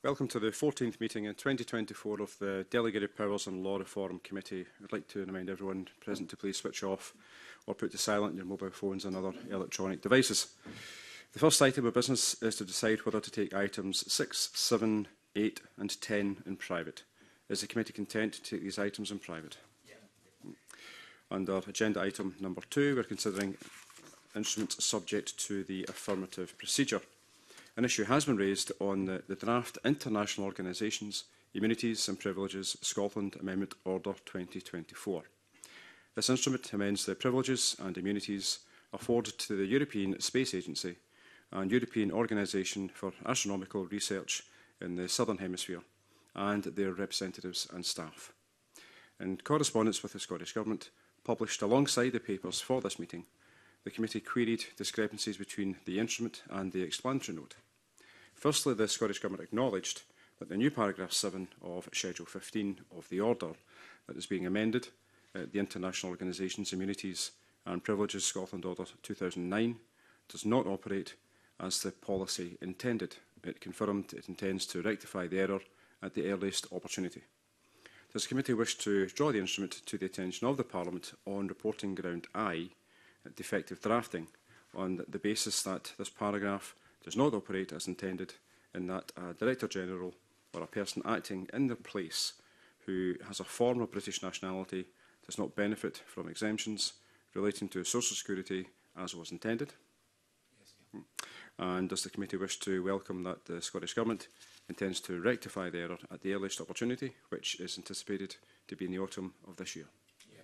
Welcome to the 14th meeting in 2024 of the Delegated Powers and Law Reform Committee. I'd like to remind everyone present to please switch off or put to silent your mobile phones and other electronic devices. The first item of business is to decide whether to take items 6, 7, 8 and 10 in private. Is the committee content to take these items in private? Yeah. Under agenda item number 2, we're considering instruments subject to the affirmative procedure. An issue has been raised on the draft International Organisations, Immunities and Privileges Scotland Amendment Order 2024. This instrument amends the privileges and immunities afforded to the European Space Agency and European Organisation for Astronomical Research in the Southern Hemisphere and their representatives and staff. In correspondence with the Scottish Government, published alongside the papers for this meeting, the committee queried discrepancies between the instrument and the explanatory note. Firstly, the Scottish Government acknowledged that the new paragraph 7 of Schedule 15 of the order that is being amended, the International Organisations, Immunities and Privileges Scotland Order 2009, does not operate as the policy intended. It confirmed it intends to rectify the error at the earliest opportunity. Does the committee wish to draw the instrument to the attention of the Parliament on reporting ground I, defective drafting, on the basis that this paragraph does not operate as intended, in that a Director General or a person acting in their place who has a former British nationality does not benefit from exemptions relating to social security as was intended? Yes. And does the committee wish to welcome that the Scottish Government intends to rectify the error at the earliest opportunity, which is anticipated to be in the autumn of this year?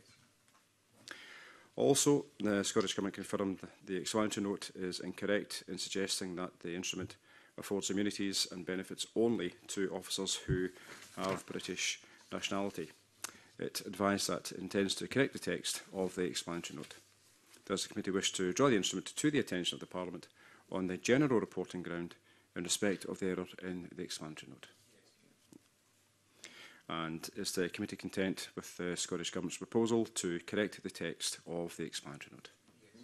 Also, the Scottish Government confirmed the explanatory note is incorrect in suggesting that the instrument affords immunities and benefits only to officers who have British nationality. It advised that it intends to correct the text of the explanatory note. Does the committee wish to draw the instrument to the attention of the Parliament on the general reporting ground in respect of the error in the explanatory note? And is the committee content with the Scottish Government's proposal to correct the text of the explanatory note? Yes.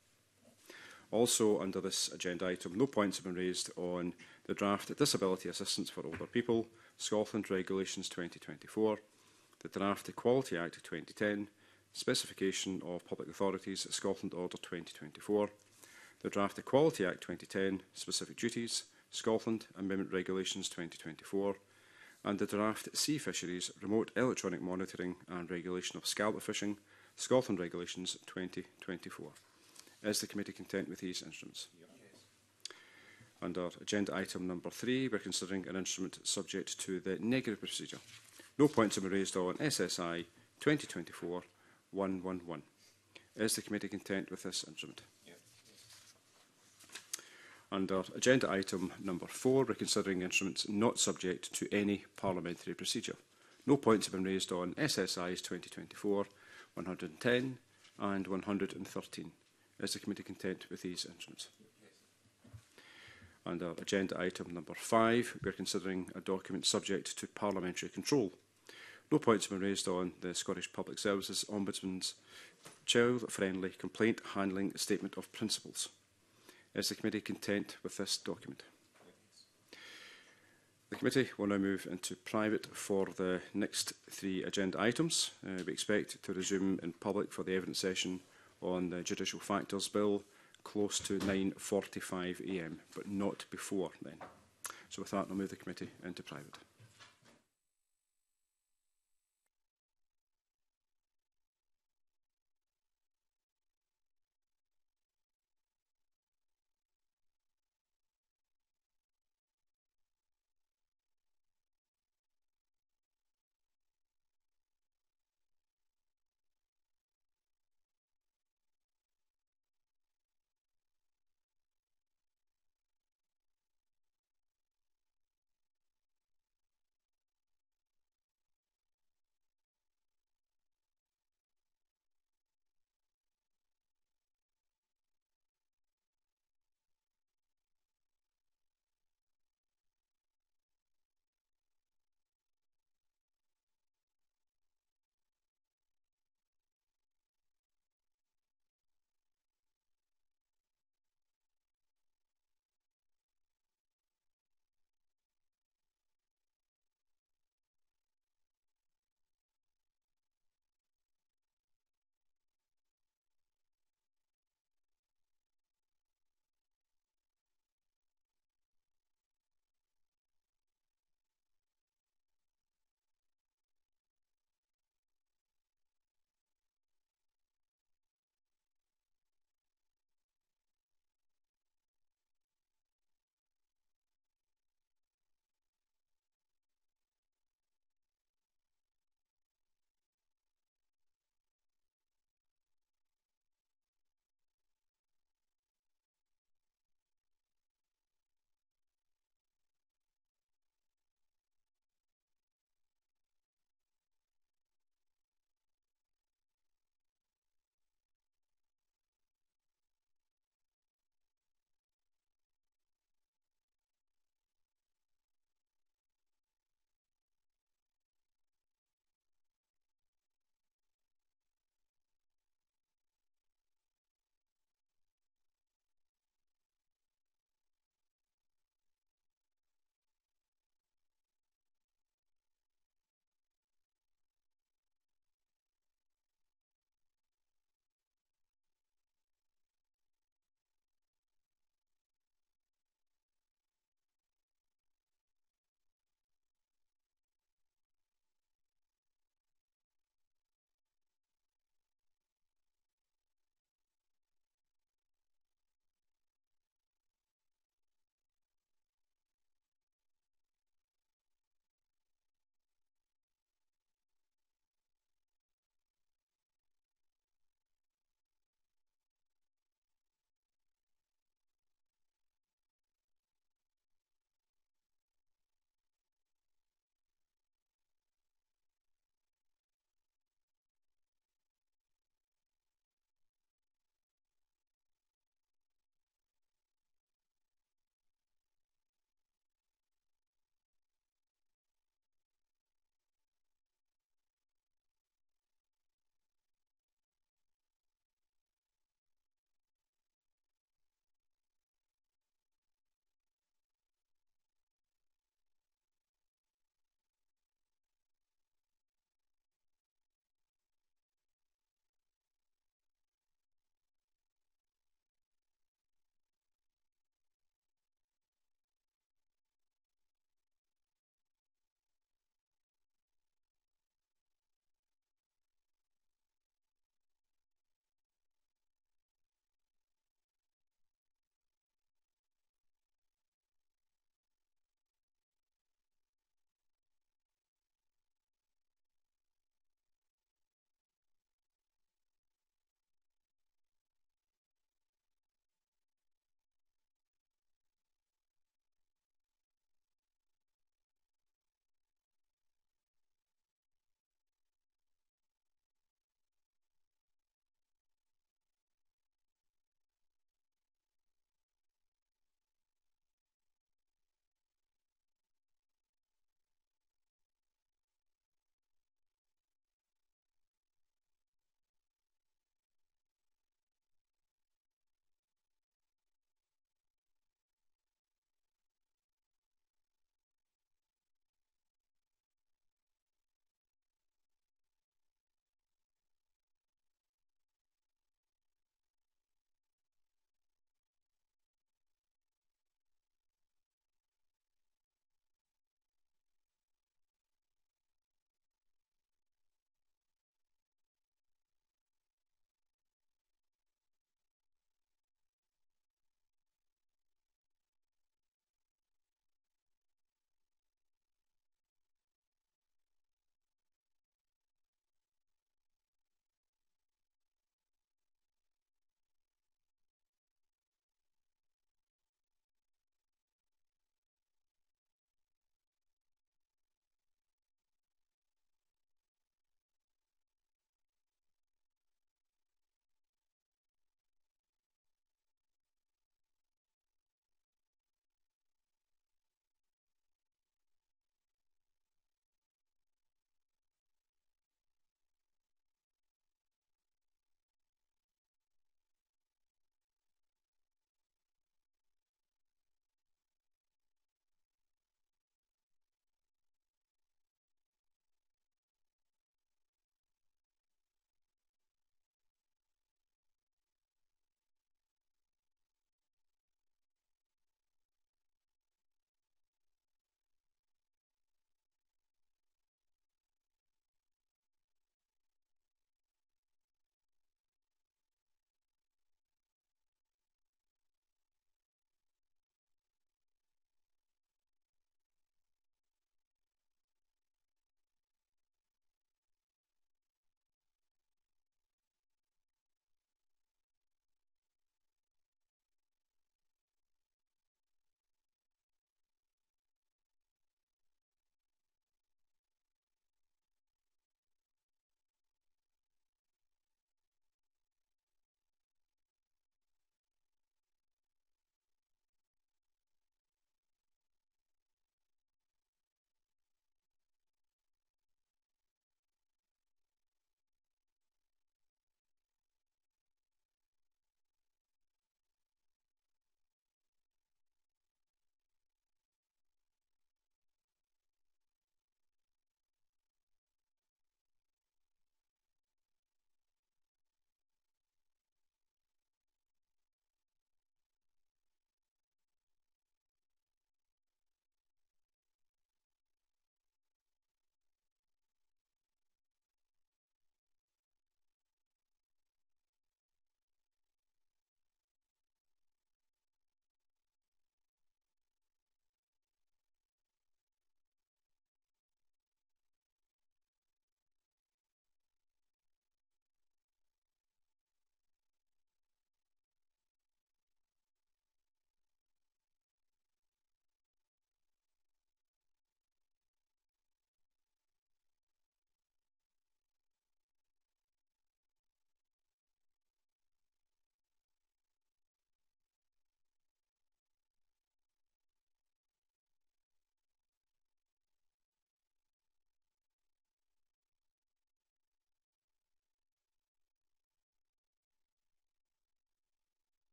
Also, under this agenda item, no points have been raised on the draft Disability Assistance for Older People, Scotland Regulations 2024, the draft Equality Act 2010, Specification of Public Authorities, Scotland Order 2024, the draft Equality Act 2010, Specific Duties, Scotland Amendment Regulations 2024, and the draft Sea Fisheries, Remote Electronic Monitoring and Regulation of Scallop Fishing, Scotland Regulations 2024. Is the committee content with these instruments? Yes. Under agenda item number 3, we're considering an instrument subject to the negative procedure. No points have been raised on SSI 2024-111. Is the committee content with this instrument? Under agenda item number 4, we're considering instruments not subject to any parliamentary procedure. No points have been raised on SSIs 2024-110 and 113. Is the committee content with these instruments? Yes. Under agenda item number 5, we're considering a document subject to parliamentary control. No points have been raised on the Scottish Public Services Ombudsman's Child-Friendly Complaint Handling Statement of Principles. Is the committee content with this document? The committee will now move into private for the next 3 agenda items. We expect to resume in public for the evidence session on the Judicial Factors Bill close to 9:45 AM, but not before then. So with that, I'll move the committee into private.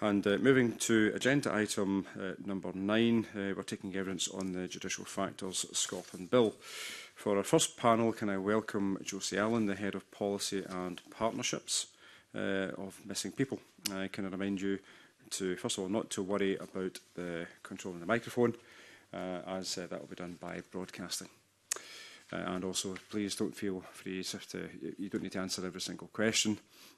And moving to agenda item number 9, we're taking evidence on the Judicial Factors Scotland Bill. For our first panel, can I welcome Josie Allen, the Head of Policy and Partnerships of Missing People. Can I remind you to, first of all, not to worry about the controlling the microphone, as that will be done by broadcasting. And also, please don't feel free if you don't need to answer every single question,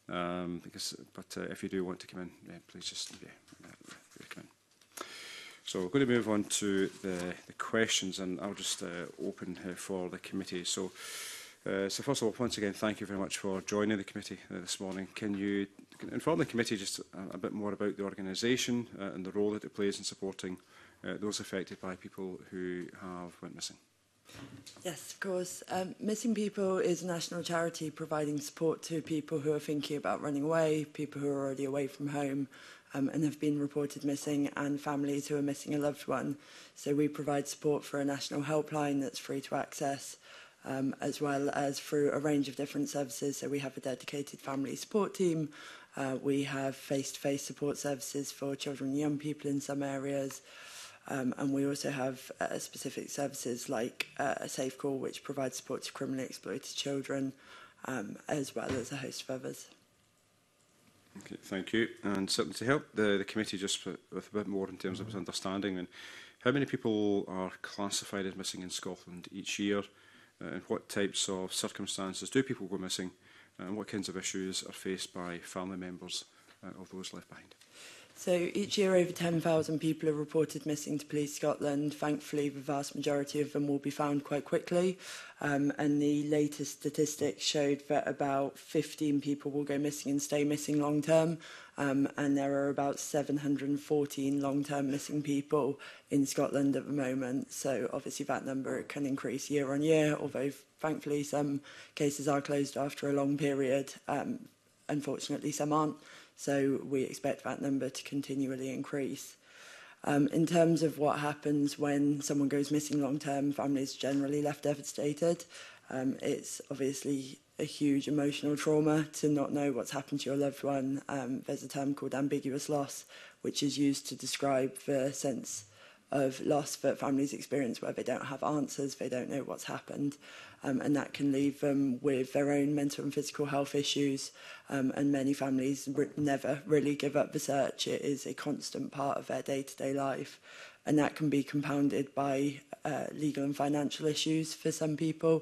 but if you do want to come in, please just come in. So we're going to move on to the questions, and I'll just open for the committee. So first of all, once again, thank you very much for joining the committee this morning. Can you inform the committee just a bit more about the organisation and the role that it plays in supporting those affected by people who have went missing? Yes, of course. Missing People is a national charity providing support to people who are thinking about running away, people who are already away from home and have been reported missing, and families who are missing a loved one. So we provide support for a national helpline that's free to access, as well as through a range of different services. So we have a dedicated family support team. We have face-to-face support services for children and young people in some areas. And we also have specific services like a Safe Call, which provides support to criminally exploited children, as well as a host of others. Okay, thank you. And certainly to help the committee just with a bit more in terms of its understanding, and how many people are classified as missing in Scotland each year, and what types of circumstances do people go missing, and what kinds of issues are faced by family members of those left behind? So each year over 10,000 people are reported missing to Police Scotland. Thankfully, the vast majority of them will be found quite quickly. And the latest statistics showed that about 15 people will go missing and stay missing long term. And there are about 714 long-term missing people in Scotland at the moment. So obviously that number can increase year on year, although thankfully some cases are closed after a long period. Unfortunately, some aren't. So we expect that number to continually increase. In terms of what happens when someone goes missing long-term, families generally left devastated. It's obviously a huge emotional trauma to not know what's happened to your loved one. There's a term called ambiguous loss, which is used to describe the sense of loss that families experience where they don't have answers, they don't know what's happened, and that can leave them with their own mental and physical health issues, and many families never really give up the search. It is a constant part of their day-to-day life, and that can be compounded by legal and financial issues for some people.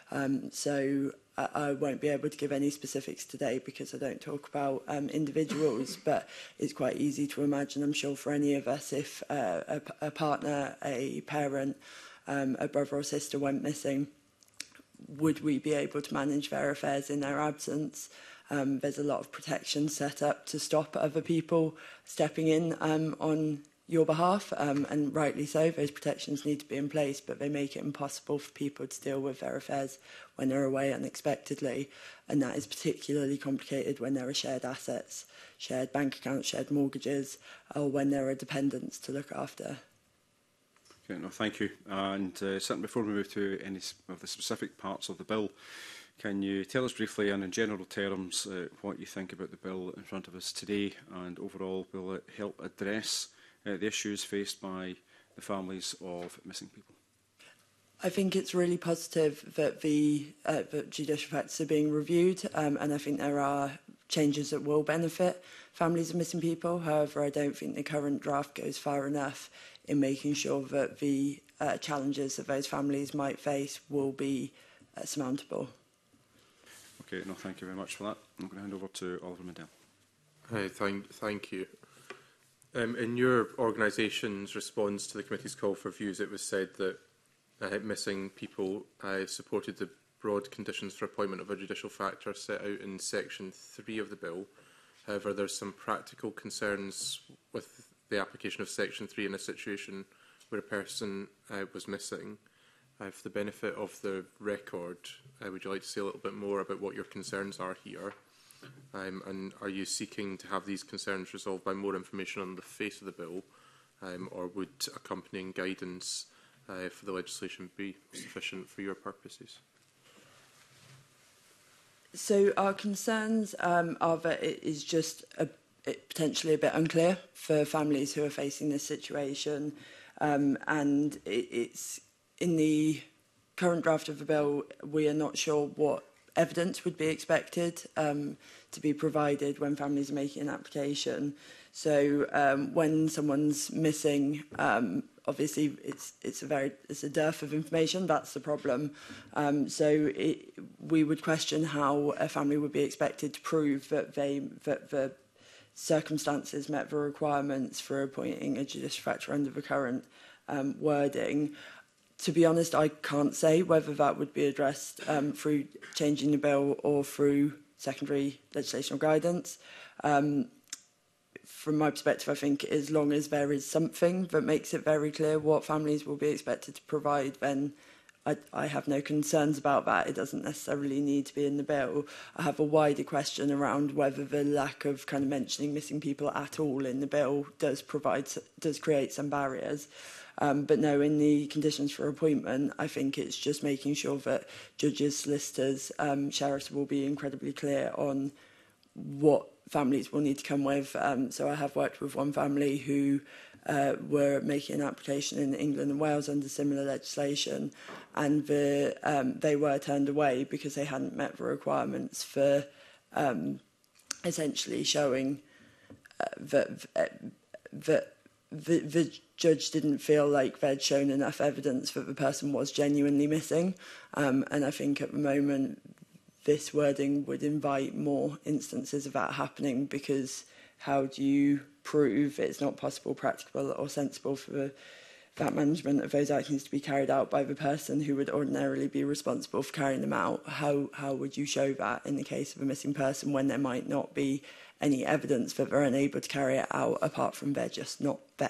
So I won't be able to give any specifics today because I don't talk about individuals, but it's quite easy to imagine, I'm sure, for any of us, if a partner, a parent, a brother or sister went missing, would we be able to manage their affairs in their absence? There's a lot of protection set up to stop other people stepping in on your behalf, and rightly so, those protections need to be in place, but they make it impossible for people to deal with their affairs when they're away unexpectedly, and that is particularly complicated when there are shared assets, shared bank accounts, shared mortgages, or when there are dependents to look after. Okay, no, thank you. And certainly before we move to any of the specific parts of the bill, can you tell us briefly and in general terms what you think about the bill in front of us today, and overall will it help address the issues faced by the families of missing people? I think it's really positive that that judicial factors are being reviewed, and I think there are changes that will benefit families of missing people. However, I don't think the current draft goes far enough in making sure that the challenges that those families might face will be surmountable. Okay, no, thank you very much for that. I'm going to hand over to Oliver Mandel. Hi, thank you. In your organisation's response to the committee's call for views, it was said that missing people supported the broad conditions for appointment of a judicial factor set out in Section 3 of the bill. However, there's some practical concerns with the application of Section 3 in a situation where a person was missing. For the benefit of the record, would you like to say a little bit more about what your concerns are here? And are you seeking to have these concerns resolved by more information on the face of the bill, or would accompanying guidance for the legislation be sufficient for your purposes? So our concerns are that it is just potentially a bit unclear for families who are facing this situation. And it's in the current draft of the bill, we are not sure what evidence would be expected to be provided when families are making an application. So when someone's missing, obviously it's a dearth of information. That's the problem. We would question how a family would be expected to prove that the circumstances met the requirements for appointing a judicial factor under the current wording. To be honest, I can't say whether that would be addressed through changing the bill or through secondary legislation or guidance. From my perspective, I think as long as there is something that makes it very clear what families will be expected to provide, then I have no concerns about that. It doesn't necessarily need to be in the bill. I have a wider question around whether the lack of kind of mentioning missing people at all in the bill does create some barriers. But no, in the conditions for appointment, I think it's just making sure that judges, solicitors, sheriffs will be incredibly clear on what families will need to come with. So I have worked with one family who were making an application in England and Wales under similar legislation, and they were turned away because they hadn't met the requirements for essentially showing that the judge didn't feel like they'd shown enough evidence that the person was genuinely missing. And I think at the moment this wording would invite more instances of that happening, because how do you prove it's not possible, practical or sensible for that management of those actions to be carried out by the person who would ordinarily be responsible for carrying them out? How would you show that in the case of a missing person when there might not be any evidence that they're unable to carry it out apart from they're just not there?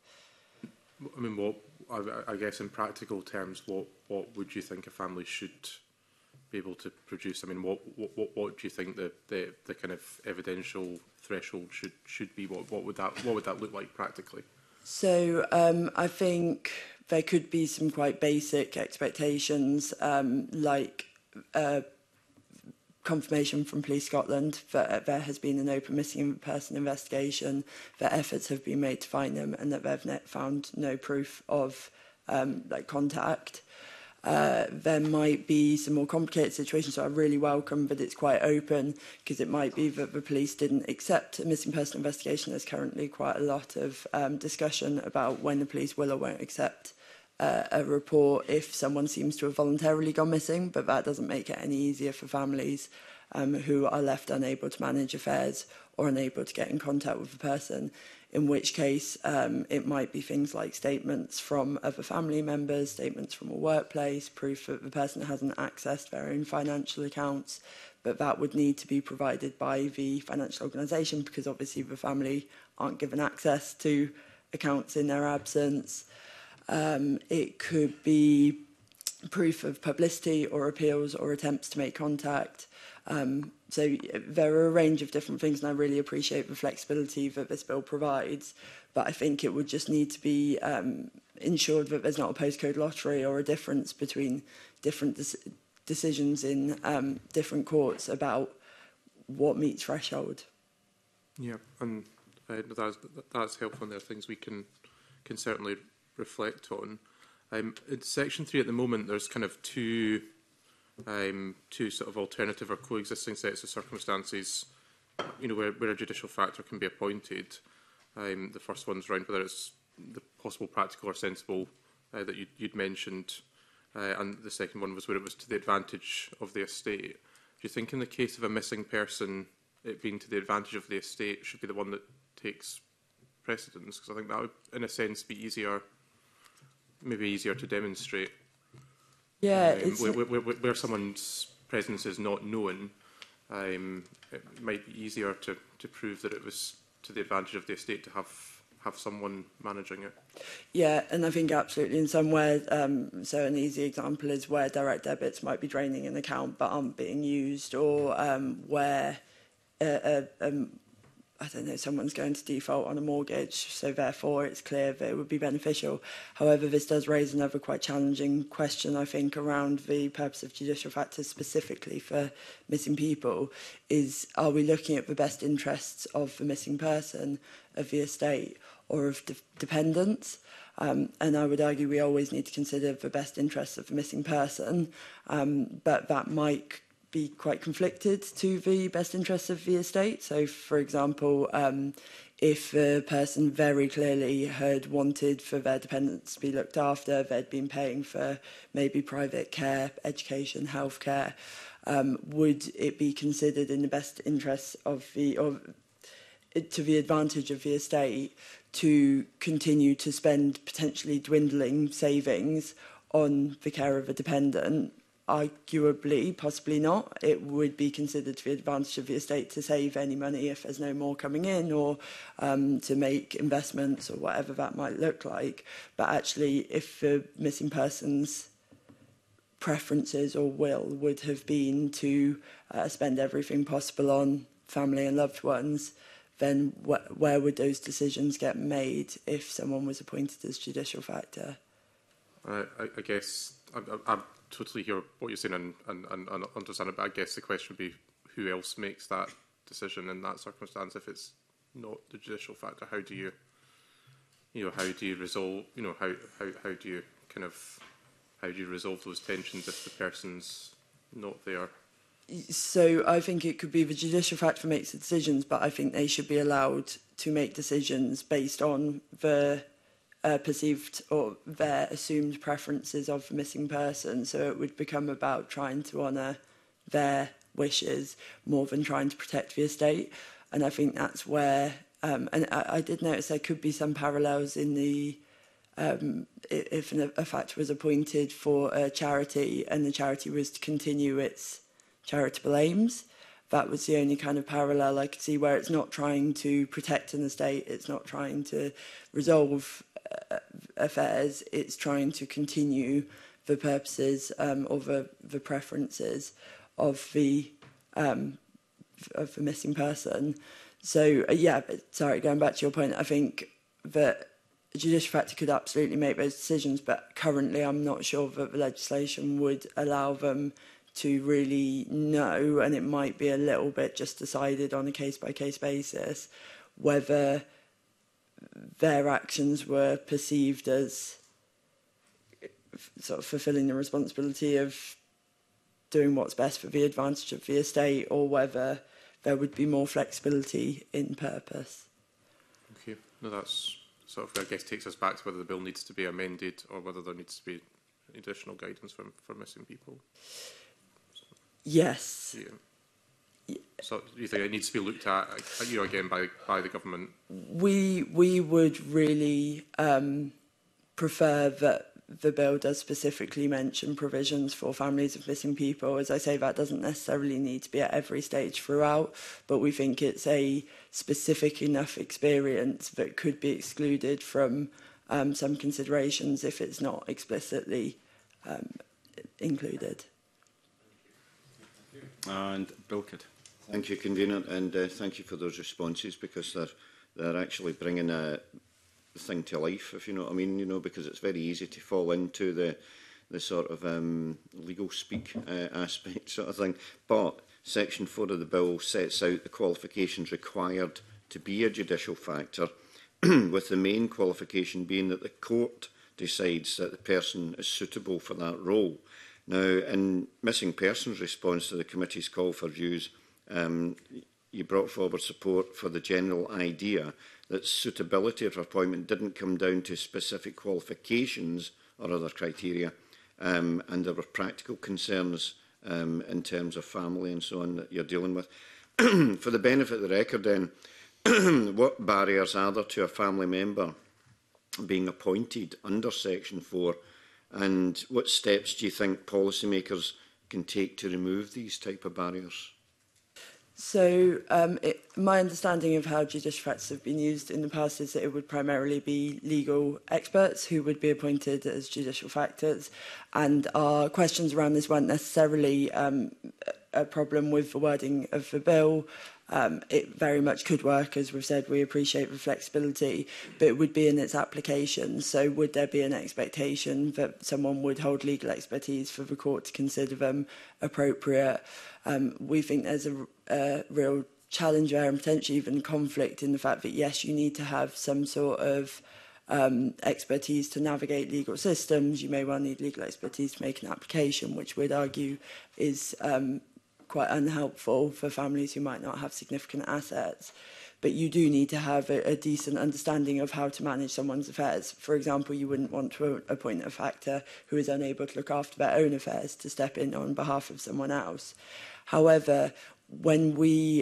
I mean, I guess in practical terms, what would you think a family should be able to produce? I mean, what do you think the kind of evidential threshold should be? What would that look like practically? So I think there could be some quite basic expectations, like confirmation from Police Scotland that there has been an open missing person investigation, that efforts have been made to find them, and that they've found no proof of contact. There might be some more complicated situations, so I really welcome that it's quite open, because it might be that the police didn't accept a missing person investigation. There's currently quite a lot of discussion about when the police will or won't accept a report if someone seems to have voluntarily gone missing, but that doesn't make it any easier for families who are left unable to manage affairs or unable to get in contact with the person, in which case it might be things like statements from other family members, statements from a workplace, proof that the person hasn't accessed their own financial accounts, but that would need to be provided by the financial organisation, because obviously the family aren't given access to accounts in their absence. It could be proof of publicity or appeals or attempts to make contact. So there are a range of different things, and I really appreciate the flexibility that this bill provides, but I think it would just need to be ensured that there's not a postcode lottery or a difference between different decisions in different courts about what meets threshold. Yeah, and that's helpful, and there are things we can certainly reflect on. In section 3 at the moment, there's kind of two sort of alternative or coexisting sets of circumstances, where a judicial factor can be appointed. The first one's around whether it's the possible, practical or sensible that you'd mentioned, and the second one was where it was to the advantage of the estate. Do you think in the case of a missing person, it being to the advantage of the estate should be the one that takes precedence? Because I think that would, in a sense, be maybe easier to demonstrate. Yeah, where someone's presence is not known, it might be easier to prove that it was to the advantage of the estate to have someone managing it. Yeah, and I think absolutely in some ways, so an easy example is where direct debits might be draining an account but aren't being used, or where a I don't know, someone's going to default on a mortgage, so therefore it's clear that it would be beneficial. However, this does raise another quite challenging question, I think, around the purpose of judicial factors specifically for missing people, is are we looking at the best interests of the missing person, of the estate, or of dependents? And I would argue we always need to consider the best interests of the missing person, but that might be quite conflicted to the best interests of the estate. So, for example, if the person very clearly had wanted for their dependents to be looked after, they'd been paying for maybe private care, education, healthcare, would it be considered in the best interests of to the advantage of the estate to continue to spend potentially dwindling savings on the care of a dependent? Arguably, possibly not. It would be considered to the advantage of the estate to save any money if there's no more coming in, or to make investments or whatever that might look like. But actually, if the missing person's preferences or will would have been to spend everything possible on family and loved ones, then where would those decisions get made if someone was appointed as judicial factor? I guess I totally hear what you're saying and understand it, but I guess the question would be who else makes that decision in that circumstance if it's not the judicial factor? How do you resolve, how do you resolve those tensions if the person's not there? So I think it could be the judicial factor makes the decisions, but I think they should be allowed to make decisions based on the perceived or their assumed preferences of the missing person. So it would become about trying to honour their wishes more than trying to protect the estate. And I think that's where, and I did notice there could be some parallels in the, if a factor was appointed for a charity and the charity was to continue its charitable aims. That was the only kind of parallel I could see, where it's not trying to protect an estate, it's not trying to resolve affairs, it's trying to continue the purposes or the preferences of the missing person. So yeah, but sorry, going back to your point, I think that a judicial factor could absolutely make those decisions, but currently I'm not sure that the legislation would allow them to really know, and it might be a little bit just decided on a case-by-case basis, whether their actions were perceived as sort of fulfilling the responsibility of doing what's best for the advantage of the estate, or whether there would be more flexibility in purpose. Okay, no, that's sort of, I guess, takes us back to whether the bill needs to be amended or whether there needs to be additional guidance for missing people. Yes. Yeah. So do you think it needs to be looked at, again, by the government? We would really prefer that the bill does specifically mention provisions for families of missing people. As I say, that doesn't necessarily need to be at every stage throughout, but we think it's a specific enough experience that could be excluded from some considerations if it's not explicitly included. And Bill Kidd. Thank you, Convener, and thank you for those responses, because they're actually bringing the thing to life, if you know what I mean, because it's very easy to fall into the sort of legal speak aspect sort of thing. But Section 4 of the bill sets out the qualifications required to be a judicial factor, with the main qualification being that the court decides that the person is suitable for that role. Now, in Missing Persons' response to the committee's call for views, you brought forward support for the general idea that suitability of appointment didn't come down to specific qualifications or other criteria, and there were practical concerns in terms of family and so on that you're dealing with. For the benefit of the record then, what barriers are there to a family member being appointed under Section 4, and what steps do you think policymakers can take to remove these type of barriers? So my understanding of how judicial factors have been used in the past is that it would primarily be legal experts who would be appointed as judicial factors. And our questions around this weren't necessarily a problem with the wording of the bill. It very much could work, as we've said. We appreciate the flexibility, but it would be in its application. So would there be an expectation that someone would hold legal expertise for the court to consider them appropriate? We think there's a real challenge there, and potentially even conflict in the fact that, yes, you need to have some sort of expertise to navigate legal systems. You may well need legal expertise to make an application, which we'd argue is quite unhelpful for families who might not have significant assets. But you do need to have a decent understanding of how to manage someone's affairs. For example, you wouldn't want to appoint a factor who is unable to look after their own affairs to step in on behalf of someone else. However, when we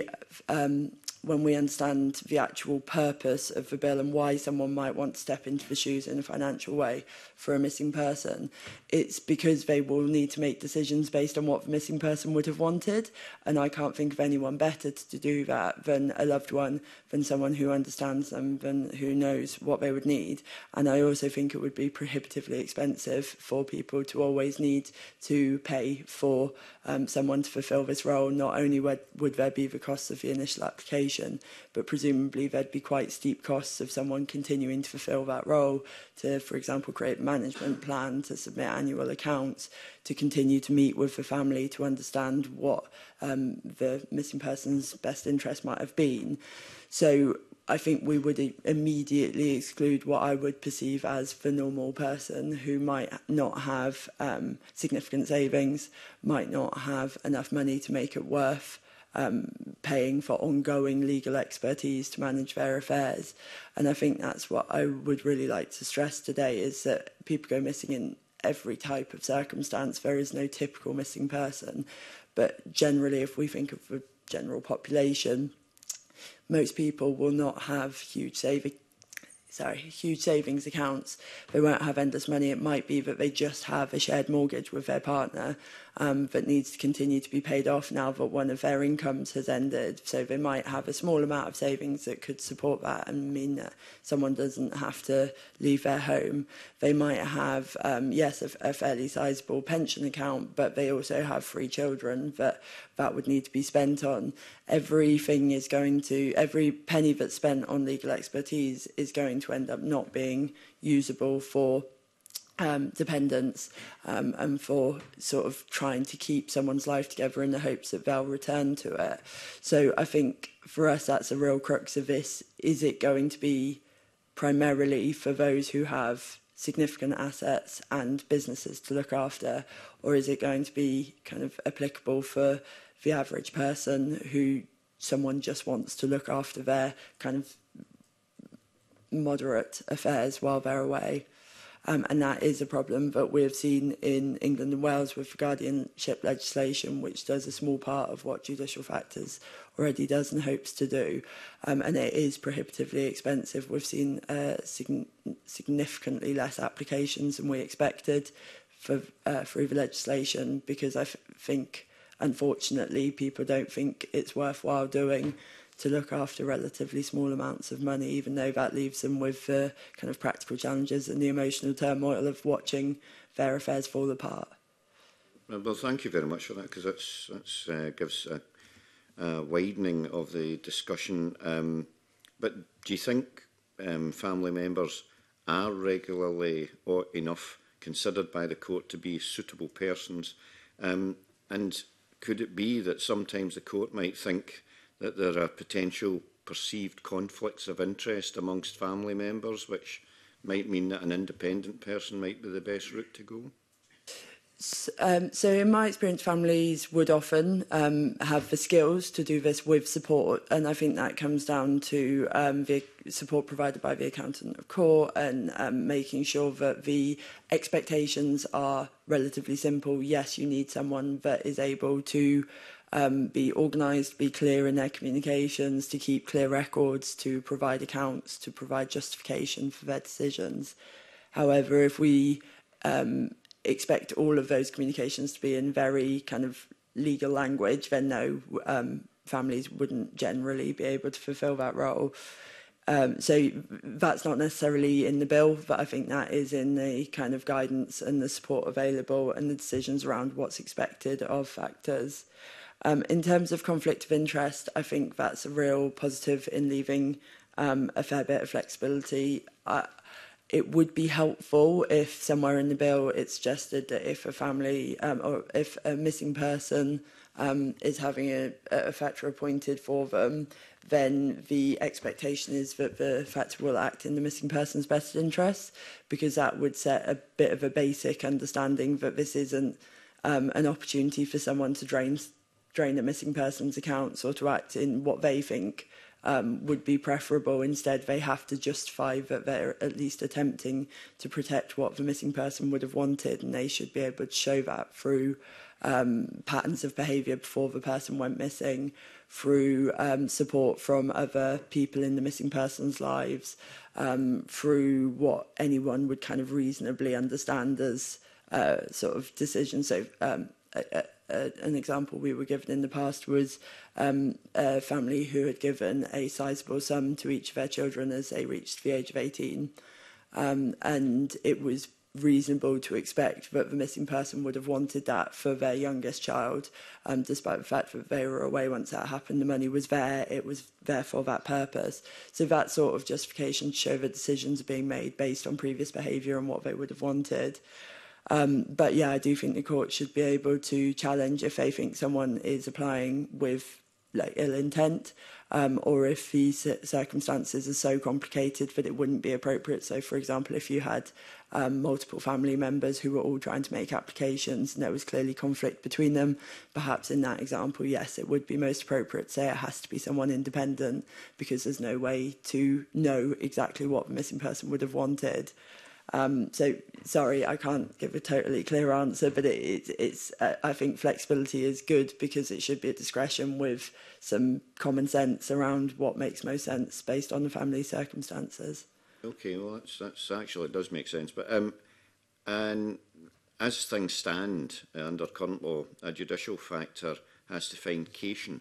understand the actual purpose of the bill and why someone might want to step into the shoes in a financial way for a missing person, it's because they will need to make decisions based on what the missing person would have wanted. And I can't think of anyone better to do that than a loved one, than someone who understands them, than who knows what they would need. And I also think it would be prohibitively expensive for people to always need to pay for someone to fulfil this role. Not only would there be the costs of the initial application, but presumably there'd be quite steep costs of someone continuing to fulfil that role, to, for example, create a management plan, to submit annual accounts, to continue to meet with the family to understand what the missing person's best interest might have been. So I think we would immediately exclude what I would perceive as the normal person who might not have significant savings, might not have enough money to make it worth paying for ongoing legal expertise to manage their affairs. And I think that's what I would really like to stress today, is that people go missing in every type of circumstance. There is no typical missing person. But generally, if we think of the general population, most people will not have huge savings accounts. They won't have endless money. It might be that they just have a shared mortgage with their partner that needs to continue to be paid off now that one of their incomes has ended. So they might have a small amount of savings that could support that and mean that someone doesn't have to leave their home. They might have, yes, a fairly sizable pension account, but they also have 3 children that would need to be spent on. Every penny that's spent on legal expertise is going to end up not being usable for dependents and for sort of trying to keep someone's life together in the hopes that they'll return to it. So I think for us that's a real crux of this. Is it going to be primarily for those who have significant assets and businesses to look after, or is it going to be kind of applicable for the average person who someone just wants to look after their kind of moderate affairs while they're away? And that is a problem that we've seen in England and Wales with the guardianship legislation, which does a small part of what judicial factors already does and hopes to do. And it is prohibitively expensive. We've seen significantly less applications than we expected through the legislation, because I think, unfortunately, people don't think it's worthwhile doing to look after relatively small amounts of money, even though that leaves them with the kind of practical challenges and the emotional turmoil of watching their affairs fall apart. Well, thank you very much for that, because that gives a widening of the discussion. But do you think family members are regularly or enough considered by the court to be suitable persons? And could it be that sometimes the court might think that there are potential perceived conflicts of interest amongst family members, which might mean that an independent person might be the best route to go? So in my experience, families would often have the skills to do this with support, and I think that comes down to the support provided by the accountant of court and making sure that the expectations are relatively simple. Yes, you need someone that is able to be organised, be clear in their communications, to keep clear records, to provide accounts, to provide justification for their decisions. However, if we expect all of those communications to be in very kind of legal language, then no, families wouldn't generally be able to fulfil that role. So that's not necessarily in the bill, but I think that is in the kind of guidance and the support available and the decisions around what's expected of factors. In terms of conflict of interest, I think that's a real positive in leaving a fair bit of flexibility. It would be helpful if somewhere in the bill it suggested that if a family or if a missing person is having a factor appointed for them, then the expectation is that the factor will act in the missing person's best interest, because that would set a bit of a basic understanding that this isn't an opportunity for someone to drain a missing person's accounts or to act in what they think would be preferable. Instead, they have to justify that they're at least attempting to protect what the missing person would have wanted, and they should be able to show that through patterns of behaviour before the person went missing, through support from other people in the missing person's lives, through what anyone would kind of reasonably understand as sort of decisions. So an example we were given in the past was a family who had given a sizable sum to each of their children as they reached the age of 18. And it was reasonable to expect that the missing person would have wanted that for their youngest child, despite the fact that they were away once that happened. The money was there, it was there for that purpose. So that sort of justification to show that decisions are being made based on previous behaviour and what they would have wanted. But yeah, I do think the court should be able to challenge if they think someone is applying with like ill intent, or if the circumstances are so complicated that it wouldn't be appropriate. So, for example, if you had multiple family members who were all trying to make applications and there was clearly conflict between them, perhaps in that example, yes, it would be most appropriate to say it has to be someone independent, because there's no way to know exactly what the missing person would have wanted. So, sorry, I can't give a totally clear answer, but it's I think flexibility is good because it should be a discretion with some common sense around what makes most sense based on the family circumstances. Okay, well, that's actually, it does make sense. But and as things stand under current law, a judicial factor has to find cation,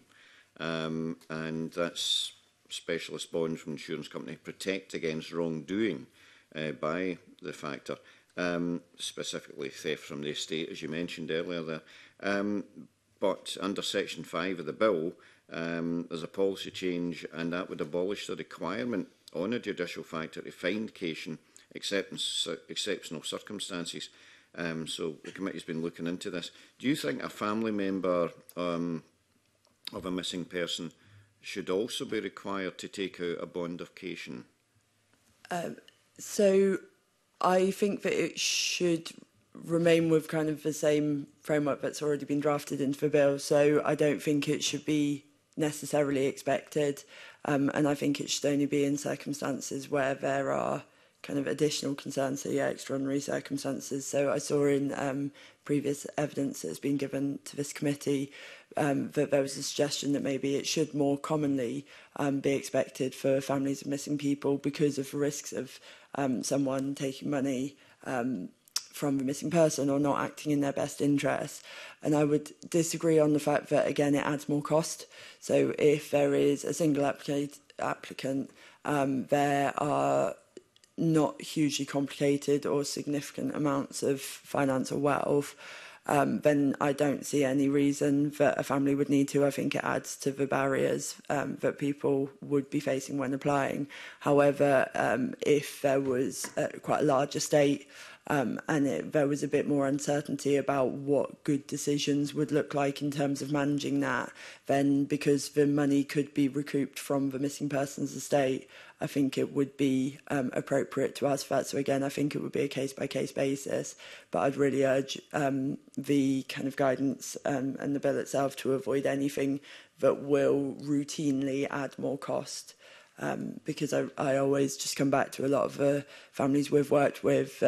and that's specialist bonds from insurance company protect against wrongdoing by the factor, specifically theft from the estate, as you mentioned earlier there. But under Section 5 of the bill, there's a policy change, and that would abolish the requirement on a judicial factor to find cation exceptional circumstances. So the committee's been looking into this. Do you think a family member of a missing person should also be required to take out a bond of cation? So I think that it should remain with kind of the same framework that's already been drafted into the bill. So I don't think it should be necessarily expected. And I think it should only be in circumstances where there are kind of additional concerns, so yeah, extraordinary circumstances. So I saw in previous evidence that's been given to this committee that there was a suggestion that maybe it should more commonly be expected for families of missing people because of the risks of someone taking money from the missing person or not acting in their best interest. And I would disagree on the fact that, again, it adds more cost. So if there is a single applicant, there are not hugely complicated or significant amounts of finance or wealth, then I don't see any reason that a family would need to. I think it adds to the barriers that people would be facing when applying. However, if there was quite a large estate and there was a bit more uncertainty about what good decisions would look like in terms of managing that, then because the money could be recouped from the missing person's estate, I think it would be appropriate to ask for that. So again, I think it would be a case-by-case basis, but I'd really urge the kind of guidance and the bill itself to avoid anything that will routinely add more cost. Because I always just come back to a lot of the families we've worked with,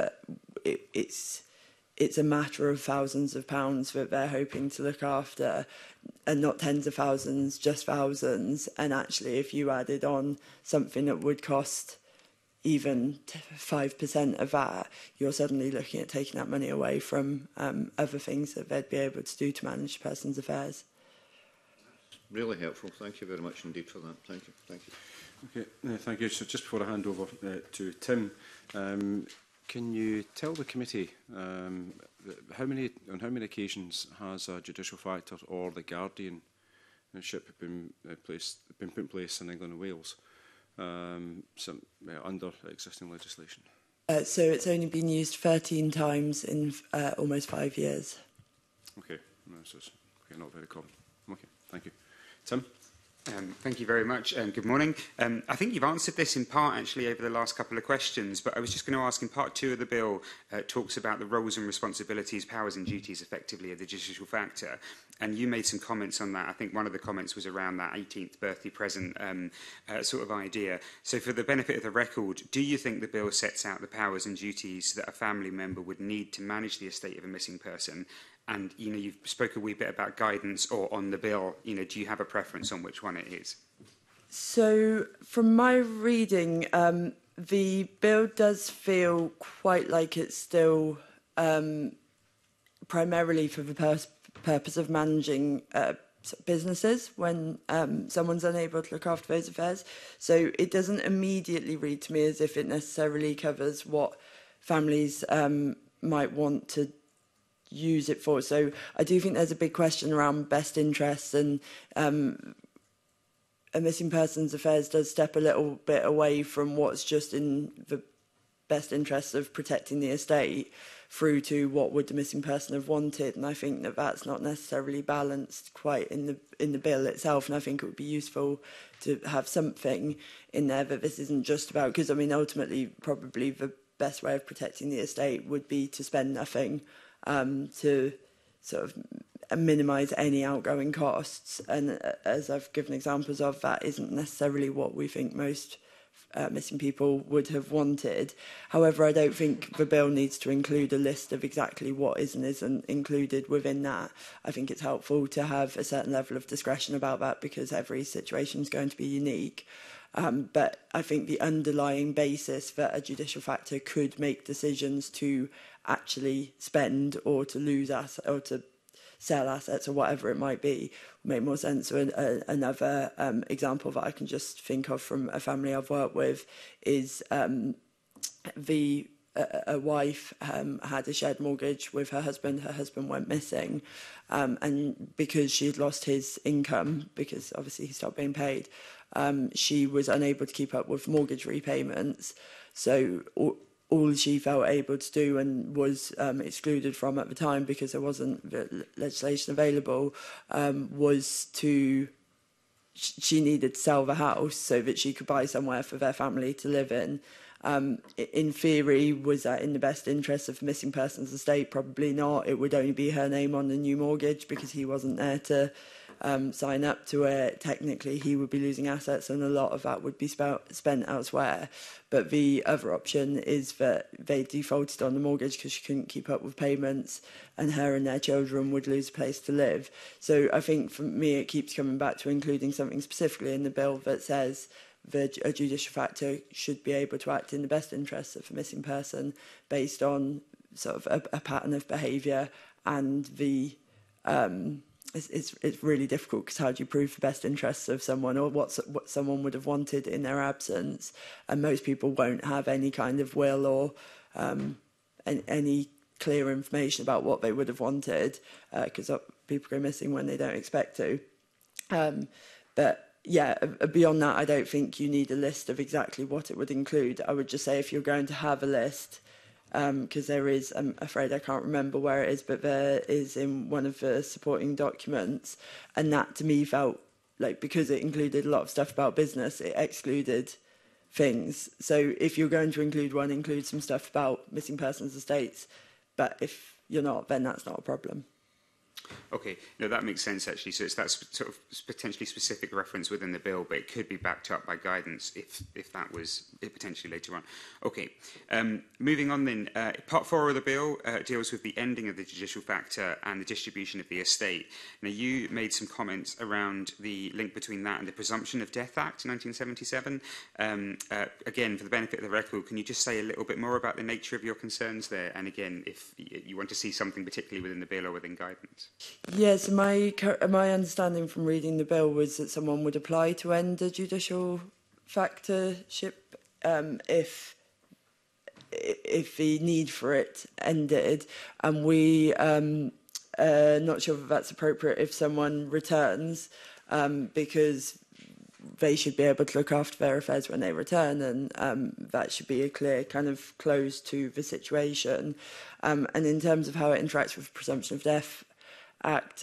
it's a matter of thousands of pounds that they're hoping to look after, and not tens of thousands, just thousands. And actually, if you added on something that would cost even 5% of that, you're suddenly looking at taking that money away from other things that they'd be able to do to manage the person's affairs. Really helpful. Thank you very much indeed for that. Thank you. Thank you. Okay, thank you. So just before I hand over to Tim, can you tell the committee on how many occasions has a judicial factor or the guardianship been put in place in England and Wales under existing legislation? So it's only been used 13 times in almost 5 years. Okay, no, so it's not very common. Okay, thank you. Tim? Thank you very much, and good morning. I think you've answered this in part, actually, over the last couple of questions, but I was just going to ask, in part 2 of the bill, talks about the roles and responsibilities, powers and duties, effectively, of the judicial factor, and you made some comments on that. I think one of the comments was around that 18th birthday present sort of idea. So for the benefit of the record, do you think the bill sets out the powers and duties that a family member would need to manage the estate of a missing person? And, you know, you've spoke a wee bit about guidance or on the bill. You know, do you have a preference on which one it is? So, from my reading, the bill does feel quite like it's still primarily for the purpose of managing businesses when someone's unable to look after those affairs. So it doesn't immediately read to me as if it necessarily covers what families might want to use it for. So I do think there's a big question around best interests, and a missing persons affairs does step a little bit away from what's just in the best interests of protecting the estate through to what would the missing person have wanted, and I think that that's not necessarily balanced quite in the bill itself, and I think it would be useful to have something in there that this isn't just about, because I mean ultimately probably the best way of protecting the estate would be to spend nothing, to sort of minimise any outgoing costs. And as I've given examples of, that isn't necessarily what we think most missing people would have wanted. However, I don't think the bill needs to include a list of exactly what is and isn't included within that. I think it's helpful to have a certain level of discretion about that because every situation is going to be unique. But I think the underlying basis that a judicial factor could make decisions to actually spend or to lose assets or to sell assets or whatever it might be would make more sense. So another example that I can just think of from a family I've worked with is a wife had a shared mortgage with her husband. Her husband went missing, and because she had lost his income, because obviously he stopped being paid, she was unable to keep up with mortgage repayments. So all she felt able to do and was excluded from at the time because there wasn't legislation available was to she needed to sell the house so that she could buy somewhere for their family to live in. In theory, was that in the best interest of the missing person's estate? Probably not. It would only be her name on the new mortgage because he wasn't there to sign up to it. Technically, he would be losing assets and a lot of that would be spent elsewhere. But the other option is that they defaulted on the mortgage because she couldn't keep up with payments and her and their children would lose a place to live. So I think for me, it keeps coming back to including something specifically in the bill that says a judicial factor should be able to act in the best interests of a missing person based on sort of a pattern of behaviour and the it's really difficult because how do you prove the best interests of someone or what someone would have wanted in their absence? And most people won't have any kind of will or any clear information about what they would have wanted because people go missing when they don't expect to. But yeah, beyond that, I don't think you need a list of exactly what it would include. I would just say if you're going to have a list, because there is, I'm afraid I can't remember where it is, but there is in one of the supporting documents, and that to me felt like because it included a lot of stuff about business, it excluded things. So if you're going to include one, include some stuff about missing persons estates, but if you're not, then that's not a problem. Okay, no, that makes sense actually. So it's that sort of potentially specific reference within the bill, but it could be backed up by guidance if that was potentially later on. Okay, moving on then. Part 4 of the bill deals with the ending of the judicial factor and the distribution of the estate. Now, you made some comments around the link between that and the Presumption of Death Act 1977. Again, for the benefit of the record, can you just say a little bit more about the nature of your concerns there? And again, if you want to see something particularly within the bill or within guidance. Yes, my understanding from reading the bill was that someone would apply to end a judicial factorship if the need for it ended, and we not sure if that's appropriate if someone returns, because they should be able to look after their affairs when they return, and that should be a clear kind of close to the situation. And in terms of how it interacts with the Presumption of Death Act,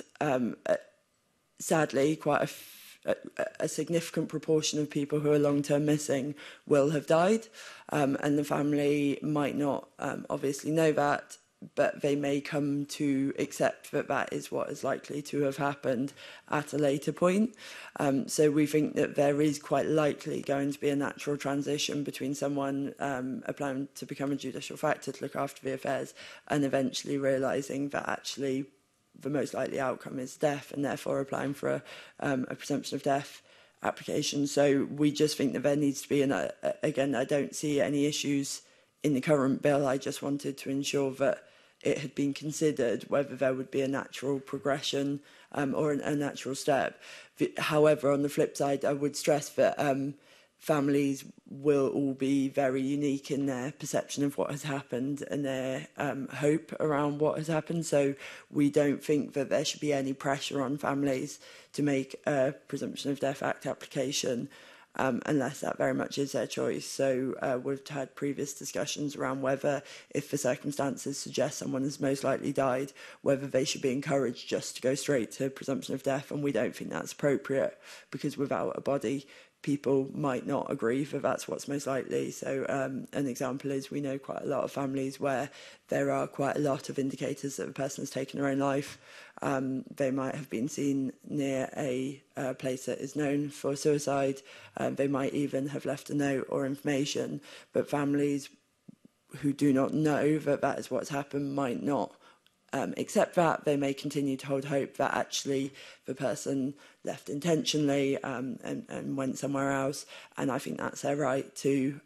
sadly, quite a significant proportion of people who are long-term missing will have died, and the family might not obviously know that, but they may come to accept that that is what is likely to have happened at a later point. So we think that there is quite likely going to be a natural transition between someone applying to become a judicial factor to look after the affairs and eventually realising that actually the most likely outcome is death, and therefore applying for a presumption of death application. So we just think that there needs to be, and again, I don't see any issues in the current bill. I just wanted to ensure that it had been considered whether there would be a natural progression or a natural step. However, on the flip side, I would stress that families will all be very unique in their perception of what has happened and their hope around what has happened. So we don't think that there should be any pressure on families to make a Presumption of Death Act application unless that very much is their choice. So we've had previous discussions around whether, if the circumstances suggest someone has most likely died, whether they should be encouraged just to go straight to presumption of death, and we don't think that's appropriate, because without a body, people might not agree that that's what's most likely. So an example is, we know quite a lot of families where there are quite a lot of indicators that the person has taken their own life. They might have been seen near a place that is known for suicide. They might even have left a note or information, but families who do not know that that is what's happened might not accept that. They may continue to hold hope that actually the person left intentionally and went somewhere else, and I think that's their right to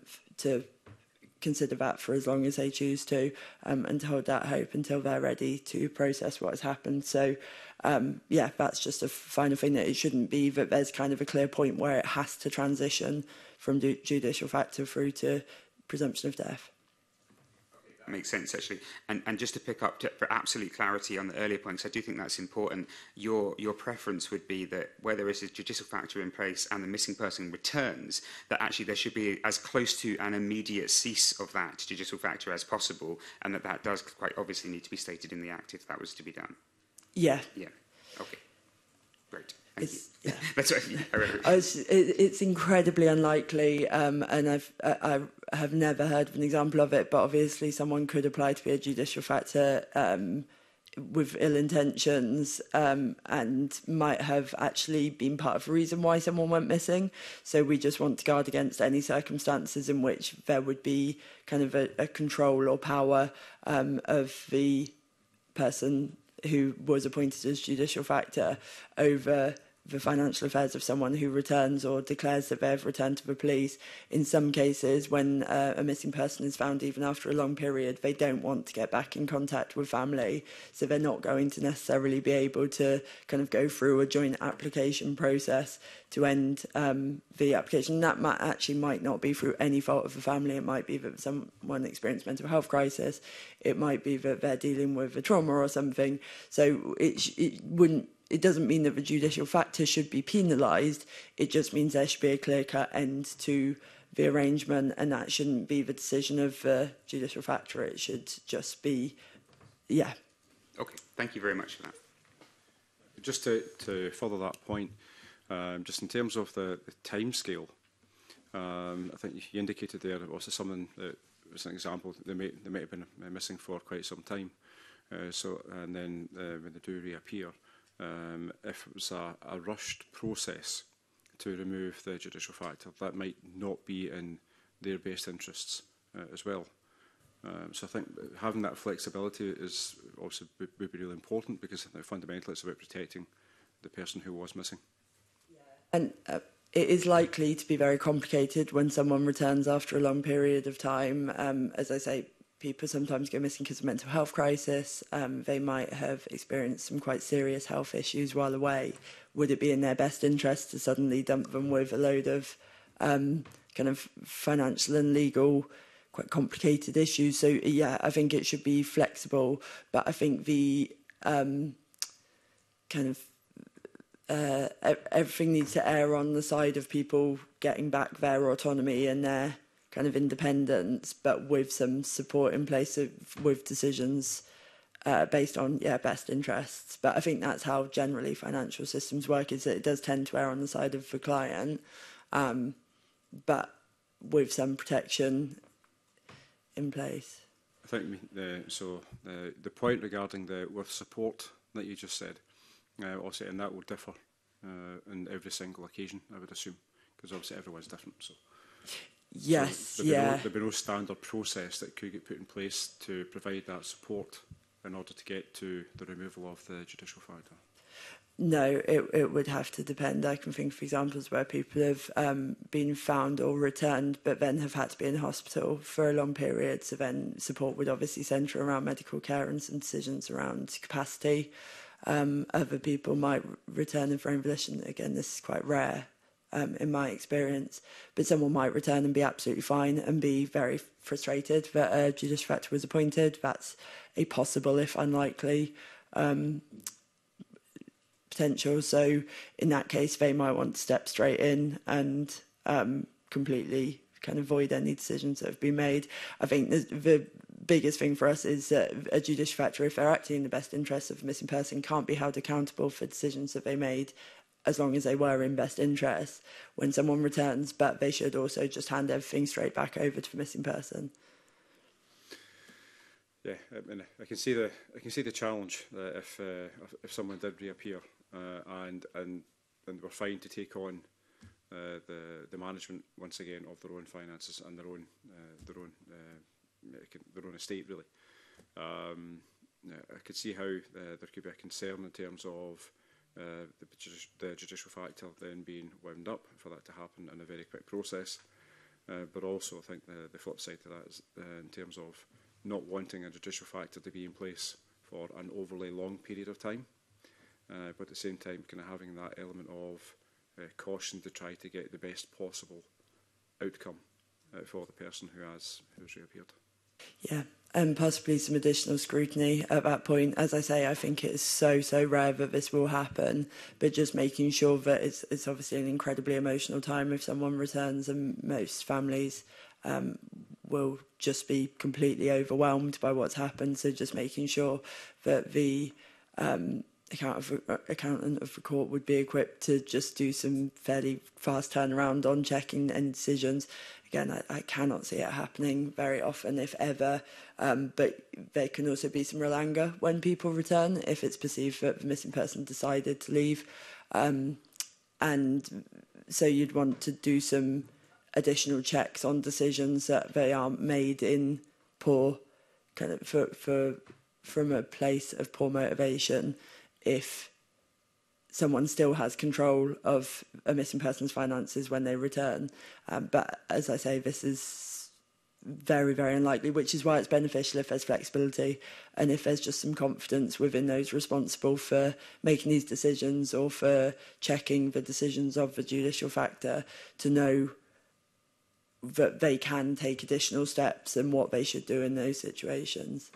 consider that for as long as they choose to, and to hold that hope until they're ready to process what has happened. So yeah, that's just a final thing, that it shouldn't be that there's kind of a clear point where it has to transition from judicial factor through to presumption of death. Makes sense, actually. And just to pick up for absolute clarity on the earlier points, I do think that's important. Your preference would be that where there is a judicial factor in place and the missing person returns, that actually there should be as close to an immediate cease of that judicial factor as possible, and that does quite obviously need to be stated in the Act if that was to be done. Yeah. Yeah. Okay. Great. Thank you. Yeah. That's right. It's incredibly unlikely, and I have never heard of an example of it, but obviously someone could apply to be a judicial factor with ill intentions and might have actually been part of the reason why someone went missing. So we just want to guard against any circumstances in which there would be kind of a control or power of the person who was appointed as judicial factor over the financial affairs of someone who returns or declares that they have returned to the police. In some cases, when a missing person is found even after a long period, they don't want to get back in contact with family, so they're not going to necessarily be able to kind of go through a joint application process to end the application. That might not be through any fault of the family. It might be that someone experienced mental health crisis. It might be that they're dealing with a trauma or something. So it doesn't mean that the judicial factor should be penalised. It just means there should be a clear-cut end to the arrangement, and that shouldn't be the decision of the judicial factor. It should just be, yeah. Okay, thank you very much for that. Just to further that point, just in terms of the timescale, I think you indicated there also something that was an example. They might have been missing for quite some time, and then when they do reappear, if it was a rushed process to remove the judicial factor, that might not be in their best interests as well. So I think having that flexibility is also would be really important, because fundamentally it's about protecting the person who was missing. And it is likely to be very complicated when someone returns after a long period of time. As I say, people sometimes go missing because of mental health crisis. They might have experienced some quite serious health issues while away. Would it be in their best interest to suddenly dump them with a load of kind of financial and legal, quite complicated issues. So yeah, I think it should be flexible, but I think the everything needs to err on the side of people getting back their autonomy and their kind of independence, but with some support in place with decisions based on best interests. But I think that's how generally financial systems work, is that it does tend to err on the side of the client, but with some protection in place. I think the point regarding the with support that you just said, obviously, and that will differ in every single occasion, I would assume, because obviously everyone's different. So yes, so there'd be no standard process that could get put in place to provide that support in order to get to the removal of the judicial factor. No, it would have to depend. I can think of examples where people have been found or returned, but then have had to be in hospital for a long period. So then support would obviously centre around medical care and some decisions around capacity. Other people might return of their own volition. Again, this is quite rare in my experience, but someone might return and be absolutely fine and be very frustrated that a judicial factor was appointed. That's a possible, if unlikely, potential. So in that case, they might want to step straight in and completely kind of void any decisions that have been made. I think the biggest thing for us is that a judicial factor, if they're acting in the best interests of a missing person, can't be held accountable for decisions that they made as long as they were in best interest when someone returns, but they should also just hand everything straight back over to the missing person. Yeah, I mean, I can see the challenge that if someone did reappear and were fine to take on the management once again of their own finances and their own estate, really. I could see how there could be a concern in terms of the judicial factor then being wound up for that to happen in a very quick process. But also, I think the flip side to that is in terms of not wanting a judicial factor to be in place for an overly long period of time, but at the same time kind of having that element of caution to try to get the best possible outcome for the person who's reappeared. Yeah, and possibly some additional scrutiny at that point. As I say, I think it is so rare that this will happen, but just making sure that it's obviously an incredibly emotional time if someone returns, and most families will just be completely overwhelmed by what's happened. So just making sure that the accountant of the court would be equipped to just do some fairly fast turnaround on checking any decisions. Again, I cannot see it happening very often, if ever, but there can also be some real anger when people return if it's perceived that the missing person decided to leave. And so you'd want to do some additional checks on decisions that they aren't made in poor, kind of from a place of poor motivation. If someone still has control of a missing person's finances when they return. But as I say, this is very, very unlikely, which is why it's beneficial if there's flexibility and if there's just some confidence within those responsible for making these decisions or for checking the decisions of the judicial factor to know that they can take additional steps and what they should do in those situations.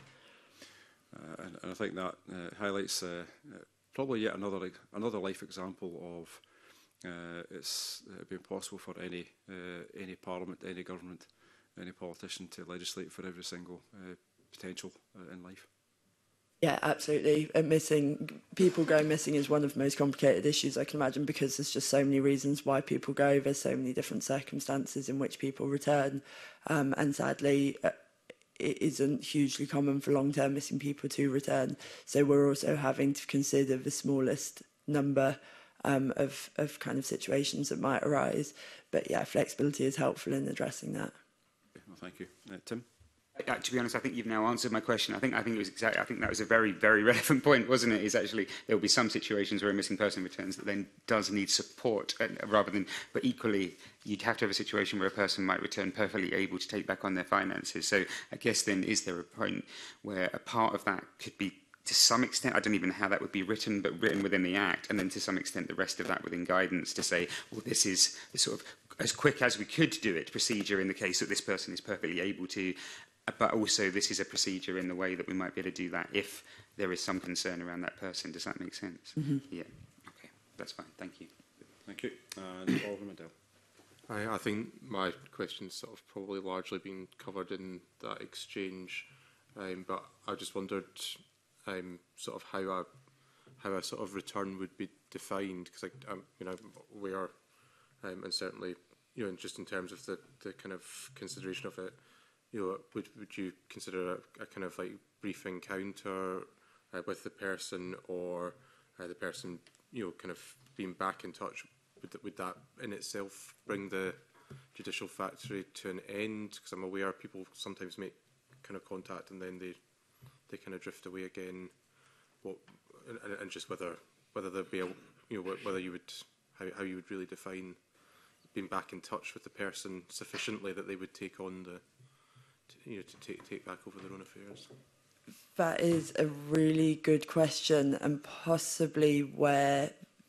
And I think that highlights probably yet another life example of it's being possible for any parliament, any government, any politician to legislate for every single potential in life. Yeah, absolutely. People going missing is one of the most complicated issues I can imagine, because there's just so many reasons why people go. There's so many different circumstances in which people return, and sadly, it isn't hugely common for long-term missing people to return. So we're also having to consider the smallest number of kind of situations that might arise. But yeah, flexibility is helpful in addressing that. Okay, well, thank you. Tim? To be honest, I think you've now answered my question. I think that was a very, very relevant point, wasn't it? Is actually there will be some situations where a missing person returns that then does need support, but equally you'd have to have a situation where a person might return perfectly able to take back on their finances. So I guess then, is there a point where a part of that could be, to some extent, I don't even know how that would be written, but written within the Act, and then to some extent the rest of that within guidance to say, well, this is the sort of as quick as we could do it procedure in the case that this person is perfectly able to, but also this is a procedure in the way that we might be able to do that if there is some concern around that person. Does that make sense? Mm-hmm. Yeah. Okay, that's fine. Thank you. Thank you. And Oliver Mandel. I think my question's sort of probably largely been covered in that exchange, but I just wondered sort of how a sort of return would be defined, because you know, we are, and certainly, you know, just in terms of the kind of consideration of it, you know, would you consider a kind of like brief encounter with the person, or the person, you know, kind of being back in touch? Would that in itself bring the judicial factory to an end? Because I'm aware people sometimes make kind of contact and then they kind of drift away again. And just whether there'd be a, you know, whether you would, how you would really define being back in touch with the person sufficiently that they would take on you know, to take back over their own affairs. That is a really good question, and possibly where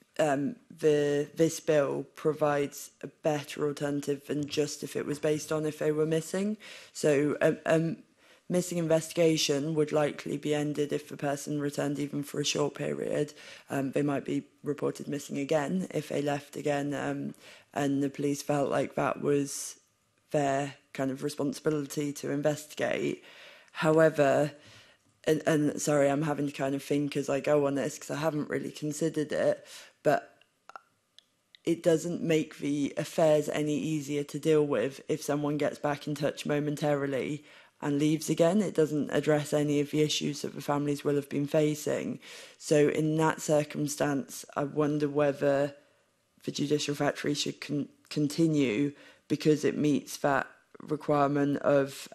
this bill provides a better alternative than just if it was based on if they were missing. So missing investigation would likely be ended if the person returned even for a short period. They might be reported missing again if they left again, and the police felt like that was their kind of responsibility to investigate. However, and sorry, I'm having to kind of think as I go on this because I haven't really considered it, but it doesn't make the affairs any easier to deal with if someone gets back in touch momentarily and leaves again. It doesn't address any of the issues that the families will have been facing. So in that circumstance, I wonder whether the judicial factory should continue, because it meets that requirement of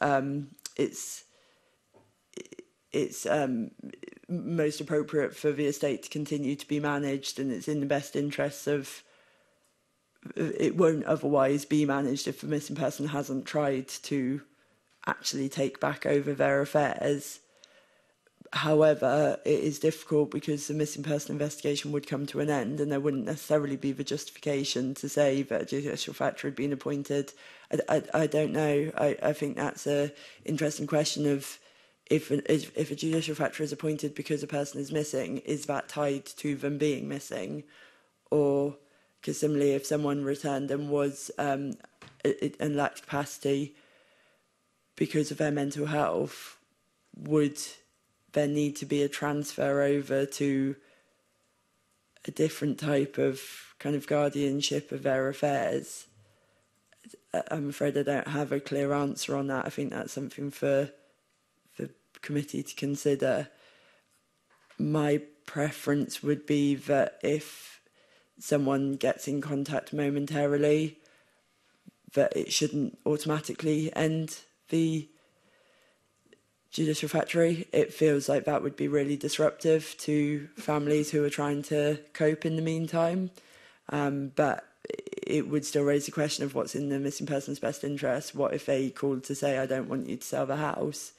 it's most appropriate for the estate to continue to be managed, and it's in the best interests of, it won't otherwise be managed if the missing person hasn't tried to actually take back over their affairs. However, it is difficult because the missing person investigation would come to an end, and there wouldn't necessarily be the justification to say that a judicial factor had been appointed. I don't know. I think that's an interesting question of if a judicial factor is appointed because a person is missing, is that tied to them being missing? Or, because similarly, if someone returned and was and lacked capacity because of their mental health, would there need to be a transfer over to a different type of kind of guardianship of their affairs? I'm afraid I don't have a clear answer on that. I think that's something for the committee to consider. My preference would be that if someone gets in contact momentarily, that it shouldn't automatically end the judicial factory. It feels like that would be really disruptive to families who are trying to cope in the meantime. But it would still raise the question of what's in the missing person's best interest. What if they called to say, I don't want you to sell the house?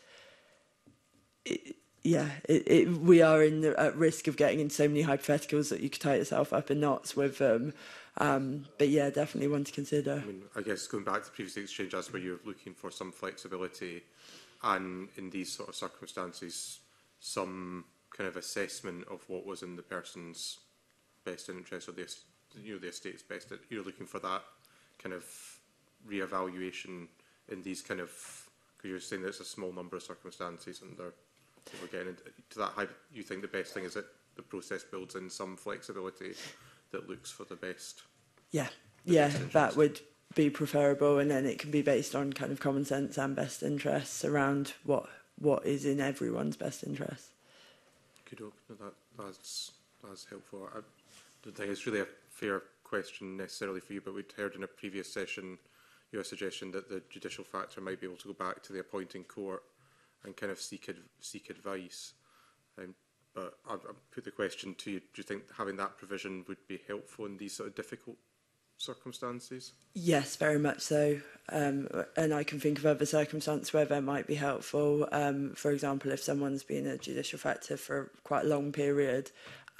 We are at risk of getting into so many hypotheticals that you could tie yourself up in knots with them. But yeah, definitely one to consider. I mean, I guess going back to the previous exchange, that's where you're looking for some flexibility, and in these sort of circumstances, some kind of assessment of what was in the person's best interest, or the estate's best. You're looking for that kind of re-evaluation in these kind of, because you're saying there's a small number of circumstances, and we're getting into that. You think the best thing is that the process builds in some flexibility that looks for the best. Yeah, that would be preferable, and then it can be based on kind of common sense and best interests around what is in everyone's best interest. Good. That's helpful. I don't think it's really a fair question necessarily for you, but we'd heard in a previous session your suggestion that the judicial factor might be able to go back to the appointing court and kind of seek advice. But I'll put the question to you: do you think having that provision would be helpful in these sort of difficult circumstances? Yes, very much so. And I can think of other circumstances where that might be helpful. For example, if someone's been a judicial factor for quite a long period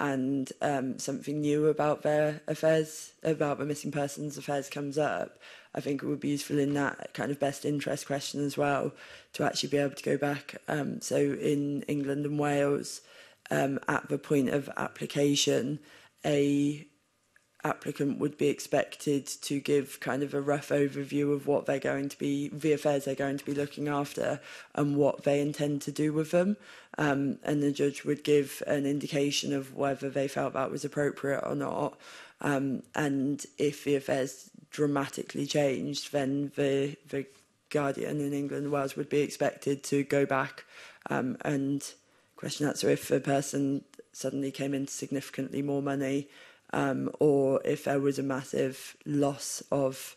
and something new about their affairs, about the missing persons affairs comes up, I think it would be useful in that kind of best interest question as well to actually be able to go back. So in England and Wales, at the point of application, a applicant would be expected to give kind of a rough overview of what they're going to be, the affairs they're going to be looking after and what they intend to do with them. And the judge would give an indication of whether they felt that was appropriate or not. And if the affairs dramatically changed, then the Guardian in England and Wales would be expected to go back and question that. So if a person suddenly came into significantly more money, or if there was a massive loss of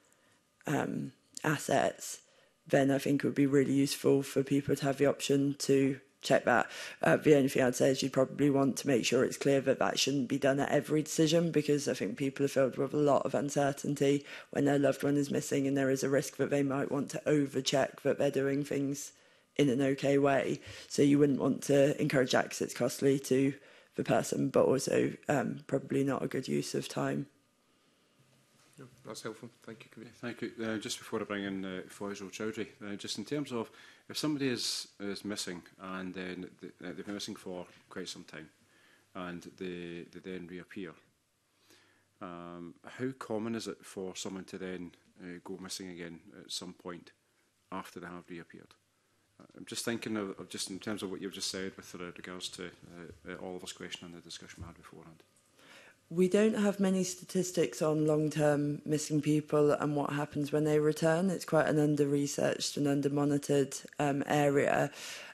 assets, then I think it would be really useful for people to have the option to check that. The only thing I'd say is you'd probably want to make sure it's clear that that shouldn't be done at every decision, because I think people are filled with a lot of uncertainty when their loved one is missing, and there is a risk that they might want to over-check that they're doing things in an okay way. So you wouldn't want to encourage that because it's costly to the person, but also probably not a good use of time. Yeah, that's helpful. Thank you, Kabir. Thank you. Just before I bring in Faisal Chowdhury, just in terms of if somebody is missing and then they've been missing for quite some time and they then reappear, how common is it for someone to then go missing again at some point after they have reappeared? I'm just thinking of just in terms of what you've just said with regards to Oliver's question and the discussion we had beforehand. We don't have many statistics on long-term missing people and what happens when they return. It's quite an under-researched and under-monitored area.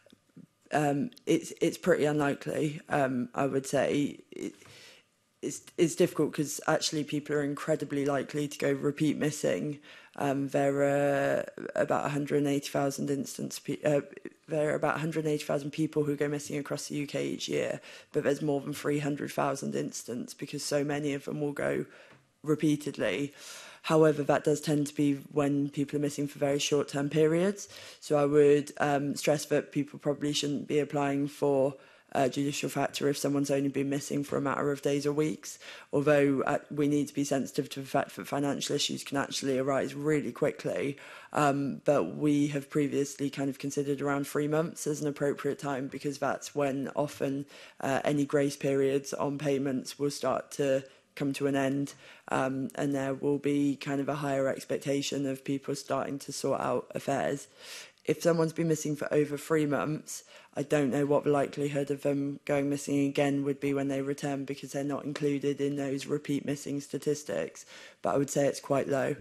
It's pretty unlikely, I would say. It's difficult because actually people are incredibly likely to go repeat missing. There are about 180,000 there are about 180,000 people who go missing across the UK each year, but there's more than 300,000 incidents because so many of them will go repeatedly. However, that does tend to be when people are missing for very short-term periods. So I would stress that people probably shouldn't be applying for a judicial factor if someone's only been missing for a matter of days or weeks, although we need to be sensitive to the fact that financial issues can actually arise really quickly. But we have previously kind of considered around 3 months as an appropriate time, because that's when often any grace periods on payments will start to come to an end, and there will be kind of a higher expectation of people starting to sort out affairs. If someone's been missing for over 3 months, I don't know what the likelihood of them going missing again would be when they return, because they're not included in those repeat missing statistics. But I would say it's quite low.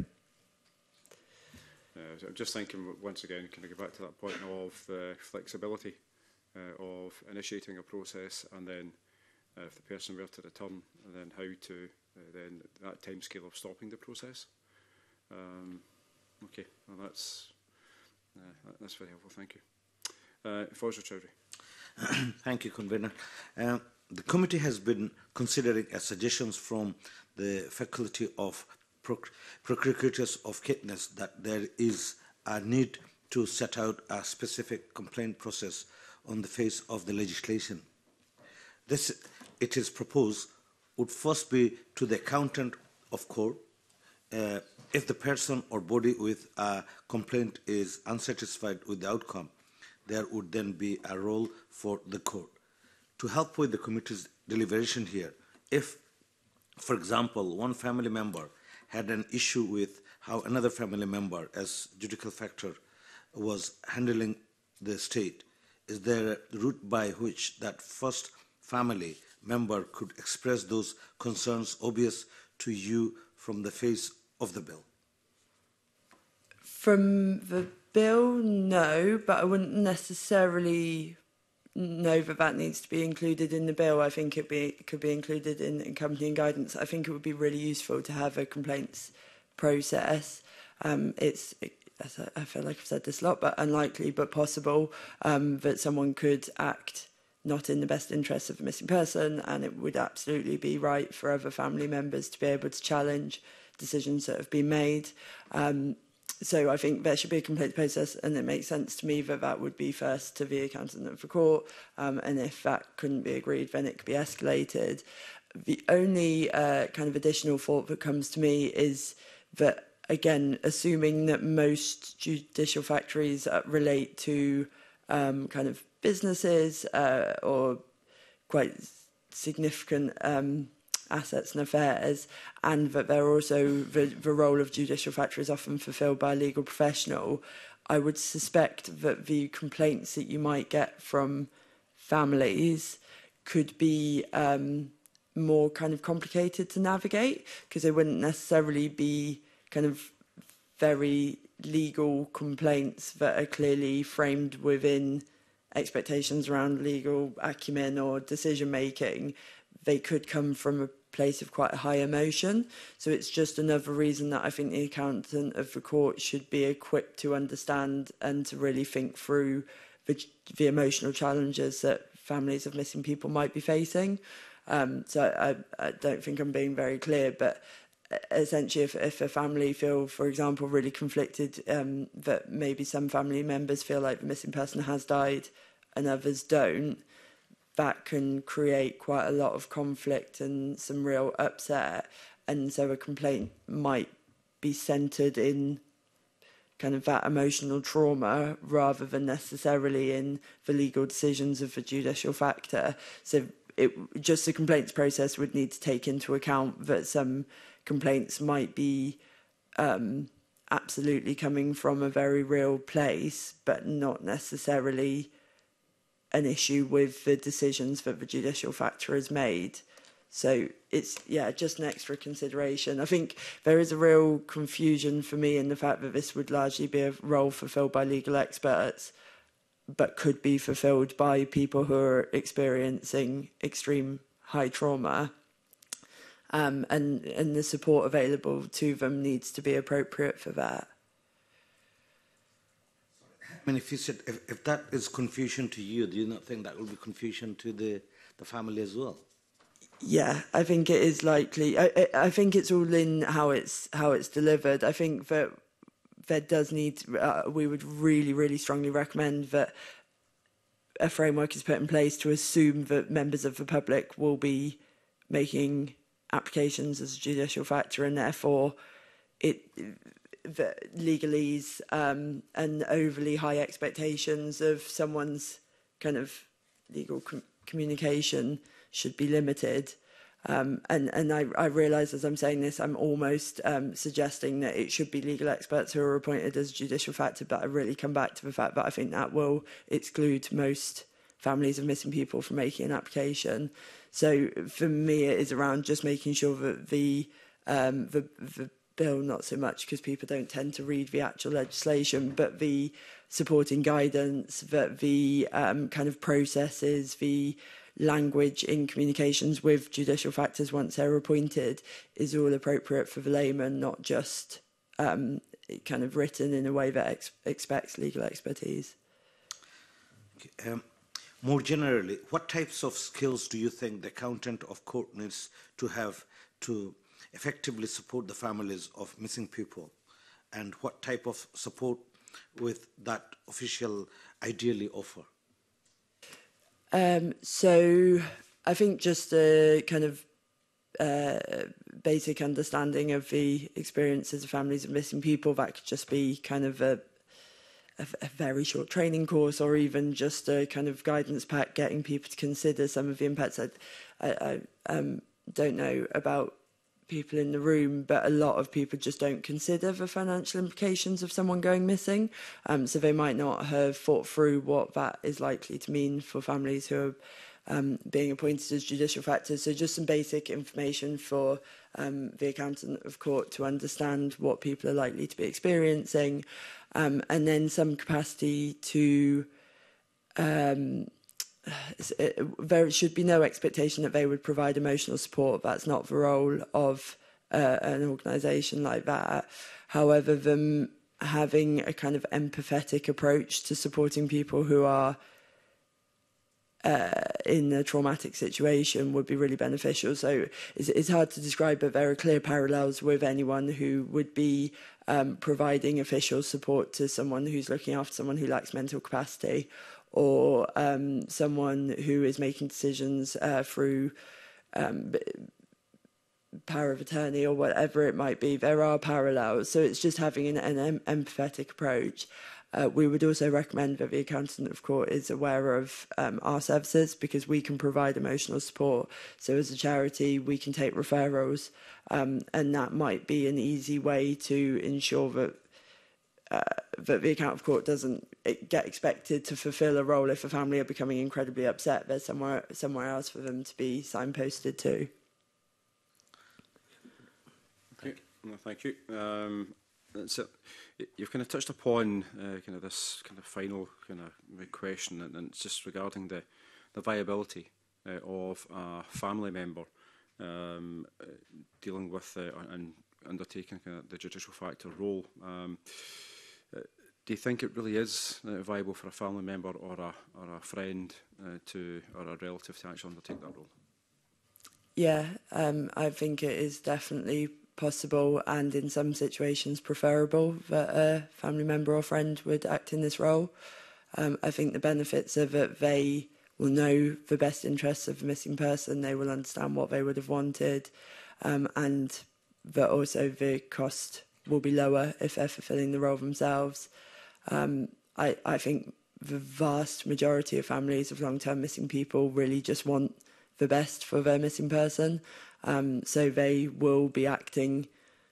So I'm just thinking, once again, can I go back to that point of the flexibility of initiating a process, and then if the person were to return, and then how to then that timescale of stopping the process. Okay, well that's very helpful. Thank you. Faisal Chowdhury. Thank you, Convener. The committee has been considering suggestions from the Faculty of Procurators of Kidneys that there is a need to set out a specific complaint process on the face of the legislation. This, it is proposed, would first be to the accountant of court. If the person or body with a complaint is unsatisfied with the outcome, there would then be a role for the court. To help with the committee's deliberation here, if, for example, one family member had an issue with how another family member, as judicial factor, was handling the estate, is there a route by which that first family member could express those concerns obvious to you from the face of the bill? From the bill, no, but I wouldn't necessarily know that that needs to be included in the bill. I think it could be included in accompanying guidance. I think it would be really useful to have a complaints process. I feel like I've said this a lot, but unlikely but possible that someone could act not in the best interest of the missing person, and it would absolutely be right for other family members to be able to challenge decisions that have been made. So I think there should be a complaint process, and it makes sense to me that that would be first to the accountant of the court, and if that couldn't be agreed, then it could be escalated. The only kind of additional thought that comes to me is that, again, assuming that most judicial factories relate to kind of businesses or quite significant assets and affairs, and that they're also the role of judicial factor is often fulfilled by a legal professional, I would suspect that the complaints that you might get from families could be more kind of complicated to navigate, because they wouldn't necessarily be kind of very legal complaints that are clearly framed within expectations around legal acumen or decision making. They could come from a place of quite a high emotion. So it's just another reason that I think the accountant of the court should be equipped to understand and to really think through the emotional challenges that families of missing people might be facing. So I don't think I'm being very clear, but essentially if a family feel, for example, really conflicted, that maybe some family members feel like the missing person has died and others don't, that can create quite a lot of conflict and some real upset. And so a complaint might be centred in kind of that emotional trauma rather than necessarily in the legal decisions of the judicial factor. So just the complaints process would need to take into account that some complaints might be absolutely coming from a very real place, but not necessarily an issue with the decisions that the judicial factor has made. So it's, just an extra consideration. I think there is a real confusion for me in the fact that this would largely be a role fulfilled by legal experts, but could be fulfilled by people who are experiencing extreme high trauma. And the support available to them needs to be appropriate for that. I mean, if you said, if that is confusion to you, do you not think that will be confusion to the family as well? Yeah, I think it is likely. I think it's all in how it's delivered. I think that there does need. We would really, really strongly recommend that a framework is put in place to assume that members of the public will be making applications as a judicial factor, and therefore the legalese and overly high expectations of someone's kind of legal communication should be limited. And I realise as I'm saying this, I'm almost suggesting that it should be legal experts who are appointed as judicial factor, but I really come back to the fact that I think that will exclude most families of missing people from making an application. So for me, it is around just making sure that the bill, not so much because people don't tend to read the actual legislation, but the supporting guidance, that the kind of processes, the language in communications with judicial factors once they're appointed is all appropriate for the layman, not just kind of written in a way that expects legal expertise. Okay, more generally, what types of skills do you think the accountant of court needs to have to effectively support the families of missing people, and what type of support with that official ideally offer? So I think just a kind of basic understanding of the experiences of families of missing people, that could just be kind of a very short training course, or even just a kind of guidance pack getting people to consider some of the impacts. I don't know about people in the room, but a lot of people just don't consider the financial implications of someone going missing. So they might not have thought through what that is likely to mean for families who are being appointed as judicial factors. So just some basic information for the accountant of court to understand what people are likely to be experiencing, and then some capacity to there should be no expectation that they would provide emotional support. That's not the role of an organisation like that. However, them having a kind of empathetic approach to supporting people who are in a traumatic situation would be really beneficial. So it's hard to describe, but there are clear parallels with anyone who would be providing official support to someone who's looking after someone who lacks mental capacity, or someone who is making decisions through power of attorney or whatever it might be. There are parallels. So it's just having an empathetic approach. We would also recommend that the accountant of court is aware of our services, because we can provide emotional support. So as a charity, we can take referrals, and that might be an easy way to ensure that that the accountant of court doesn't get expected to fulfil a role if a family are becoming incredibly upset. There's somewhere else for them to be signposted to. Okay, well, thank you. So you've kind of touched upon kind of this kind of final kind of question, and it's just regarding the viability of a family member dealing with and undertaking kind of the judicial factor role. Do you think it really is viable for a family member or a friend or a relative to actually undertake that role? Yeah, I think it is definitely possible, and in some situations preferable, that a family member or friend would act in this role. I think the benefits of it, they will know the best interests of the missing person, they will understand what they would have wanted, and that also the cost will be lower if they're fulfilling the role themselves. I think the vast majority of families of long-term missing people really just want the best for their missing person. So they will be acting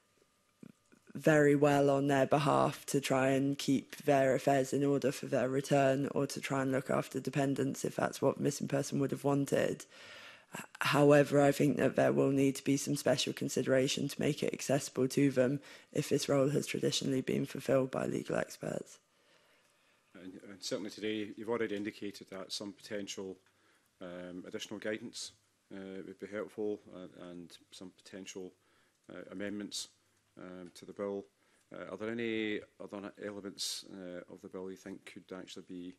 very well on their behalf to try and keep their affairs in order for their return, or to try and look after dependents if that's what the missing person would have wanted. However, I think that there will need to be some special consideration to make it accessible to them if this role has traditionally been fulfilled by legal experts. And certainly today, you've already indicated that some potential additional guidance would be helpful, and some potential amendments to the bill. Are there any other elements of the bill you think could actually be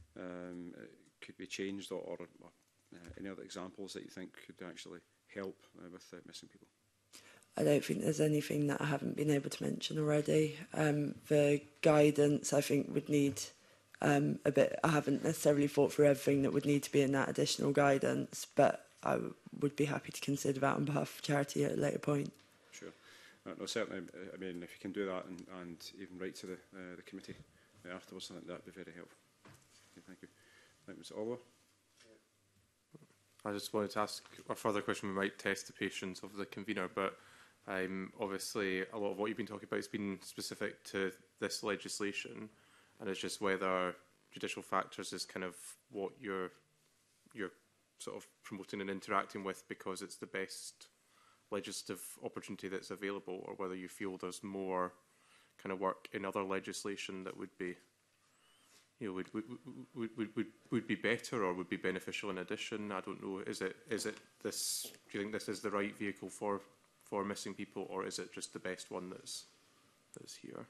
changed, or any other examples that you think could actually help with missing people? I don't think there's anything that I haven't been able to mention already. The guidance, I think, would need a bit. I haven't necessarily thought through everything that would need to be in that additional guidance, but I would be happy to consider that on behalf of charity at a later point. Sure. No, certainly. I mean, if you can do that and even write to the committee afterwards, I think that would be very helpful. Okay, thank you. Thank you, Mr. Oliver. I just wanted to ask a further question. We might test the patience of the convener, but obviously a lot of what you've been talking about has been specific to this legislation, and it's just whether judicial factors is kind of what you're sort of promoting and interacting with because it's the best legislative opportunity that's available, or whether you feel there's more kind of work in other legislation that would be, you know, would be better or would be beneficial in addition. I don't know. Is it this? Do you think this is the right vehicle for missing people, or is it just the best one that's here?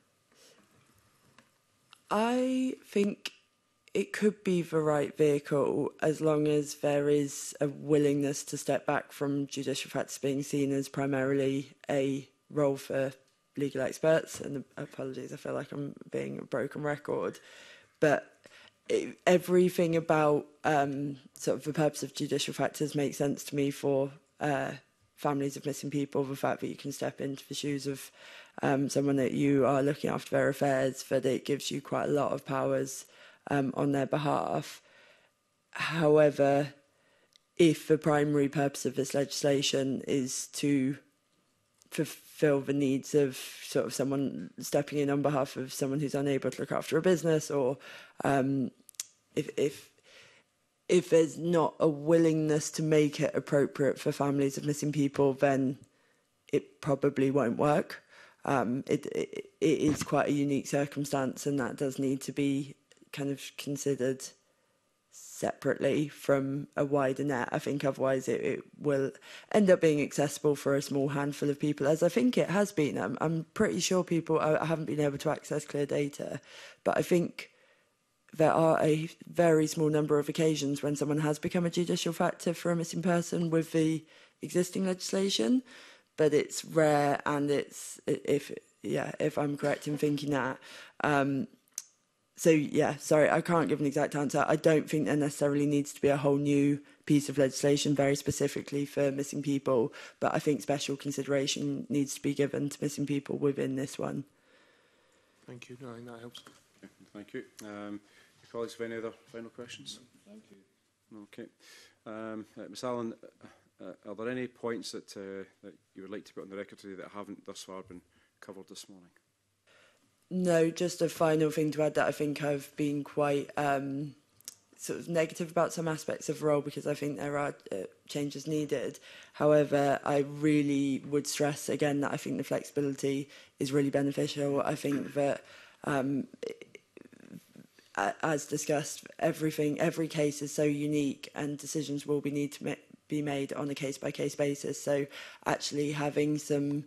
I think it could be the right vehicle as long as there is a willingness to step back from judicial factors being seen as primarily a role for legal experts. And apologies, I feel like I'm being a broken record. But everything about sort of the purpose of judicial factors makes sense to me for families of missing people. The fact that you can step into the shoes of someone that you are looking after their affairs, that it gives you quite a lot of powers on their behalf. However, if the primary purpose of this legislation is to fulfill the needs of sort of someone stepping in on behalf of someone who's unable to look after a business, or if there's not a willingness to make it appropriate for families of missing people, then it probably won't work. It is quite a unique circumstance, and that does need to be kind of considered separately from a wider net. I think otherwise it will end up being accessible for a small handful of people, as I think it has been. I'm pretty sure people, I haven't been able to access clear data, but I think there are a very small number of occasions when someone has become a judicial factor for a missing person with the existing legislation, but it's rare, and if I'm correct in thinking that. So yeah, sorry, I can't give an exact answer. I don't think there necessarily needs to be a whole new piece of legislation very specifically for missing people, but I think special consideration needs to be given to missing people within this one. Thank you. No, I think that helps. Okay, thank you. Colleagues, have any other final questions? Thank you. Okay. Ms Allen, are there any points that you would like to put on the record today that haven't thus far been covered this morning? No, just a final thing to add, that I think I've been quite sort of negative about some aspects of the role because I think there are changes needed. However, I really would stress again that I think the flexibility is really beneficial. I think that as discussed, every case is so unique, and decisions will need to be made on a case-by-case basis. So actually having some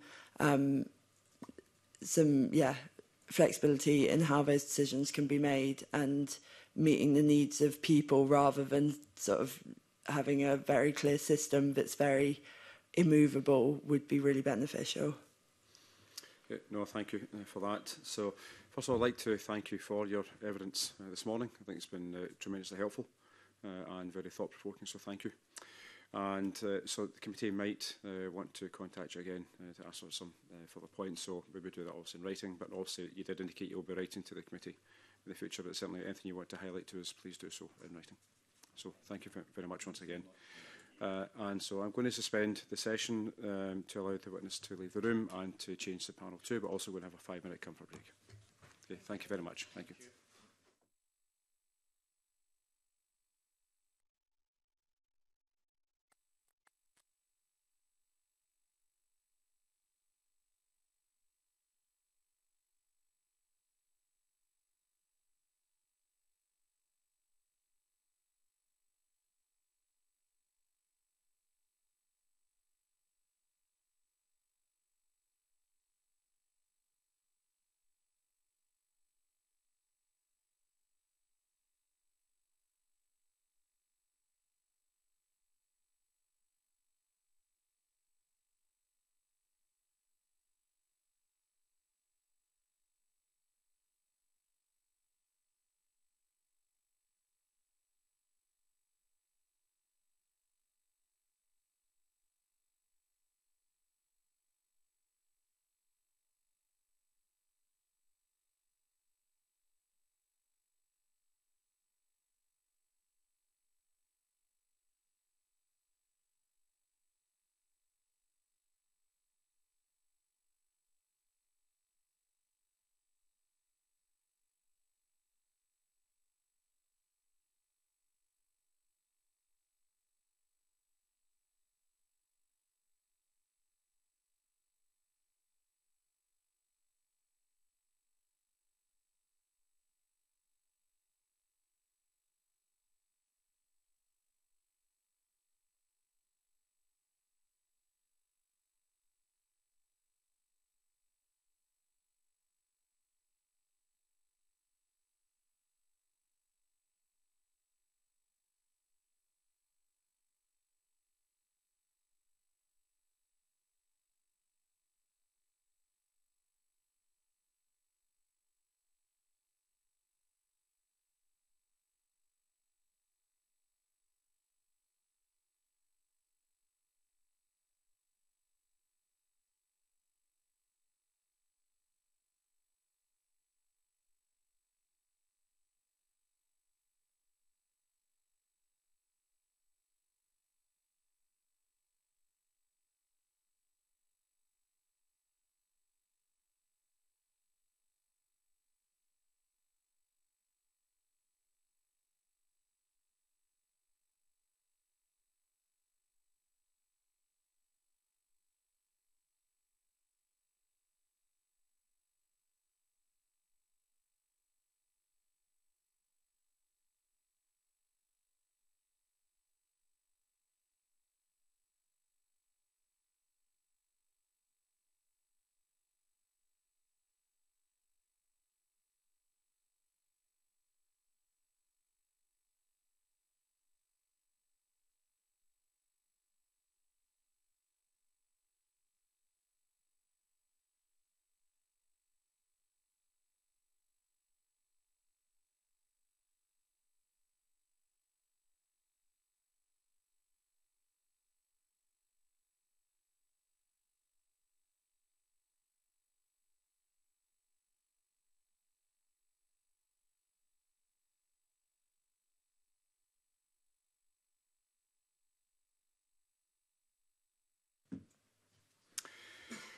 flexibility in how those decisions can be made and meeting the needs of people rather than sort of having a very clear system that's very immovable would be really beneficial. No, thank you for that. So, first of all, I'd like to thank you for your evidence this morning. I think it's been tremendously helpful and very thought-provoking, so thank you. And so the committee might want to contact you again to ask for some further points, so we would do that obviously in writing, but also you did indicate you'll be writing to the committee in the future, but certainly anything you want to highlight to us, please do so in writing. So thank you very much once again. And so I'm going to suspend the session to allow the witness to leave the room and to change the panel too, but also going to have a 5-minute comfort break. Okay, thank you very much. Thank you.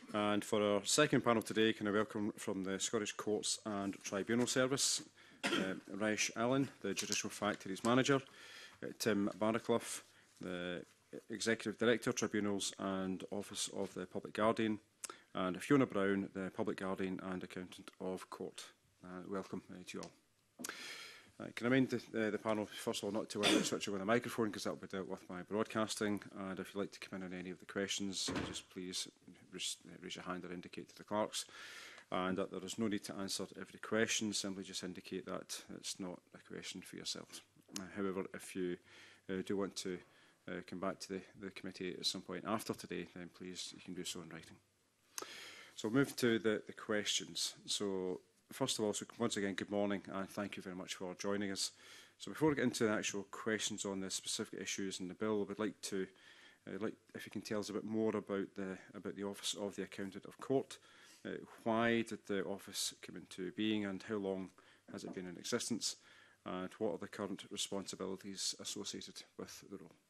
And for our second panel today, can I welcome from the Scottish Courts and Tribunal Service, Raish Allen, the Judicial Factories Manager, Tim Barraclough, the Executive Director, Tribunals and Office of the Public Guardian, and Fiona Brown, the Public Guardian and Accountant of Court. Welcome to you all. Can I remind the panel, first of all, not to switch on the microphone because that will be dealt with by broadcasting, and if you'd like to come in on any of the questions, just please raise your hand or indicate to the clerks, and that there is no need to answer every question, simply just indicate that it's not a question for yourselves. However, if you do want to come back to the committee at some point after today, then please, you can do so in writing. So we'll move to the questions. So first of all, so once again, good morning, and thank you very much for joining us. So before we get into the actual questions on the specific issues in the bill, we'd like to, if you can tell us a bit more about the Office of the Accountant of Court. Why did the office come into being, and how long has it been in existence, and what are the current responsibilities associated with the role?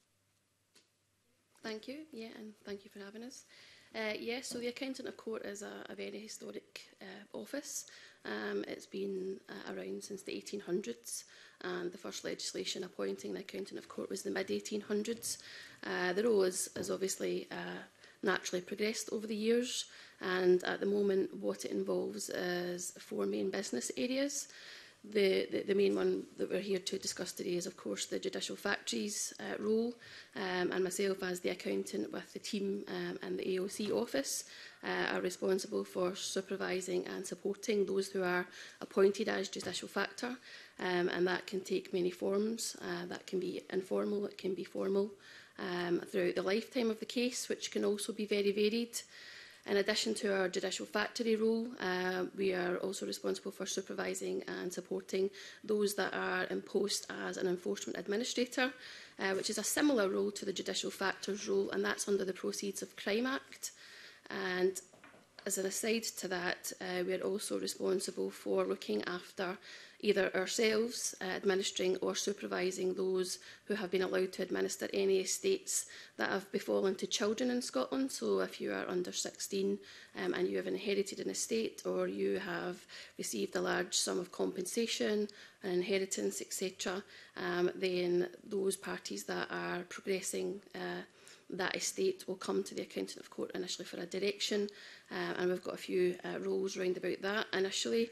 Thank you, and thank you for having us. So the Accountant of Court is a very historic office. It's been around since the 1800s, and the first legislation appointing the Accountant of Court was the mid-1800s. The role has obviously naturally progressed over the years, and at the moment what it involves is 4 main business areas. The main one that we're here to discuss today is, of course, the Judicial Factories role, and myself as the accountant with the team and the AOC office are responsible for supervising and supporting those who are appointed as Judicial Factor, and that can take many forms. That can be informal, it can be formal, throughout the lifetime of the case, which can also be very varied. In addition to our judicial factory role, we are also responsible for supervising and supporting those that are in post as an enforcement administrator, which is a similar role to the judicial factors role, and that's under the Proceeds of Crime Act. And as an aside to that, we are also responsible for looking after either ourselves administering or supervising those who have been allowed to administer any estates that have befallen to children in Scotland. So if you are under 16 and you have inherited an estate, or you have received a large sum of compensation, an inheritance, etc., then those parties that are progressing that estate will come to the Accountant of Court initially for a direction, and we've got a few roles round about that initially.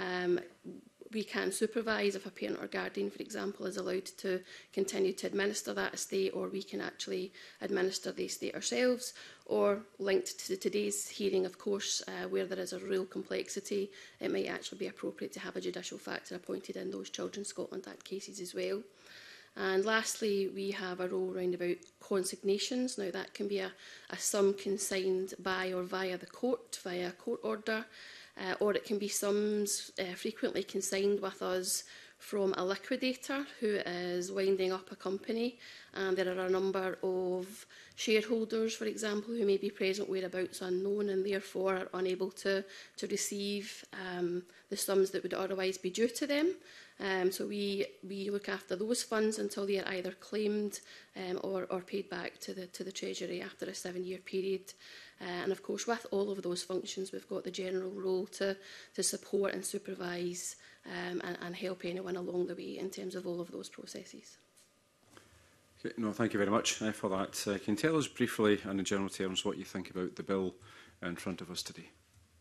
We can supervise if a parent or guardian, for example, is allowed to continue to administer that estate, or we can actually administer the estate ourselves, or linked to today's hearing, of course, where there is a real complexity, it might actually be appropriate to have a judicial factor appointed in those Children's Scotland Act cases as well. And lastly, we have a role round about consignations. Now, that can be a sum consigned by or via the court, via a court order, or it can be sums frequently consigned with us from a liquidator who is winding up a company. And there are a number of shareholders, for example, who may be present whereabouts unknown, and therefore are unable to receive the sums that would otherwise be due to them. So we look after those funds until they are either claimed or paid back to the Treasury after a 7-year period. And of course, with all of those functions, we've got the general role to support and supervise and help anyone along the way in terms of all of those processes. Okay, no, thank you very much for that. Can you tell us briefly and in general terms what you think about the bill in front of us today?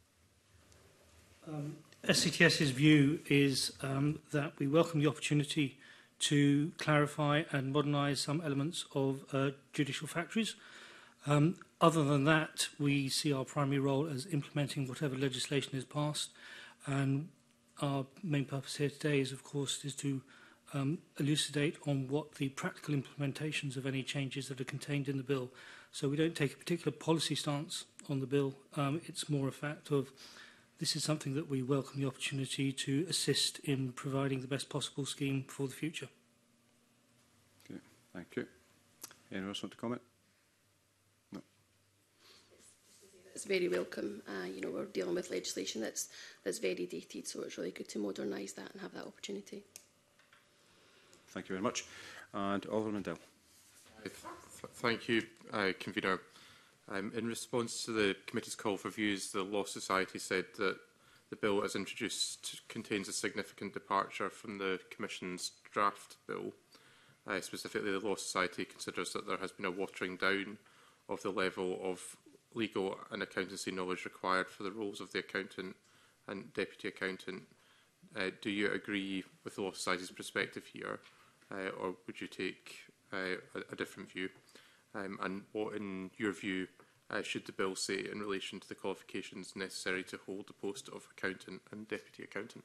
SCTS's view is that we welcome the opportunity to clarify and modernise some elements of judicial factories. Other than that, we see our primary role as implementing whatever legislation is passed, and our main purpose here today is, of course, to elucidate on what the practical implementations of any changes that are contained in the bill. So we don't take a particular policy stance on the bill. It's more a fact of this is something that we welcome the opportunity to assist in providing the best possible scheme for the future. Okay, thank you. Anyone else want to comment? No. It's very welcome. We're dealing with legislation that's very dated, so it's really good to modernise that and have that opportunity. Thank you very much. And Alderman Dell. Thank you, Convener. In response to the committee's call for views, the Law Society said that the bill as introduced contains a significant departure from the Commission's draft bill. Specifically, the Law Society considers that there has been a watering down of the level of legal and accountancy knowledge required for the roles of the accountant and deputy accountant. Do you agree with the Law Society's perspective here, or would you take a different view? And what, in your view, should the bill say in relation to the qualifications necessary to hold the post of accountant and deputy accountant?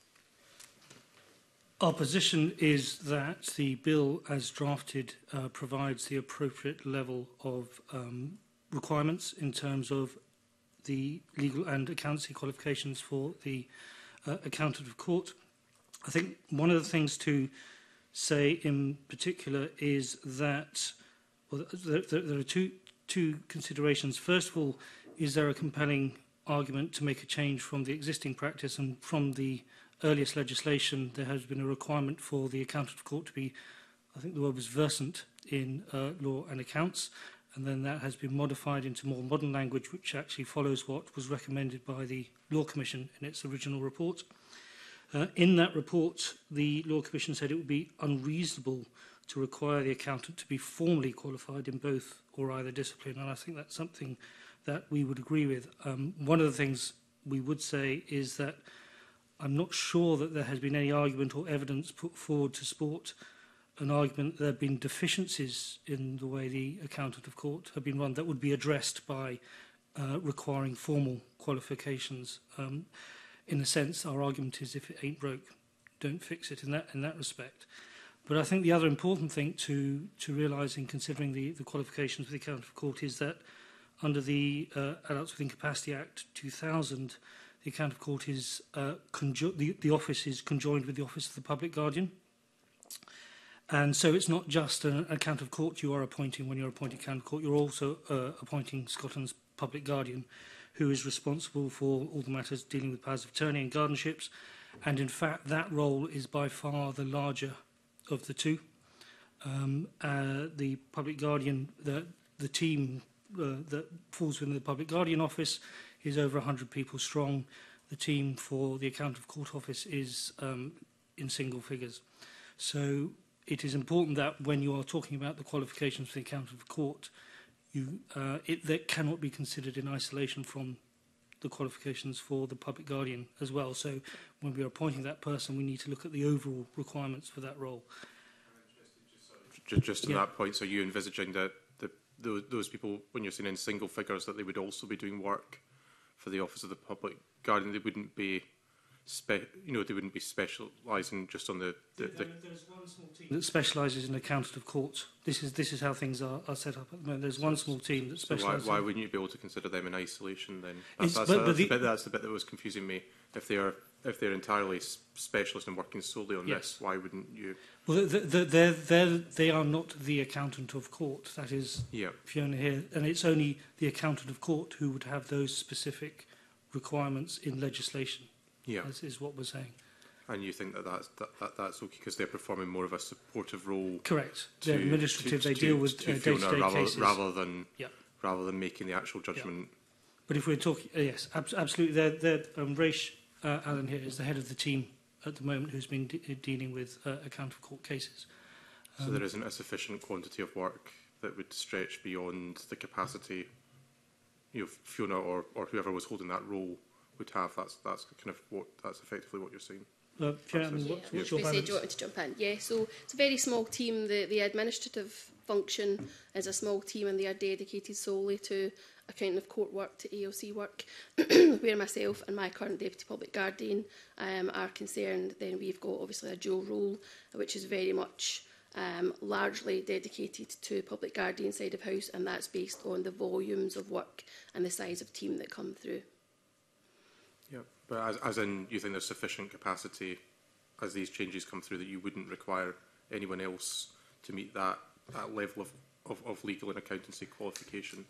Our position is that the bill, as drafted, provides the appropriate level of requirements in terms of the legal and accountancy qualifications for the accountant of court. I think one of the things to say in particular is that there are two considerations. First of all, is there a compelling argument to make a change from the existing practice? And from the earliest legislation, there has been a requirement for the accountant of court to be, I think the word was versant in law and accounts, and then that has been modified into more modern language, which actually follows what was recommended by the Law Commission in its original report. In that report, the Law Commission said it would be unreasonable to require the accountant to be formally qualified in both or either discipline, and I think that's something that we would agree with. One of the things we would say is that I'm not sure that there has been any argument or evidence put forward to support an argument that there have been deficiencies in the way the accountant of court have been run that would be addressed by requiring formal qualifications. In a sense, our argument is if it ain't broke, don't fix it in that respect. But I think the other important thing to realise in considering the qualifications of the accountant of court is that under the Adults with Incapacity Act 2000, the accountant of court is the office is conjoined with the office of the public guardian. And so it's not just an accountant of court you are appointing when you're appointing accountant of court, you're also appointing Scotland's public guardian, who is responsible for all the matters dealing with powers of attorney and guardianships. And in fact, that role is by far the larger of the two. The public guardian, the team that falls within the public guardian office is over 100 people strong. The team for the accountant of court office is in single figures. So it is important that when you are talking about the qualifications for the accountant of court, that cannot be considered in isolation from the qualifications for the public guardian as well. So when we are appointing that person, we need to look at the overall requirements for that role. Just on that point, so are you envisaging that those people, when you're saying in single figures, that they would also be doing work for the office of the public guardian? They wouldn't be, they wouldn't be specialising just on the. There's one small team that specialises in accountant of court. This is how things are set up at the moment. There's one small team that specialises. So why wouldn't you be able to consider them in isolation then? That's the bit that was confusing me. If they're entirely specialist and working solely on this, why wouldn't you? Well, they are not the accountant of court. That is Fiona here, and it's only the accountant of court who would have those specific requirements in legislation. Yeah, is what we're saying. And you think that's okay because they're performing more of a supportive role? Correct. They're administrative. They deal with day-to-day cases rather than making the actual judgment. Yeah. But if we're talking, yes, absolutely. Raish Allen here is the head of the team at the moment who's been dealing with accountant of court cases. So there isn't a sufficient quantity of work that would stretch beyond the capacity, Fiona or whoever was holding that role would have. That's effectively what you're saying. Fiona, what's your balance? Do you want me to jump in? Yeah, so it's a very small team. The administrative function is a small team, and they are dedicated solely to accounting of court work, to AOC work. Where myself and my current deputy public guardian are concerned, then we've got obviously a dual role, which is very much largely dedicated to public guardian side of house, and that's based on the volumes of work and the size of team that come through. Yeah, but as in you think there's sufficient capacity as these changes come through that you wouldn't require anyone else to meet that level of legal and accountancy qualification?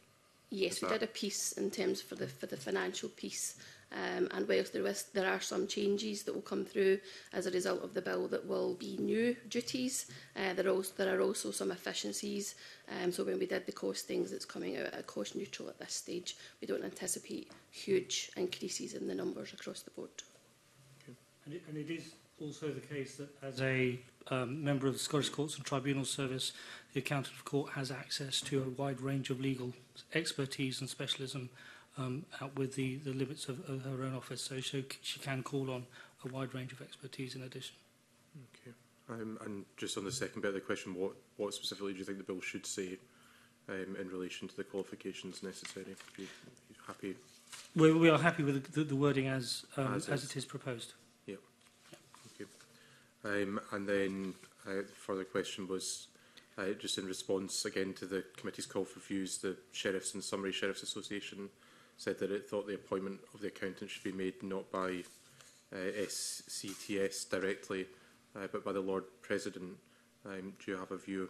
Yes, we did a piece in terms for the financial piece, and whilst there are some changes that will come through as a result of the bill that will be new duties, there are also some efficiencies. So when we did the costings, it's coming out at cost neutral at this stage. We don't anticipate huge increases in the numbers across the board. Okay. And it is also the case that as a member of the Scottish Courts and Tribunal Service, the Accountant of Court has access to a wide range of legal expertise and specialism out with the limits of her own office, so she can call on a wide range of expertise in addition. Okay. And just on the second bit of the question, what specifically do you think the bill should say in relation to the qualifications necessary? Are you happy? We are happy with the wording as it is proposed. Yeah. Okay. And then the further question was just in response again to the committee's call for views. The Sheriffs and Summary Sheriffs Association said that it thought the appointment of the accountant should be made not by SCTS directly, but by the Lord President. Do you have a view?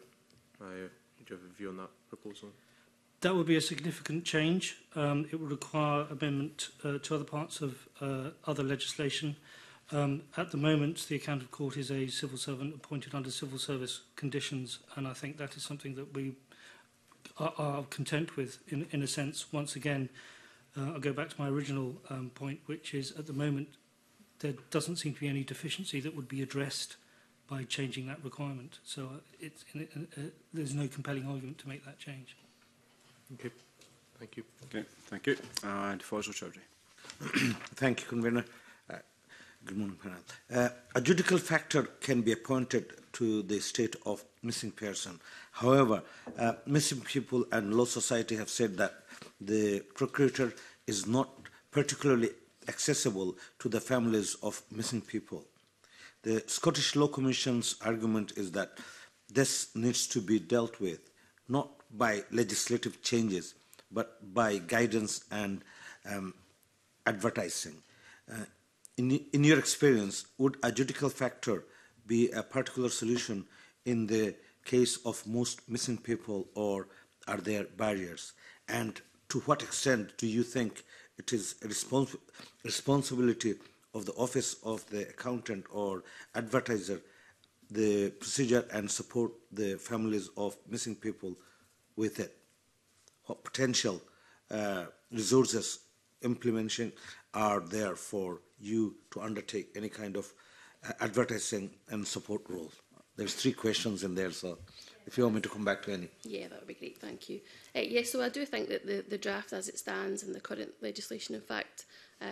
On that proposal? That would be a significant change. It would require amendment to other parts of other legislation. At the moment, the Accountant of Court is a civil servant appointed under civil service conditions, and I think that is something that we are content with in a sense. Once again, I'll go back to my original point, which is at the moment there doesn't seem to be any deficiency that would be addressed by changing that requirement. So there's no compelling argument to make that change. Okay, thank you. Okay, thank you. And Fazil Chowdhury. Thank you, Convener. Good morning, panel. A judicial factor can be appointed to the state of missing person. However, missing people and Law Society have said that the procurator is not particularly accessible to the families of missing people. The Scottish Law Commission's argument is that this needs to be dealt with not by legislative changes, but by guidance and advertising. In your experience, would a judicial factor be a particular solution in the case of most missing people, or are there barriers? And to what extent do you think it is a responsibility of the Office of the Accountant or Advertiser the procedure and support the families of missing people with it? What potential resources implementation are there for you to undertake any kind of advertising and support role? There's 3 questions in there, so if you want me to come back to any. Yeah, that would be great, thank you. Yes, so I do think that the draft as it stands and the current legislation, in fact,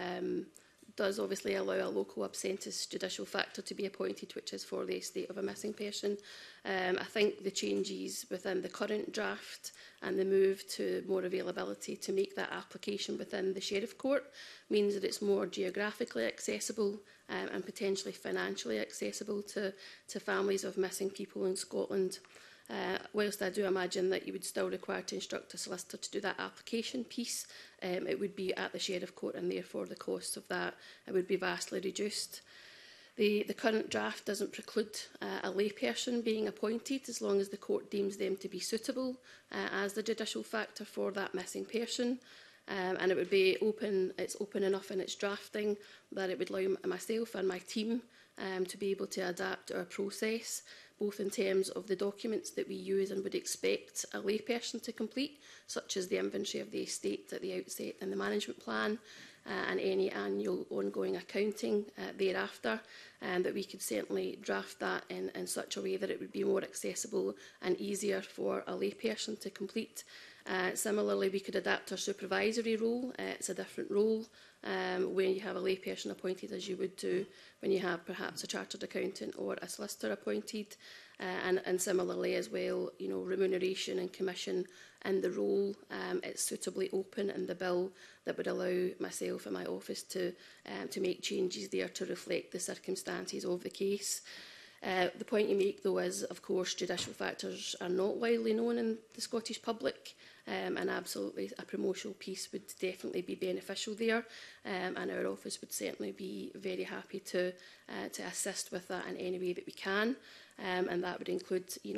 does obviously allow a local absentis judicial factor to be appointed, which is for the estate of a missing person. I think the changes within the current draft and the move to more availability to make that application within the Sheriff Court means that it's more geographically accessible and potentially financially accessible to families of missing people in Scotland. Whilst I do imagine that you would still require to instruct a solicitor to do that application piece, it would be at the Sheriff Court, and therefore the cost of that would be vastly reduced. The current draft doesn't preclude a layperson being appointed as long as the court deems them to be suitable as the judicial factor for that missing person. And it would be open, it's open enough in its drafting that it would allow myself and my team to be able to adapt our process, both in terms of the documents that we use and would expect a layperson to complete, such as the inventory of the estate at the outset and the management plan, and any annual ongoing accounting thereafter, and that we could certainly draft that in such a way that it would be more accessible and easier for a layperson to complete. Similarly, we could adapt our supervisory role. It's a different role when you have a layperson appointed, as you would do when you have perhaps a chartered accountant or a solicitor appointed. And similarly as well, you know, remuneration and commission and the role, it's suitably open in the bill that would allow myself and my office to make changes there to reflect the circumstances of the case. The point you make, though, is, of course, judicial factors are not widely known in the Scottish public, and absolutely a promotional piece would definitely be beneficial there, and our office would certainly be very happy to assist with that in any way that we can, and that would include, you know,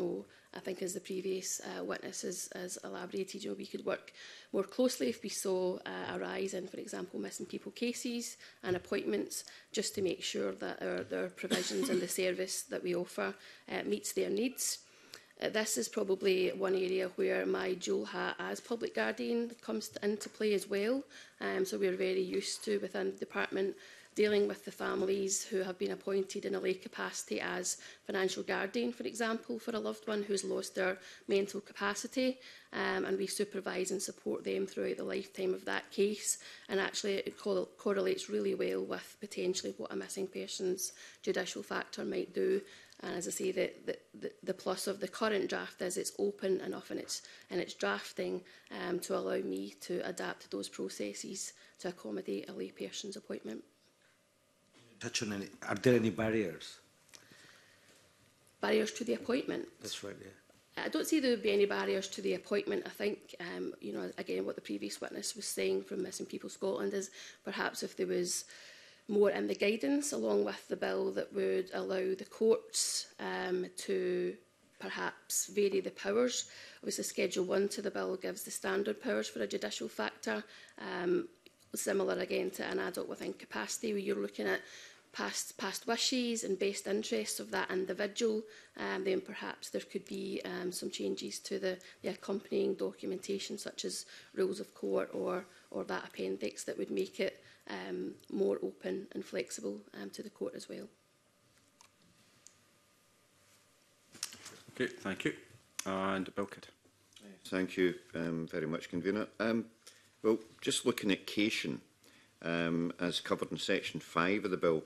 I think, as the previous witness has elaborated, we could work more closely if we saw a rise in, for example, missing people cases and appointments, just to make sure that our provisions and the service that we offer meets their needs. This is probably one area where my dual hat as public guardian comes into play as well. So we're very used to, within the department, dealing with the families who have been appointed in a lay capacity as financial guardian, for example, for a loved one who's lost their mental capacity, and we supervise and support them throughout the lifetime of that case. And actually it correlates really well with potentially what a missing person's judicial factor might do. And as I say, the plus of the current draft is it's open enough in its drafting to allow me to adapt those processes to accommodate a lay person's appointment. Touch on any, are there any barriers? Barriers to the appointment? That's right, yeah. I don't see there would be any barriers to the appointment. I think, again, what the previous witness was saying from Missing People Scotland is perhaps if there was more in the guidance along with the bill that would allow the courts to perhaps vary the powers. Obviously, Schedule 1 to the bill gives the standard powers for a judicial factor, similar again to an adult with incapacity, where you're looking at past wishes and best interests of that individual, then perhaps there could be some changes to the accompanying documentation, such as rules of court or that appendix, that would make it more open and flexible to the court as well. Okay, thank you. And Bill Kidd. Thank you very much, Convener. Well, just looking at cation, as covered in section 5 of the bill,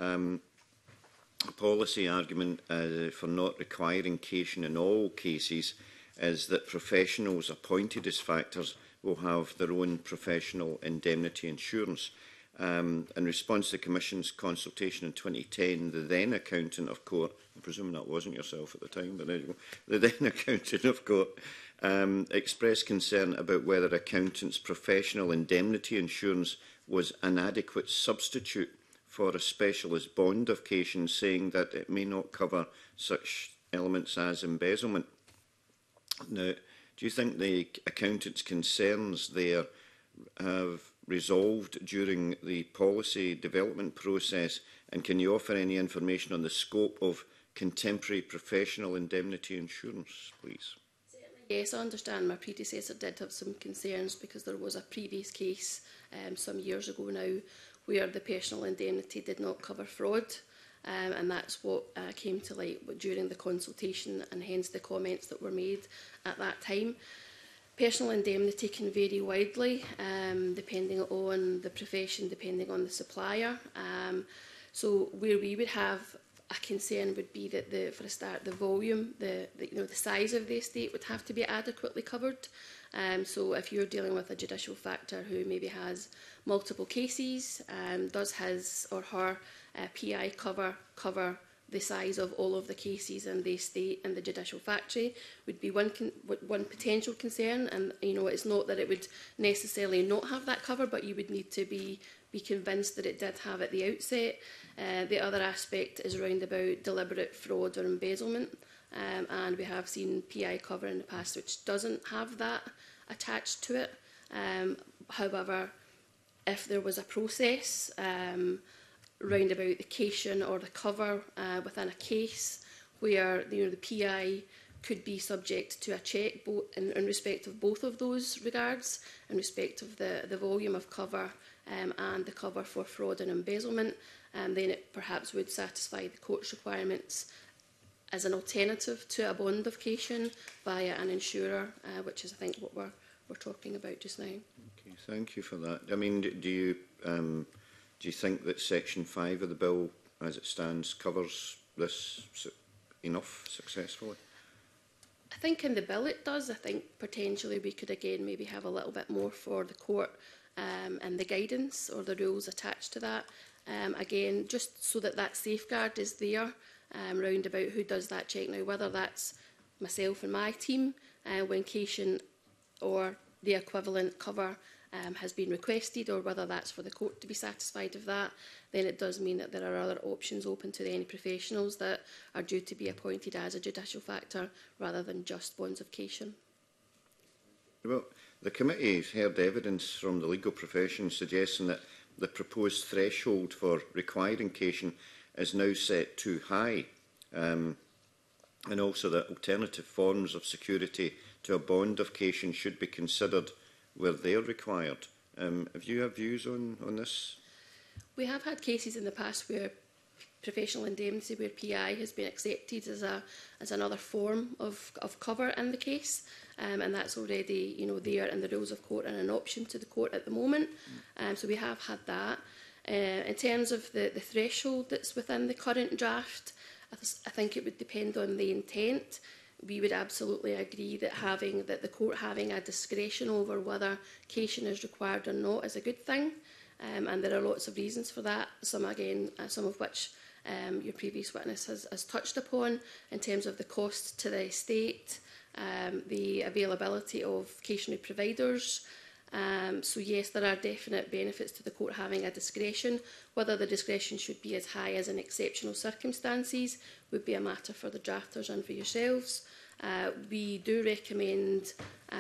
a policy argument for not requiring cation in all cases is that professionals appointed as factors will have their own professional indemnity insurance. In response to the Commission's consultation in 2010, the then Accountant of Court, I presume that wasn't yourself at the time, but there you go, the then Accountant of Court expressed concern about whether accountants' professional indemnity insurance was an adequate substitute for a specialist bond of cation, saying that it may not cover such elements as embezzlement. Now, do you think the accountant's concerns there have resolved during the policy development process, and can you offer any information on the scope of contemporary professional indemnity insurance, please? Yes, I understand my predecessor did have some concerns because there was a previous case some years ago now where the personal indemnity did not cover fraud, and that's what came to light during the consultation, and hence the comments that were made at that time. Personal indemnity can vary widely depending on the profession, depending on the supplier. So where we would have a concern would be that, for a start, the volume, the size of the estate would have to be adequately covered. So if you're dealing with a judicial factor who maybe has multiple cases, does his or her PI cover the size of all of the cases in the estate and the judicial factory, would be one potential concern. And it's not that it would necessarily not have that cover, but you would need to be convinced that it did have at the outset. The other aspect is around about deliberate fraud or embezzlement, and we have seen PI cover in the past which doesn't have that attached to it. However, if there was a process round about the cation or the cover within a case where the PI could be subject to a check in respect of both of those regards, in respect of the volume of cover and the cover for fraud and embezzlement, then it perhaps would satisfy the court's requirements as an alternative to a bond of cation via an insurer, which is, I think, what we're talking about just now. Okay, thank you for that. I mean, do you think that Section 5 of the bill, as it stands, covers this enough successfully? I think in the bill it does. I think potentially we could again maybe have a little bit more for the court and the guidance or the rules attached to that. Again, just so that safeguard is there round about who does that check now, whether that's myself and my team when cation or the equivalent cover has been requested, or whether that's for the court to be satisfied of that, then it does mean that there are other options open to any professionals that are due to be appointed as a judicial factor rather than just bonds of cation. Well, the committee has heard evidence from the legal profession suggesting that the proposed threshold for requiring cation is now set too high, and also that alternative forms of security to a bond of cation should be considered where they're required. Have you had views on this? We have had cases in the past where professional indemnity, where PI has been accepted as another form of cover in the case, and that's already there in the rules of court and an option to the court at the moment. So we have had that. In terms of the threshold that's within the current draft, I think it would depend on the intent. We would absolutely agree that the court having a discretion over whether cation is required or not is a good thing, and there are lots of reasons for that. Some of which your previous witness has touched upon in terms of the cost to the estate, the availability of cationary providers. So yes, there are definite benefits to the court having a discretion. Whether the discretion should be as high as in exceptional circumstances would be a matter for the drafters and for yourselves. We do recommend,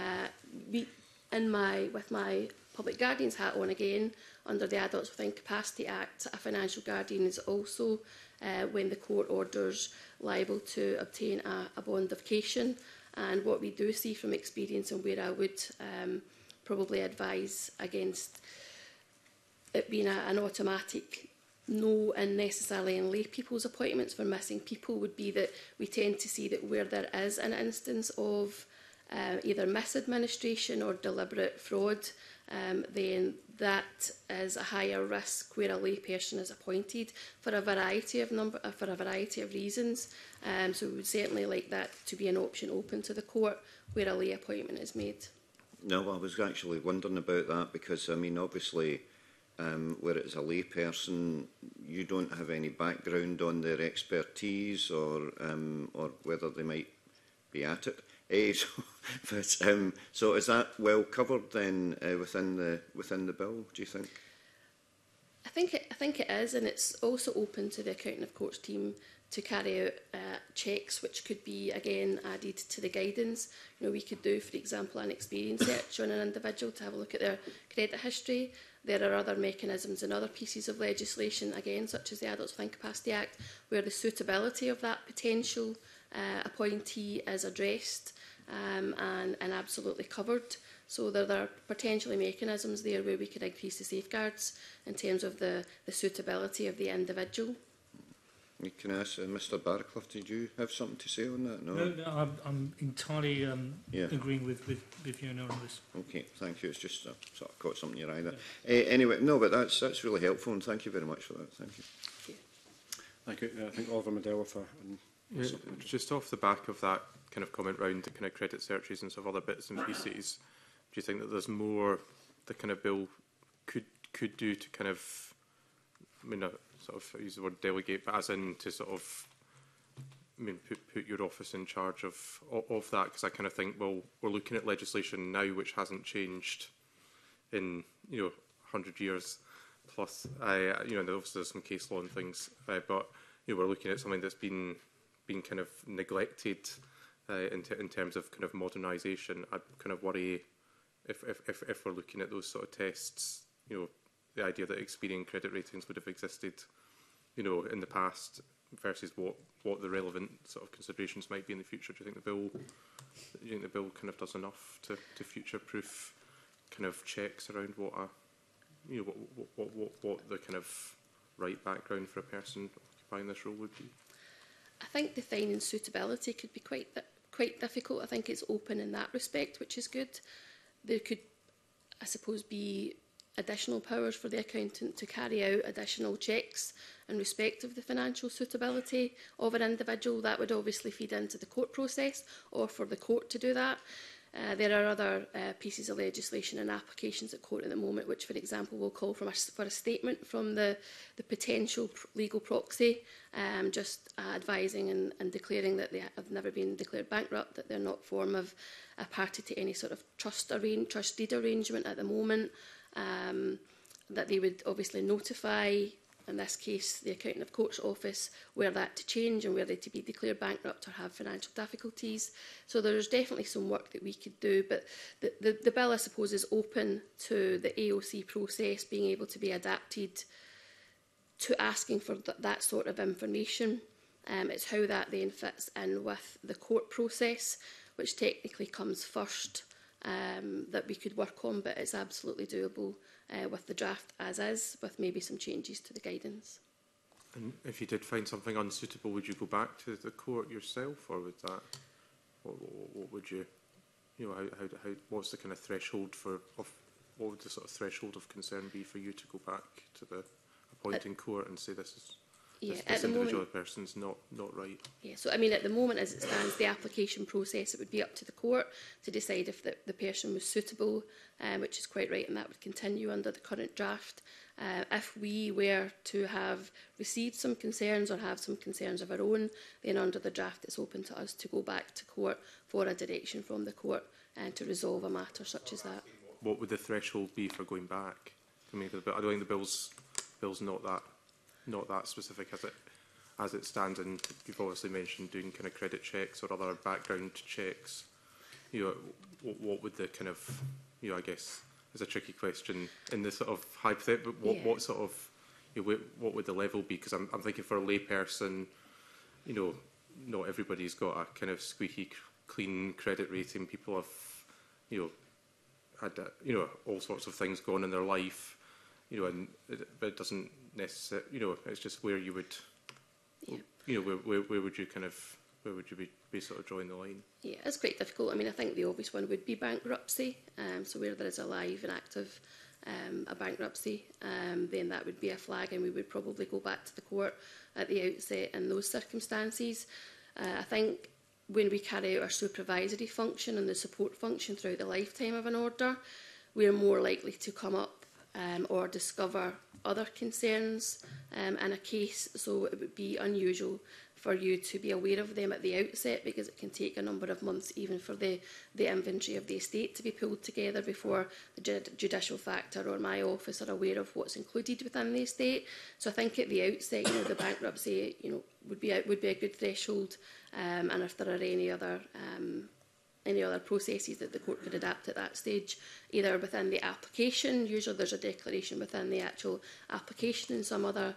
with my public guardian's hat on again, under the Adults with Incapacity Act, a financial guardian is also, when the court orders, liable to obtain a bond of cation. And what we do see from experience, and where I would probably advise against it being an automatic no, and necessarily in lay people's appointments for missing people, would be that we tend to see that where there is an instance of either misadministration or deliberate fraud, then that is a higher risk where a lay person is appointed for a variety of reasons. So we would certainly like that to be an option open to the court where a lay appointment is made. No, well, I was actually wondering about that because, I mean, obviously, where it's a lay person, you don't have any background on their expertise or whether they might be at it. So is that well covered then within the bill, do you think? I think it is, and it's also open to the Accounting of Courts team to carry out checks which could be again added to the guidance. We could do, for example, an experience search on an individual to have a look at their credit history. There are other mechanisms and other pieces of legislation, again, such as the Adults with Incapacity Act, where the suitability of that potential appointee is addressed and absolutely covered. So there are potentially mechanisms there where we could increase the safeguards in terms of the suitability of the individual. Can I ask Mr Barcliffe, did you have something to say on that? No, I'm entirely agreeing with Fiona on this. Okay, thank you. It's just sort of caught something in your eye there. Anyway, no, but that's really helpful, and thank you very much for that. Thank you. Thank you. I think Oliver Medell with just off the back of that kind of comment round the kind of credit searches and sort of other bits and pieces, do you think that there's more the kind of bill could do to kind of, I mean, sort of use the word delegate, but as in to sort of, I mean, put your office in charge of that? Because I kind of think, well, we're looking at legislation now which hasn't changed in 100 years plus. And obviously there's some case law and things, but we're looking at something that's been kind of neglected in terms of kind of modernisation. I kind of worry if we're looking at those sort of tests, the idea that Experian credit ratings would have existed, in the past versus what the relevant sort of considerations might be in the future. Do you think the bill kind of does enough to future-proof kind of checks around what the kind of right background for a person occupying this role would be? I think defining suitability could be quite difficult. I think it's open in that respect, which is good. There could, I suppose, be additional powers for the accountant to carry out additional checks in respect of the financial suitability of an individual. That would obviously feed into the court process, or for the court to do that. There are other pieces of legislation and applications at court at the moment which, for example, will call for a statement from the potential legal proxy, just advising and declaring that they have never been declared bankrupt, that they're not form of a party to any sort of trust deed arrangement at the moment, that they would obviously notify, in this case, the Accountant of Court's office, were that to change and were they to be declared bankrupt or have financial difficulties. So there's definitely some work that we could do, but the bill, I suppose, is open to the AOC process being able to be adapted to asking for that sort of information. It's how that then fits in with the court process, which technically comes first, that we could work on, but it's absolutely doable with the draft as is, with maybe some changes to the guidance. And if you did find something unsuitable, would you go back to the court yourself, or would that, what would you, how what's the kind of threshold what would the sort of threshold of concern be for you to go back to the appointing court and say this individual person's not right? Yeah, so I mean, at the moment, as it stands, the application process, it would be up to the court to decide if the person was suitable, which is quite right, and that would continue under the current draft. If we were to have received some concerns or have some concerns of our own, then under the draft it's open to us to go back to court for a direction from the court and to resolve a matter such as that. What would the threshold be for going back? I mean, I don't think the bill's not that specific as it stands, and you've obviously mentioned doing kind of credit checks or other background checks. What would the kind of, I guess, is a tricky question in this sort of hypothetical. But what sort of, what would the level be? Because I'm thinking for a layperson, not everybody's got a kind of squeaky clean credit rating. People have, had all sorts of things going in their life, but it doesn't necessarily, it's just where you would, where would you kind of, where would you be sort of drawing the line? Yeah, it's quite difficult. I mean, I think the obvious one would be bankruptcy. So where there is a live and active a bankruptcy, then that would be a flag, and we would probably go back to the court at the outset in those circumstances. I think when we carry out our supervisory function and the support function throughout the lifetime of an order, we are more likely to come up or discover other concerns in a case. So it would be unusual for you to be aware of them at the outset, because it can take a number of months even for the inventory of the estate to be pulled together before the judicial factor or my office are aware of what's included within the estate. So I think at the outset, the bankruptcy, would be a good threshold, and if there are any other processes that the court could adapt at that stage, either within the application. Usually there's a declaration within the actual application, and some other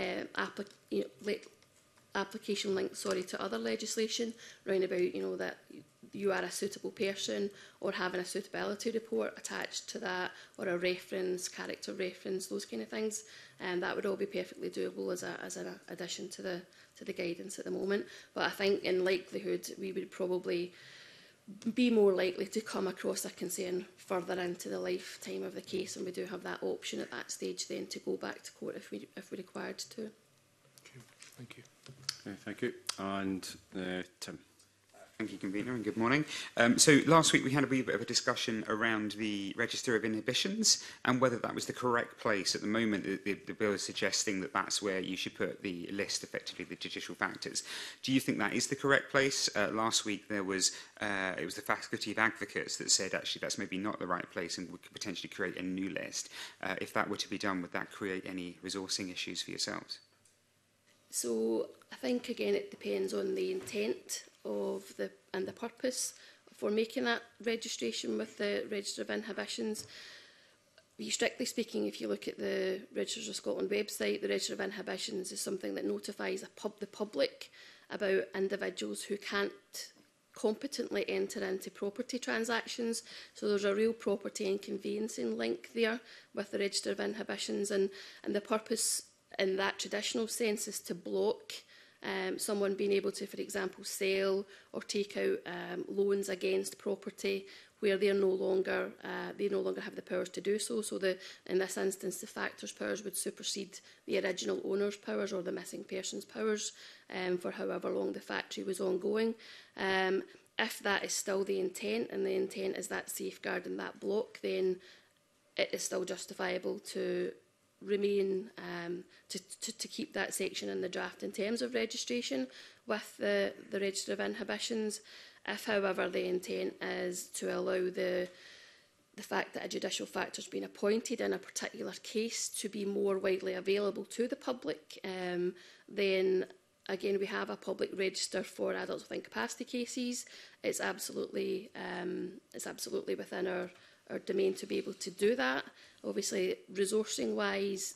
application linked to other legislation round about that you are a suitable person, or having a suitability report attached to that, or a reference, character reference, those kind of things, and that would all be perfectly doable as an addition to the guidance at the moment. But I think in likelihood we would probably be more likely to come across a concern further into the lifetime of the case, and we do have that option at that stage then to go back to court if we're required to. Okay, thank you. Thank you. And Tim. Thank you, Convener, and good morning. So last week we had a wee bit of a discussion around the Register of Inhibitions and whether that was the correct place. At the moment, the bill is suggesting that that's where you should put the list, effectively the judicial factors. Do you think that is the correct place? Last week there was it was the Faculty of Advocates that said actually that's maybe not the right place and we could potentially create a new list. If that were to be done, would that create any resourcing issues for yourselves? So I think again it depends on the intent of and the purpose for making that registration with the Register of Inhibitions. Strictly speaking, if you look at the Registers of Scotland website, the Register of Inhibitions is something that notifies the public about individuals who can't competently enter into property transactions. So there's a real property and conveyancing link there with the Register of Inhibitions, and the purpose in that traditional sense is to block someone being able to, for example, sell or take out loans against property where they no longer have the powers to do so. So in this instance, the factor's powers would supersede the original owner's powers or the missing person's powers for however long the factory was ongoing. if that is still the intent, and the intent is that safeguard in that block, then it is still justifiable to remain, to keep that section in the draft in terms of registration with the Register of Inhibitions. If, however, the intent is to allow the fact that a judicial factor has been appointed in a particular case to be more widely available to the public, then again we have a public register for adults with incapacity cases. It's absolutely within our domain to be able to do that. Obviously, resourcing wise,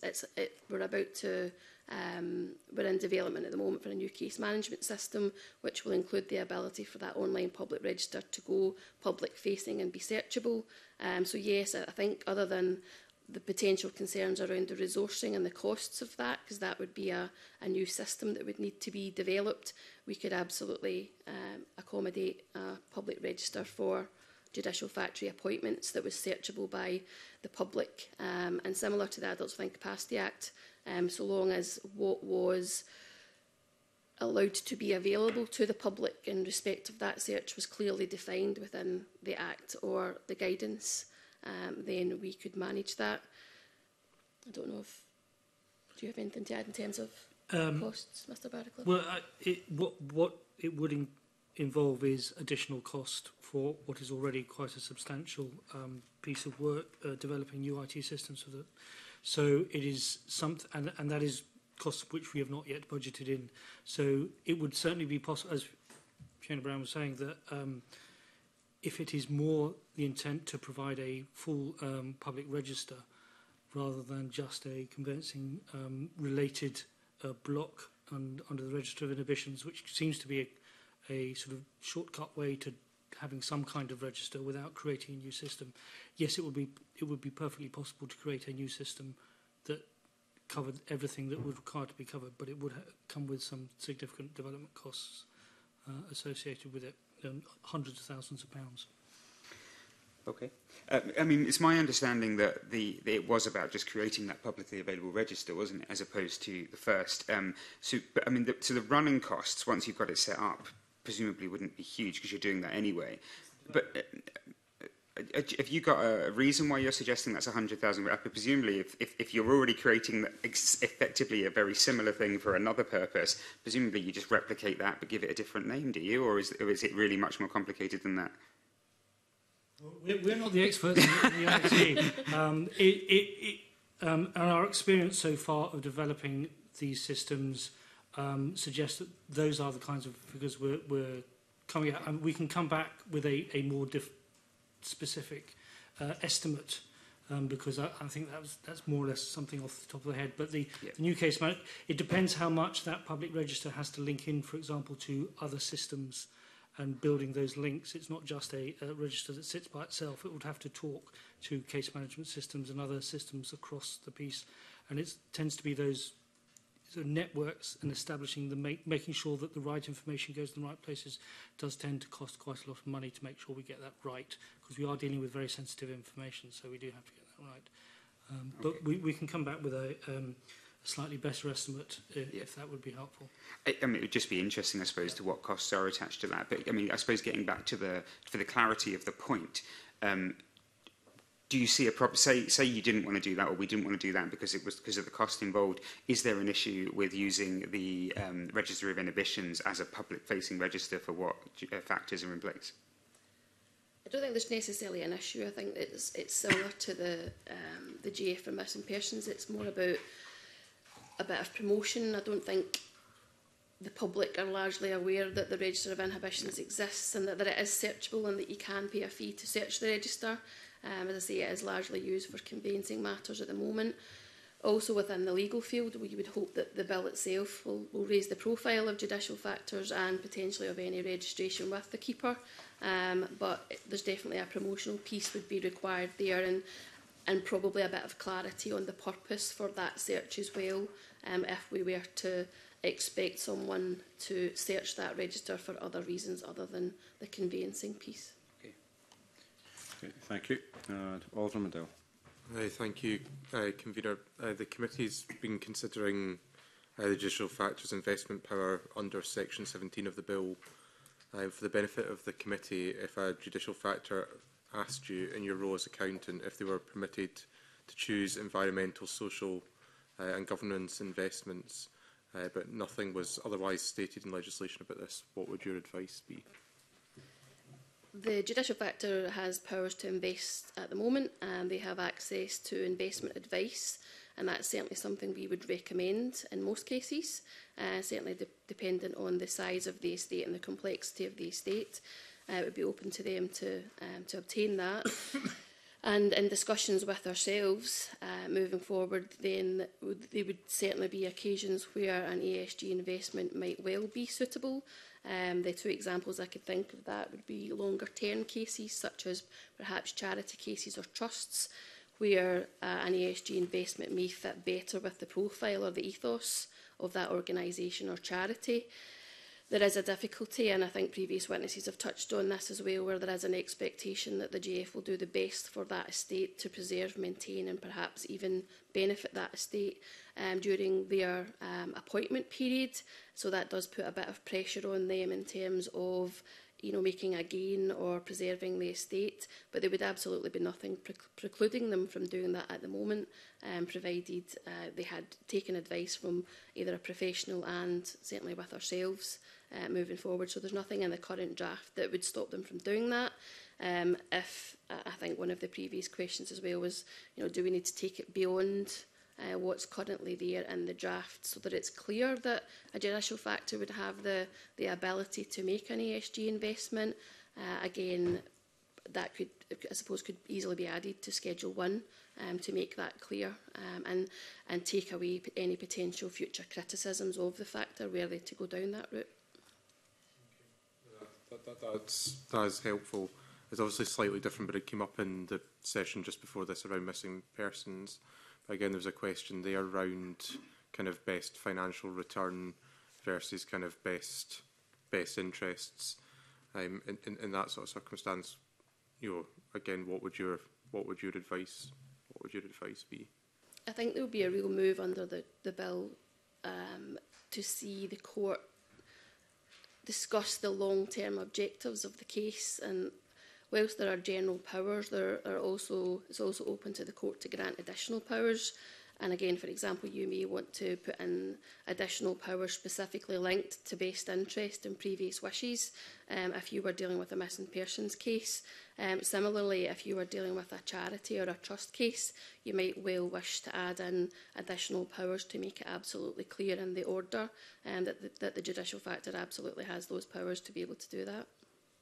we're in development at the moment for a new case management system, which will include the ability for that online public register to go public facing and be searchable. So yes, I think other than the potential concerns around the resourcing and the costs of that, because that would be a new system that would need to be developed, we could absolutely accommodate a public register for judicial factory appointments that was searchable by the public, and similar to the Adults with Incapacity Act, so long as what was allowed to be available to the public in respect of that search was clearly defined within the Act or the guidance, then we could manage that. I don't know if... Do you have anything to add in terms of costs, Mr Barraclough? Well, what it would involve is additional cost for what is already quite a substantial piece of work, developing new IT systems for that. So it is something, and that is costs which we have not yet budgeted in. So it would certainly be possible, as Fiona Brown was saying, that if it is more the intent to provide a full public register rather than just a conveyancing related block under the Register of Inhibitions, which seems to be a sort of shortcut way to having some kind of register without creating a new system. Yes, it would be perfectly possible to create a new system that covered everything that would require to be covered, but it would come with some significant development costs associated with it, hundreds of thousands of pounds. Okay. I mean, it's my understanding that it was about just creating that publicly available register, wasn't it, as opposed to the first. But I mean, so the running costs, once you've got it set up, presumably wouldn't be huge because you're doing that anyway. But have you got a reason why you're suggesting that's 100,000? Presumably, if you're already creating effectively a very similar thing for another purpose, presumably you just replicate that but give it a different name, do you? Or is it really much more complicated than that? We're not the experts in the IT. And our experience so far of developing these systems suggests that those are the kinds of figures we're coming at. And we can come back with a more specific estimate, because I think that's more or less something off the top of the head. But the new case management, it depends how much that public register has to link in, for example, to other systems. And building those links, it's not just a register that sits by itself. It would have to talk to case management systems and other systems across the piece. And it tends to be those sort of networks and establishing making sure that the right information goes to the right places does tend to cost quite a lot of money to make sure we get that right, because we are dealing with very sensitive information, so we do have to get that right. But we can come back with a slightly better estimate if that would be helpful. I mean, it would just be interesting, I suppose, to what costs are attached to that. But I mean, I suppose getting back to for the clarity of the point, do you see a problem? Say you didn't want to do that, or we didn't want to do that because it was because of the cost involved. Is there an issue with using the Register of Inhibitions as a public-facing register for what factors are in place? I don't think there's necessarily an issue. I think it's similar to the GF for missing persons. It's more about a bit of promotion. I don't think the public are largely aware that the Register of Inhibitions exists and that it is searchable and that you can pay a fee to search the register. As I say, it is largely used for conveyancing matters at the moment. Also within the legal field, we would hope that the bill itself will raise the profile of judicial factors and potentially of any registration with the keeper. But there's definitely a promotional piece would be required there, and probably a bit of clarity on the purpose for that search as well, if we were to expect someone to search that register for other reasons other than the conveyancing piece. Okay, thank you. Alderman Mandel. Thank you, Convener. The committee's been considering the judicial factors investment power under Section 17 of the bill For the benefit of the committee, if a judicial factor asked you in your role as accountant if they were permitted to choose environmental, social and governance investments, but nothing was otherwise stated in legislation about this, what would your advice be? The judicial factor has powers to invest at the moment, and they have access to investment advice, and that's certainly something we would recommend in most cases, certainly dependent on the size of the estate and the complexity of the estate. It would be open to them to obtain that. And in discussions with ourselves moving forward, then there would certainly be occasions where an ESG investment might well be suitable. The two examples I could think of that would be longer term cases, such as perhaps charity cases or trusts, where an ESG investment may fit better with the profile or the ethos of that organisation or charity. There is a difficulty, and I think previous witnesses have touched on this as well, where there is an expectation that the JF will do the best for that estate to preserve, maintain and perhaps even benefit that estate during their appointment period. So that does put a bit of pressure on them in terms of making a gain or preserving the estate, but there would absolutely be nothing precluding them from doing that at the moment, provided they had taken advice from either a professional and certainly with ourselves moving forward. So there's nothing in the current draft that would stop them from doing that. If I think one of the previous questions as well was, do we need to take it beyond what's currently there in the draft, so that it's clear that a judicial factor would have the ability to make an ESG investment. Again, that could, I suppose, could easily be added to Schedule 1 to make that clear and take away any potential future criticisms of the factor were they to go down that route. That is helpful. It's obviously slightly different, but it came up in the session just before this around missing persons. But again, there was a question there around kind of best financial return versus kind of best interests. In that sort of circumstance, again, what would your advice be? I think there will be a real move under the bill to see the court discuss the long-term objectives of the case, and whilst there are general powers, it's also open to the court to grant additional powers. And again, for example, you may want to put in additional powers specifically linked to best interest and previous wishes if you were dealing with a missing persons case. Similarly, if you were dealing with a charity or a trust case, you might well wish to add in additional powers to make it absolutely clear in the order that the judicial factor absolutely has those powers to be able to do that.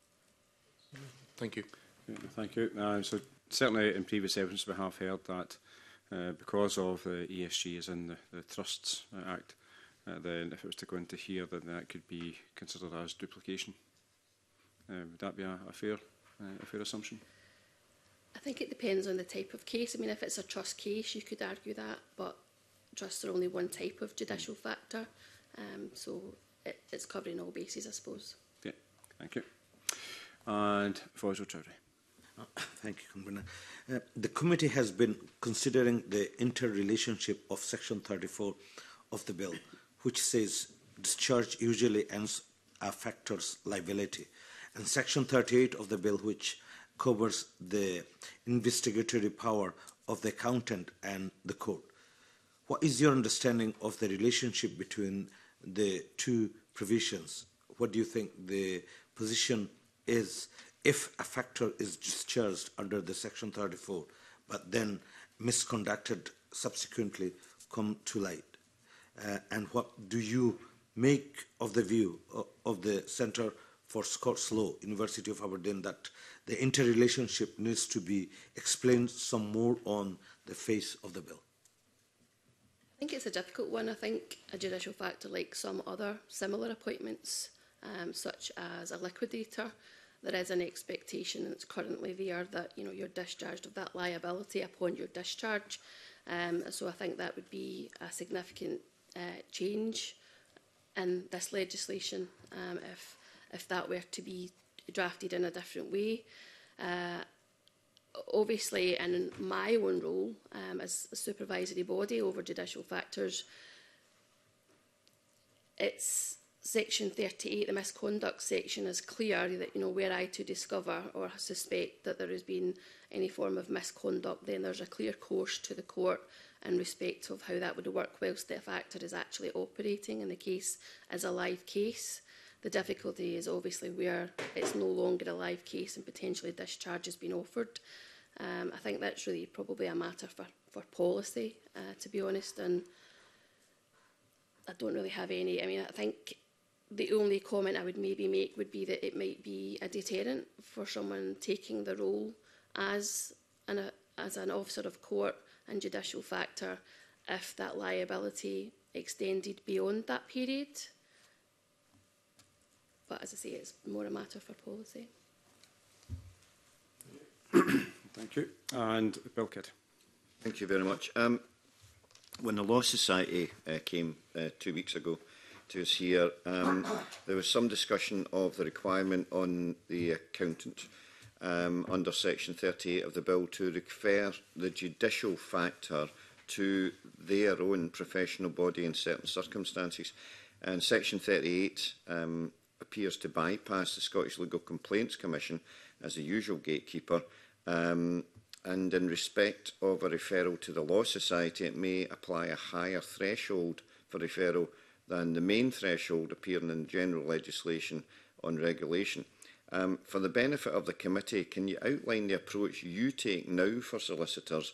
Thank you. Thank you. So certainly in previous evidence we have heard that because of the ESG is in the Trusts Act, then if it was to go into here, then that could be considered as duplication. Would that be a fair assumption? I think it depends on the type of case. I mean, if it's a trust case, you could argue that, but trusts are only one type of judicial factor, so it's covering all bases, I suppose. Yeah, thank you. And Faisal Chowdhury. Thank you, Convener. The committee has been considering the interrelationship of Section 34 of the bill, which says discharge usually ends a factor's liability, and Section 38 of the bill, which covers the investigatory power of the accountant and the court. What is your understanding of the relationship between the two provisions? What do you think the position is if a factor is discharged under the Section 34, but then misconducted subsequently come to light? And what do you make of the view of the Centre for Scots Law, University of Aberdeen, that the interrelationship needs to be explained some more on the face of the bill? I think it's a difficult one. I think a judicial factor, like some other similar appointments, such as a liquidator, there is an expectation, and it's currently there, that you're discharged of that liability upon your discharge. So I think that would be a significant change in this legislation if that were to be drafted in a different way. Obviously, in my own role as a supervisory body over judicial factors, it's Section 38, the misconduct section, is clear that, you know, were I to discover or suspect that there has been any form of misconduct, then there's a clear course to the court in respect of how that would work whilst the factor is actually operating and the case is a live case. The difficulty is obviously where it's no longer a live case and potentially discharge has been offered. I think that's really probably a matter for policy, to be honest, and I don't really have any. I mean, I think the only comment I would maybe make would be that it might be a deterrent for someone taking the role as an officer of court and judicial factor if that liability extended beyond that period. But as I say, it's more a matter for policy. Thank you. And Bill Kidd. Thank you very much. When the Law Society came 2 weeks ago to us here, there was some discussion of the requirement on the accountant under Section 38 of the bill to refer the judicial factor to their own professional body in certain circumstances. And Section 38 appears to bypass the Scottish Legal Complaints Commission as the usual gatekeeper. And in respect of a referral to the Law Society, it may apply a higher threshold for referral than the main threshold appearing in general legislation on regulation. For the benefit of the committee, can you outline the approach you take now for solicitors?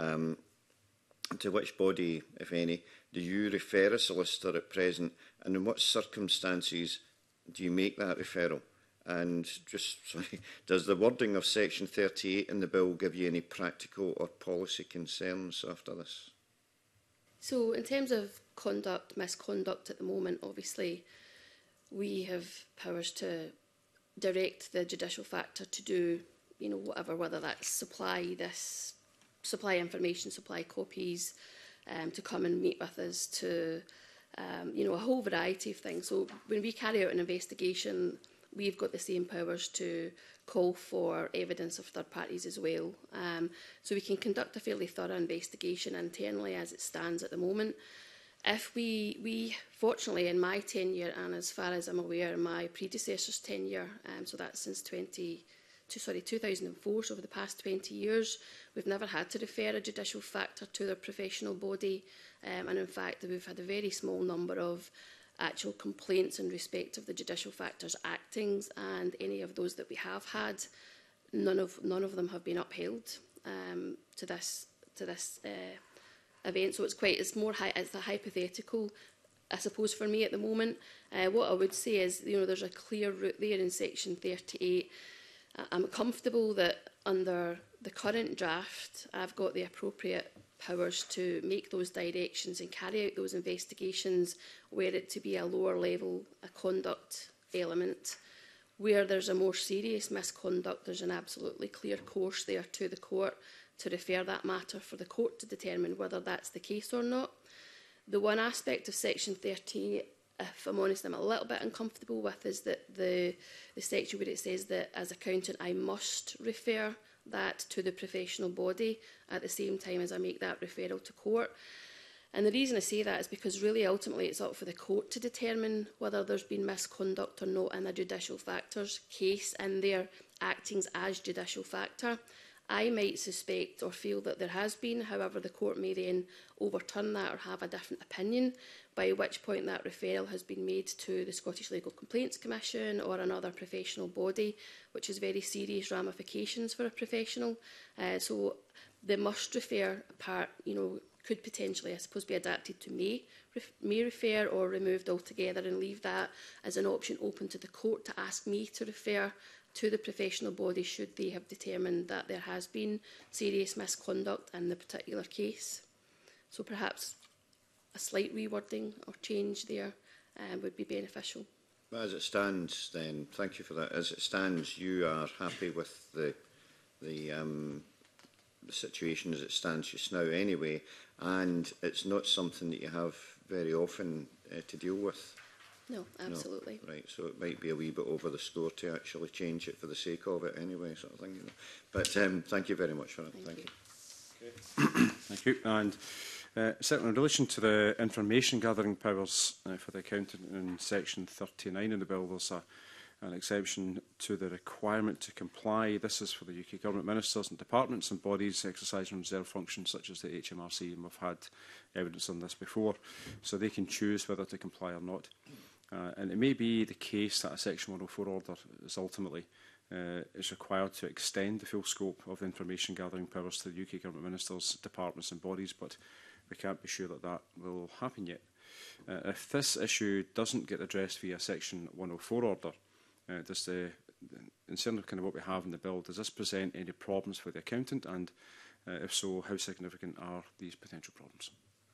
To which body, if any, do you refer a solicitor at present, and in what circumstances do you make that referral? And just, sorry, does the wording of Section 38 in the bill give you any practical or policy concerns after this? So in terms of misconduct at the moment, obviously we have powers to direct the judicial factor to do, you know, whatever, whether that's supply information, supply copies, to come and meet with us, to, you know, a whole variety of things. So when we carry out an investigation, we've got the same powers to call for evidence of third parties as well. So we can conduct a fairly thorough investigation internally as it stands at the moment. If we fortunately, in my tenure, and as far as I'm aware, my predecessor's tenure, so that's since 2004, so over the past 20 years, we've never had to refer a judicial factor to their professional body. And in fact, we've had a very small number of actual complaints in respect of the judicial factor's actings, and any of those that we have had, none of them have been upheld to this event. So it's a hypothetical, I suppose, for me at the moment. What I would say is, you know, there's a clear route there in Section 38. I'm comfortable that under the current draft, I've got the appropriate powers to make those directions and carry out those investigations were it to be a lower level, a conduct element. Where there's a more serious misconduct, there's an absolutely clear course there to the court to refer that matter for the court to determine whether that's the case or not. The one aspect of Section 38, if I'm honest, I'm a little bit uncomfortable with, is that the section where it says that as accountant I must refer that to the professional body at the same time as I make that referral to court. And the reason I say that is because really ultimately it's up for the court to determine whether there's been misconduct or not in a judicial factor's case in their actings as judicial factor. I might suspect or feel that there has been, however the court may then overturn that or have a different opinion, by which point that referral has been made to the Scottish Legal Complaints Commission or another professional body, which has very serious ramifications for a professional. So the must refer part, you know, could potentially, I suppose, be adapted to may refer or removed altogether, and leave that as an option open to the court to ask me to refer to the professional body should they have determined that there has been serious misconduct in the particular case. So perhaps a slight rewording or change there would be beneficial. As it stands then, thank you for that. As it stands, you are happy with the situation as it stands just now anyway, and it's not something that you have very often to deal with? No, absolutely. No. Right, so it might be a wee bit over the score to actually change it for the sake of it anyway, sort of thing. You know. But thank you very much for that. Thank you. Okay. Thank you. And Certainly in relation to the information gathering powers for the accountant in section 39 of the bill, there's an exemption to the requirement to comply. This is for the UK Government Ministers and departments and bodies exercising reserve functions such as the HMRC, and we've had evidence on this before, so they can choose whether to comply or not. And it may be the case that a Section 104 order is ultimately is required to extend the full scope of information gathering powers to the UK Government Ministers, departments and bodies, but we can't be sure that that will happen yet. If this issue doesn't get addressed via Section 104 order, in terms of kind of what we have in the bill, does this present any problems for the accountant, and if so, how significant are these potential problems?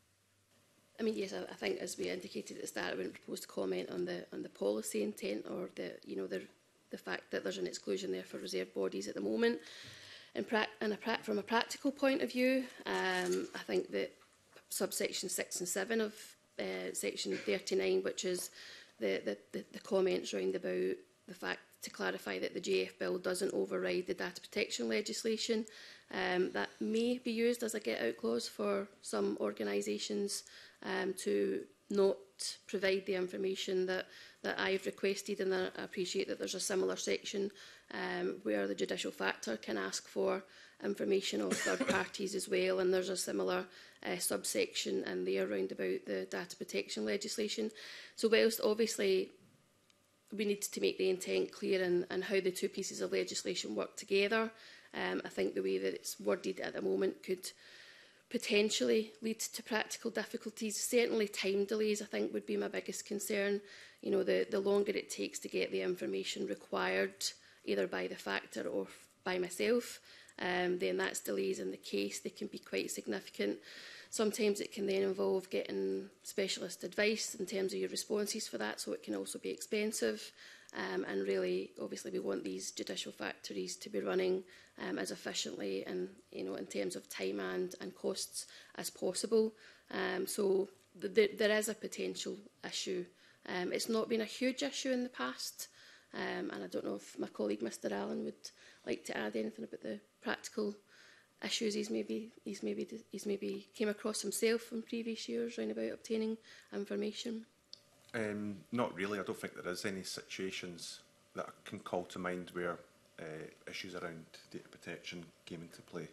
I mean, yes, I think as we indicated at the start, I wouldn't propose to comment on the policy intent or the fact that there's an exclusion there for reserve bodies at the moment. From a practical point of view, I think that subsection 6 and 7 of section 39, which is the comments round about the fact to clarify that the JF bill doesn't override the data protection legislation, that may be used as a get-out clause for some organisations to not provide the information that I've requested, and I appreciate that there's a similar section where the judicial factor can ask for information of third parties as well, and there's a similar subsection in there around about the data protection legislation. So whilst obviously we need to make the intent clear and how the two pieces of legislation work together, I think the way that it's worded at the moment could potentially lead to practical difficulties. Certainly time delays, I think, would be my biggest concern. You know, the longer it takes to get the information required, either by the factor or by myself, then that's delays in the case. They can be quite significant. Sometimes it can then involve getting specialist advice in terms of your responses for that, so it can also be expensive. And really, obviously, we want these judicial factories to be running as efficiently and, you know, in terms of time and costs as possible. So there is a potential issue. It's not been a huge issue in the past, and I don't know if my colleague Mr Allen would like to add anything about the practical issues he's maybe came across himself in previous years round about obtaining information. Not really. I don't think there is any situations that I can call to mind where issues around data protection came into play.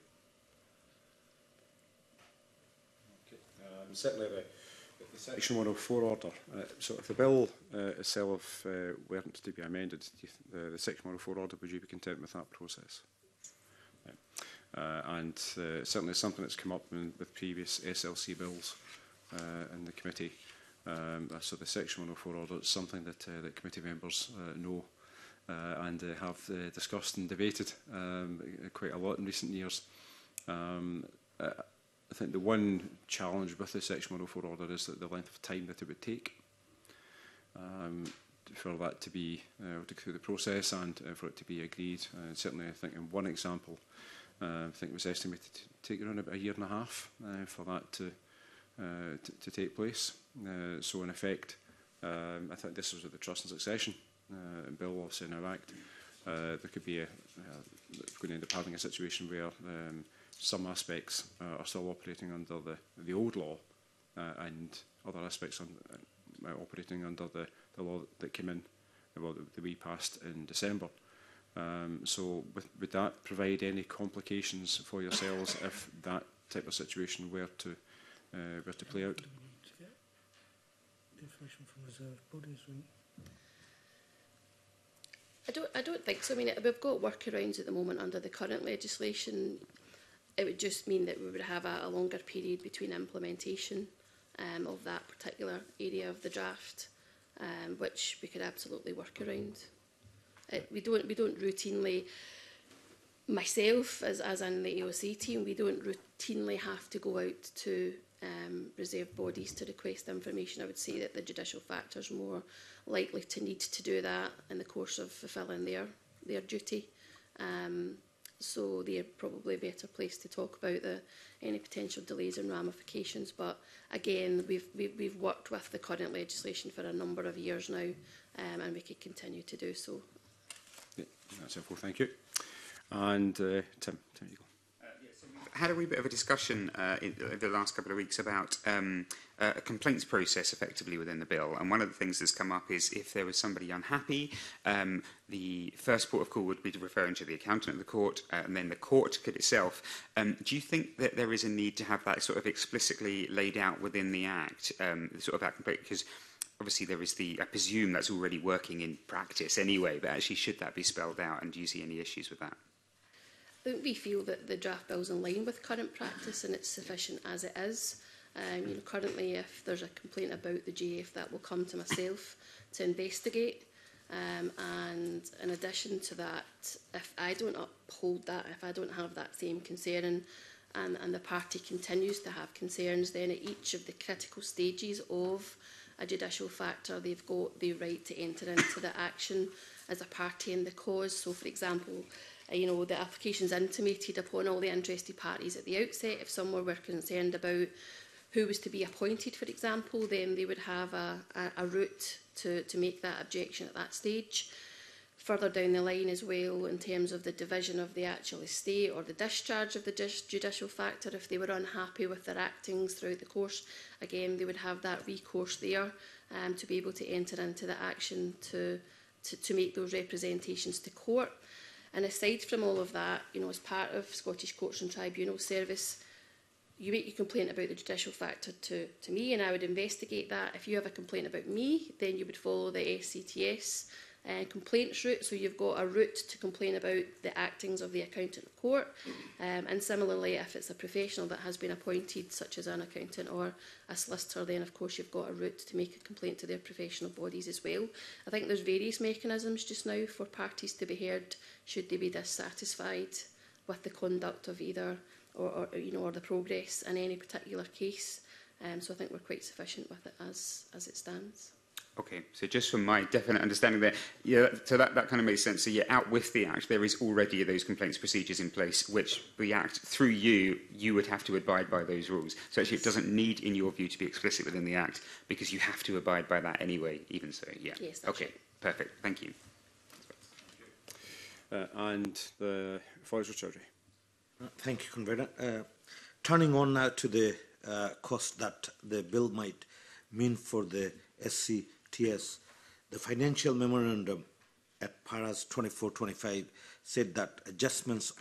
Okay. Certainly the Section 104 order, so if the bill itself weren't to be amended, the Section 104 order, would you be content with that process? And certainly something that's come up with previous SLC bills in the committee. So the Section 104 order is something that that committee members know and have discussed and debated quite a lot in recent years. I think the one challenge with the Section 104 order is that the length of time that it would take for that to be to go through the process and for it to be agreed. Certainly, I think in one example, I think it was estimated to take around about 1.5 years for that to take place. So in effect, I think this was with the Trust and Succession Bill, obviously now Act. There could be going to end up having a situation where some aspects are still operating under the old law, and other aspects operating under the law that came in, well, that we passed in December. So would that provide any complications for yourselves if that type of situation were to play out? Information from reserve bodies. I don't think so. I mean, we've got workarounds at the moment under the current legislation. It would just mean that we would have a longer period between implementation of that particular area of the draft, which we could absolutely work around. We don't routinely, myself as in the AOC team, we don't routinely have to go out to reserve bodies to request information. I would say that the judicial factor is more likely to need to do that in the course of fulfilling their duty. So they're probably a better place to talk about any potential delays and ramifications. But again, we've worked with the current legislation for a number of years now, and we could continue to do so. Yeah, that's helpful, thank you. And Tim, you go. had a wee bit of a discussion over the last couple of weeks about a complaints process effectively within the bill. And one of the things that's come up is if there was somebody unhappy, the first port of call would be referring to the accountant of the court, and then the court could itself. Do you think that there is a need to have that sort of explicitly laid out within the Act, sort of that complaint? Because obviously there is I presume that's already working in practice anyway, but actually should that be spelled out, and do you see any issues with that? I think we feel that the draft bill is in line with current practice and it's sufficient as it is. Currently, if there's a complaint about the GAF, that will come to myself to investigate. And in addition to that, if I don't uphold that, if I don't have that same concern and the party continues to have concerns, then at each of the critical stages of a judicial factor, they've got the right to enter into the action as a party in the cause. So, for example, the application's intimated upon all the interested parties at the outset. If someone were concerned about who was to be appointed, for example, then they would have a route to make that objection at that stage. Further down the line as well, in terms of the division of the actual estate or the discharge of the judicial factor, if they were unhappy with their actings throughout the course, again, they would have that recourse there to be able to enter into the action to make those representations to court. And aside from all of that, as part of Scottish Courts and Tribunal Service, you make your complaint about the judicial factor to me, and I would investigate that. If you have a complaint about me, then you would follow the SCTS complaints route. So you've got a route to complain about the actings of the accountant of court. And similarly, if it's a professional that has been appointed, such as an accountant or a solicitor, then of course you've got a route to make a complaint to their professional bodies as well. I think there's various mechanisms just now for parties to be heard should they be dissatisfied with the conduct of either or the progress in any particular case. So I think we're quite sufficient with it as it stands. Okay, so just from my definite understanding there, yeah, so that kind of makes sense. So you're out with the Act, there is already those complaints procedures in place, which the Act, through you would have to abide by those rules. So actually it doesn't need, in your view, to be explicit within the Act, because you have to abide by that anyway, even so, yeah. Yes, okay, right. Perfect, thank you. And the Forestry Treasury. Thank you, Convener. Turning on now to the cost that the bill might mean for the SCTS, the financial memorandum at paras 24-25 said that adjustments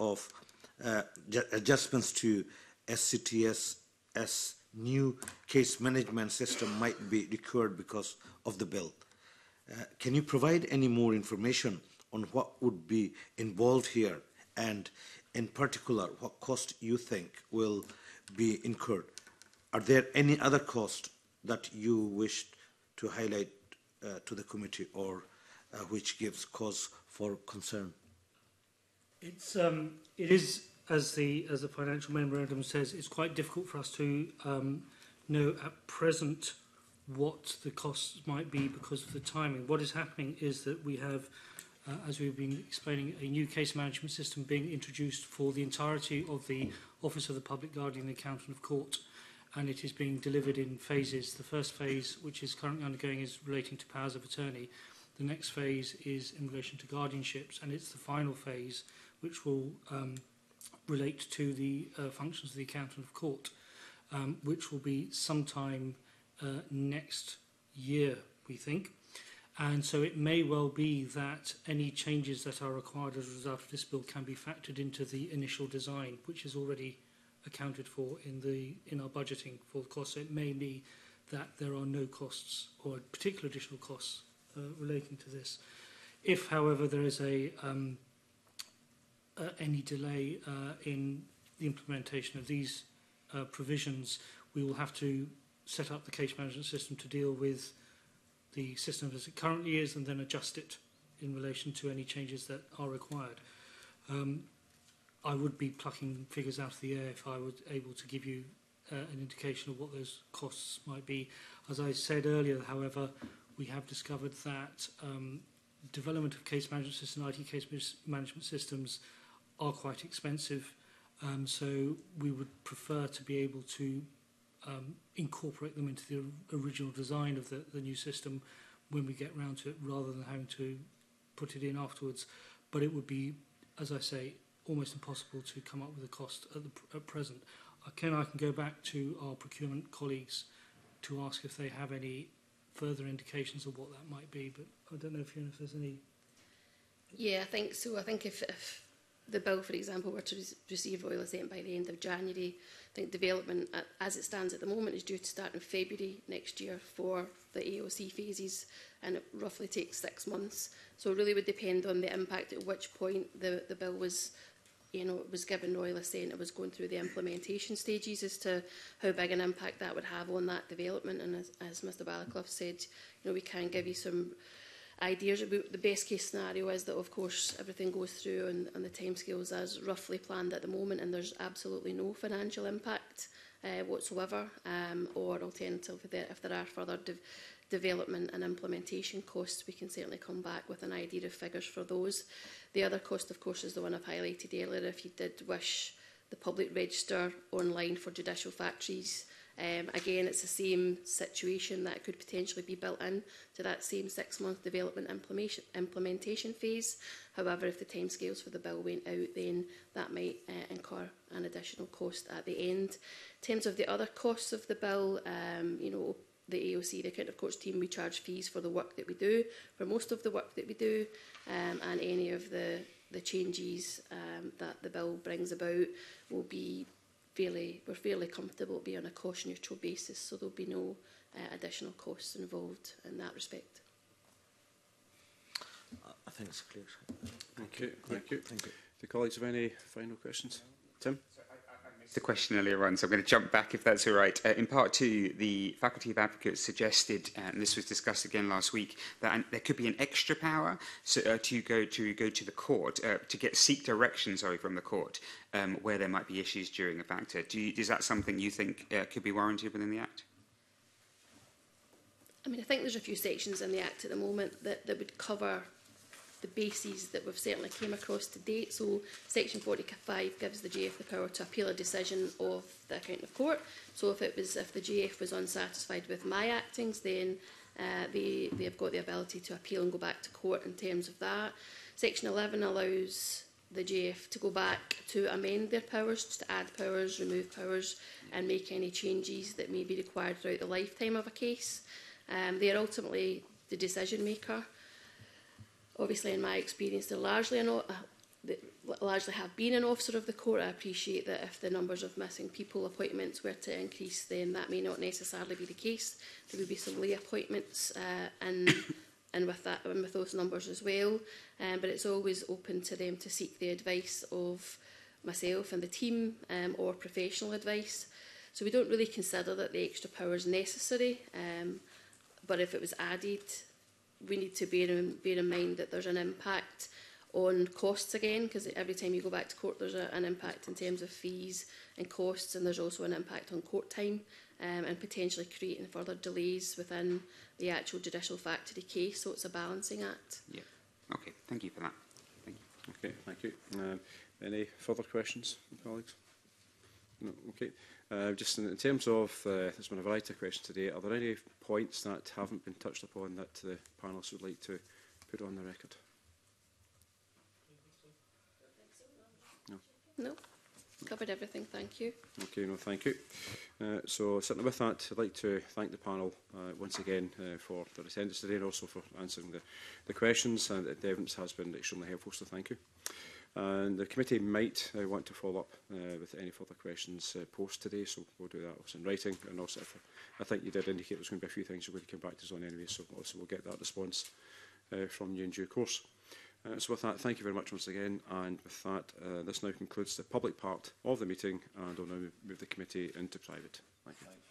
to SCTS as new case management system might be required because of the bill. Can you provide any more information on what would be involved here, and in particular what cost you think will be incurred? Are there any other costs that you wish to highlight to the committee, or which gives cause for concern? It is, as the financial memorandum says, it's quite difficult for us to know at present what the costs might be because of the timing. What is happening is that we have, as we've been explaining, a new case management system being introduced for the entirety of the Office of the Public Guardian and Accountant of Court, and it is being delivered in phases. The first phase, which is currently undergoing, is relating to powers of attorney. The next phase is in relation to guardianships, and it's the final phase which will relate to the functions of the Accountant of Court, which will be sometime next year, we think. And so it may well be that any changes that are required as a result of this bill can be factored into the initial design, which is already accounted for in our budgeting for the costs. So it may be that there are no costs or particular additional costs relating to this. If, however, there is any delay in the implementation of these provisions, we will have to set up the case management system to deal with the system as it currently is and then adjust it in relation to any changes that are required. I would be plucking figures out of the air if I was able to give you an indication of what those costs might be. As I said earlier, however, we have discovered that development of case management systems, IT case management systems, are quite expensive. So we would prefer to be able to incorporate them into the original design of the new system when we get round to it, rather than having to put it in afterwards. But it would be, as I say, almost impossible to come up with a cost at present. I can go back to our procurement colleagues to ask if they have any further indications of what that might be, but I don't know if there's any. Yeah, I think so. I think if the bill, for example, were to receive royal assent by the end of January, I think development, as it stands at the moment, is due to start in February next year for the AOC phases, and it roughly takes 6 months. So it really would depend on the impact at which point the bill was, it was given royal assent, it was going through the implementation stages as to how big an impact that would have on that development. And as Mr Balaclough said, we can give you some ideas about the best case scenario is that, of course, everything goes through and the timescales as roughly planned at the moment, and there's absolutely no financial impact whatsoever, or alternatively, if there are further development and implementation costs, we can certainly come back with an idea of figures for those. The other cost, of course, is the one I've highlighted earlier. If you did wish the public register online for judicial factories, again, it's the same situation that could potentially be built in to that same 6-month development implementation phase. However, if the timescales for the bill went out, then that might incur an additional cost at the end. In terms of the other costs of the bill, the AOC, the Account of Courts team, we charge fees for the work that we do, for most of the work that we do, and any of the changes that the bill brings about will be we're fairly comfortable it'll be on a cost neutral basis, so there'll be no additional costs involved in that respect. I think it's clear. Thank you. Do colleagues have any final questions? Tim? The question earlier on, so I'm going to jump back if that's all right. In part 2, the Faculty of Advocates suggested, and this was discussed again last week, that there could be an extra power to go to the court, to seek direction from the court, where there might be issues during a factor. Is that something you think could be warranted within the Act? I mean, I think there's a few sections in the Act at the moment that would cover the bases that we've certainly came across to date. So Section 45 gives the GF the power to appeal a decision of the Account of Court. So if the GF was unsatisfied with my actings, then they have got the ability to appeal and go back to court in terms of that. Section 11 allows the GF to go back to amend their powers, to add powers, remove powers, and make any changes that may be required throughout the lifetime of a case. They are ultimately the decision maker. Obviously, in my experience, they largely have been an officer of the court. I appreciate that if the numbers of missing people appointments were to increase, then that may not necessarily be the case. There would be some lay appointments and with those numbers as well. But it's always open to them to seek the advice of myself and the team, or professional advice. So we don't really consider that the extra power is necessary. But if it was added, we need to bear in mind that there's an impact on costs again, because every time you go back to court there's an impact in terms of fees and costs, and there's also an impact on court time, and potentially creating further delays within the actual judicial factory case. So it's a balancing act. Yeah. Okay. Thank you for that. Thank you. Okay. Thank you. Any further questions, colleagues? No. Okay. Just in terms of, there's been a variety of questions today. Are there any points that haven't been touched upon that the panellists would like to put on the record? No, covered everything. Thank you. Okay, no, thank you. So, certainly with that, I'd like to thank the panel once again for their attendance today, and also for answering the questions. And the evidence has been extremely helpful, so thank you. And the committee might want to follow up with any further questions post today, so we'll do that also in writing. And also, I think you did indicate there's going to be a few things you're going to come back to us on anyway, so also we'll get that response from you in due course. So with that, thank you very much once again, and with that, this now concludes the public part of the meeting, and I'll now move the committee into private. Thank you.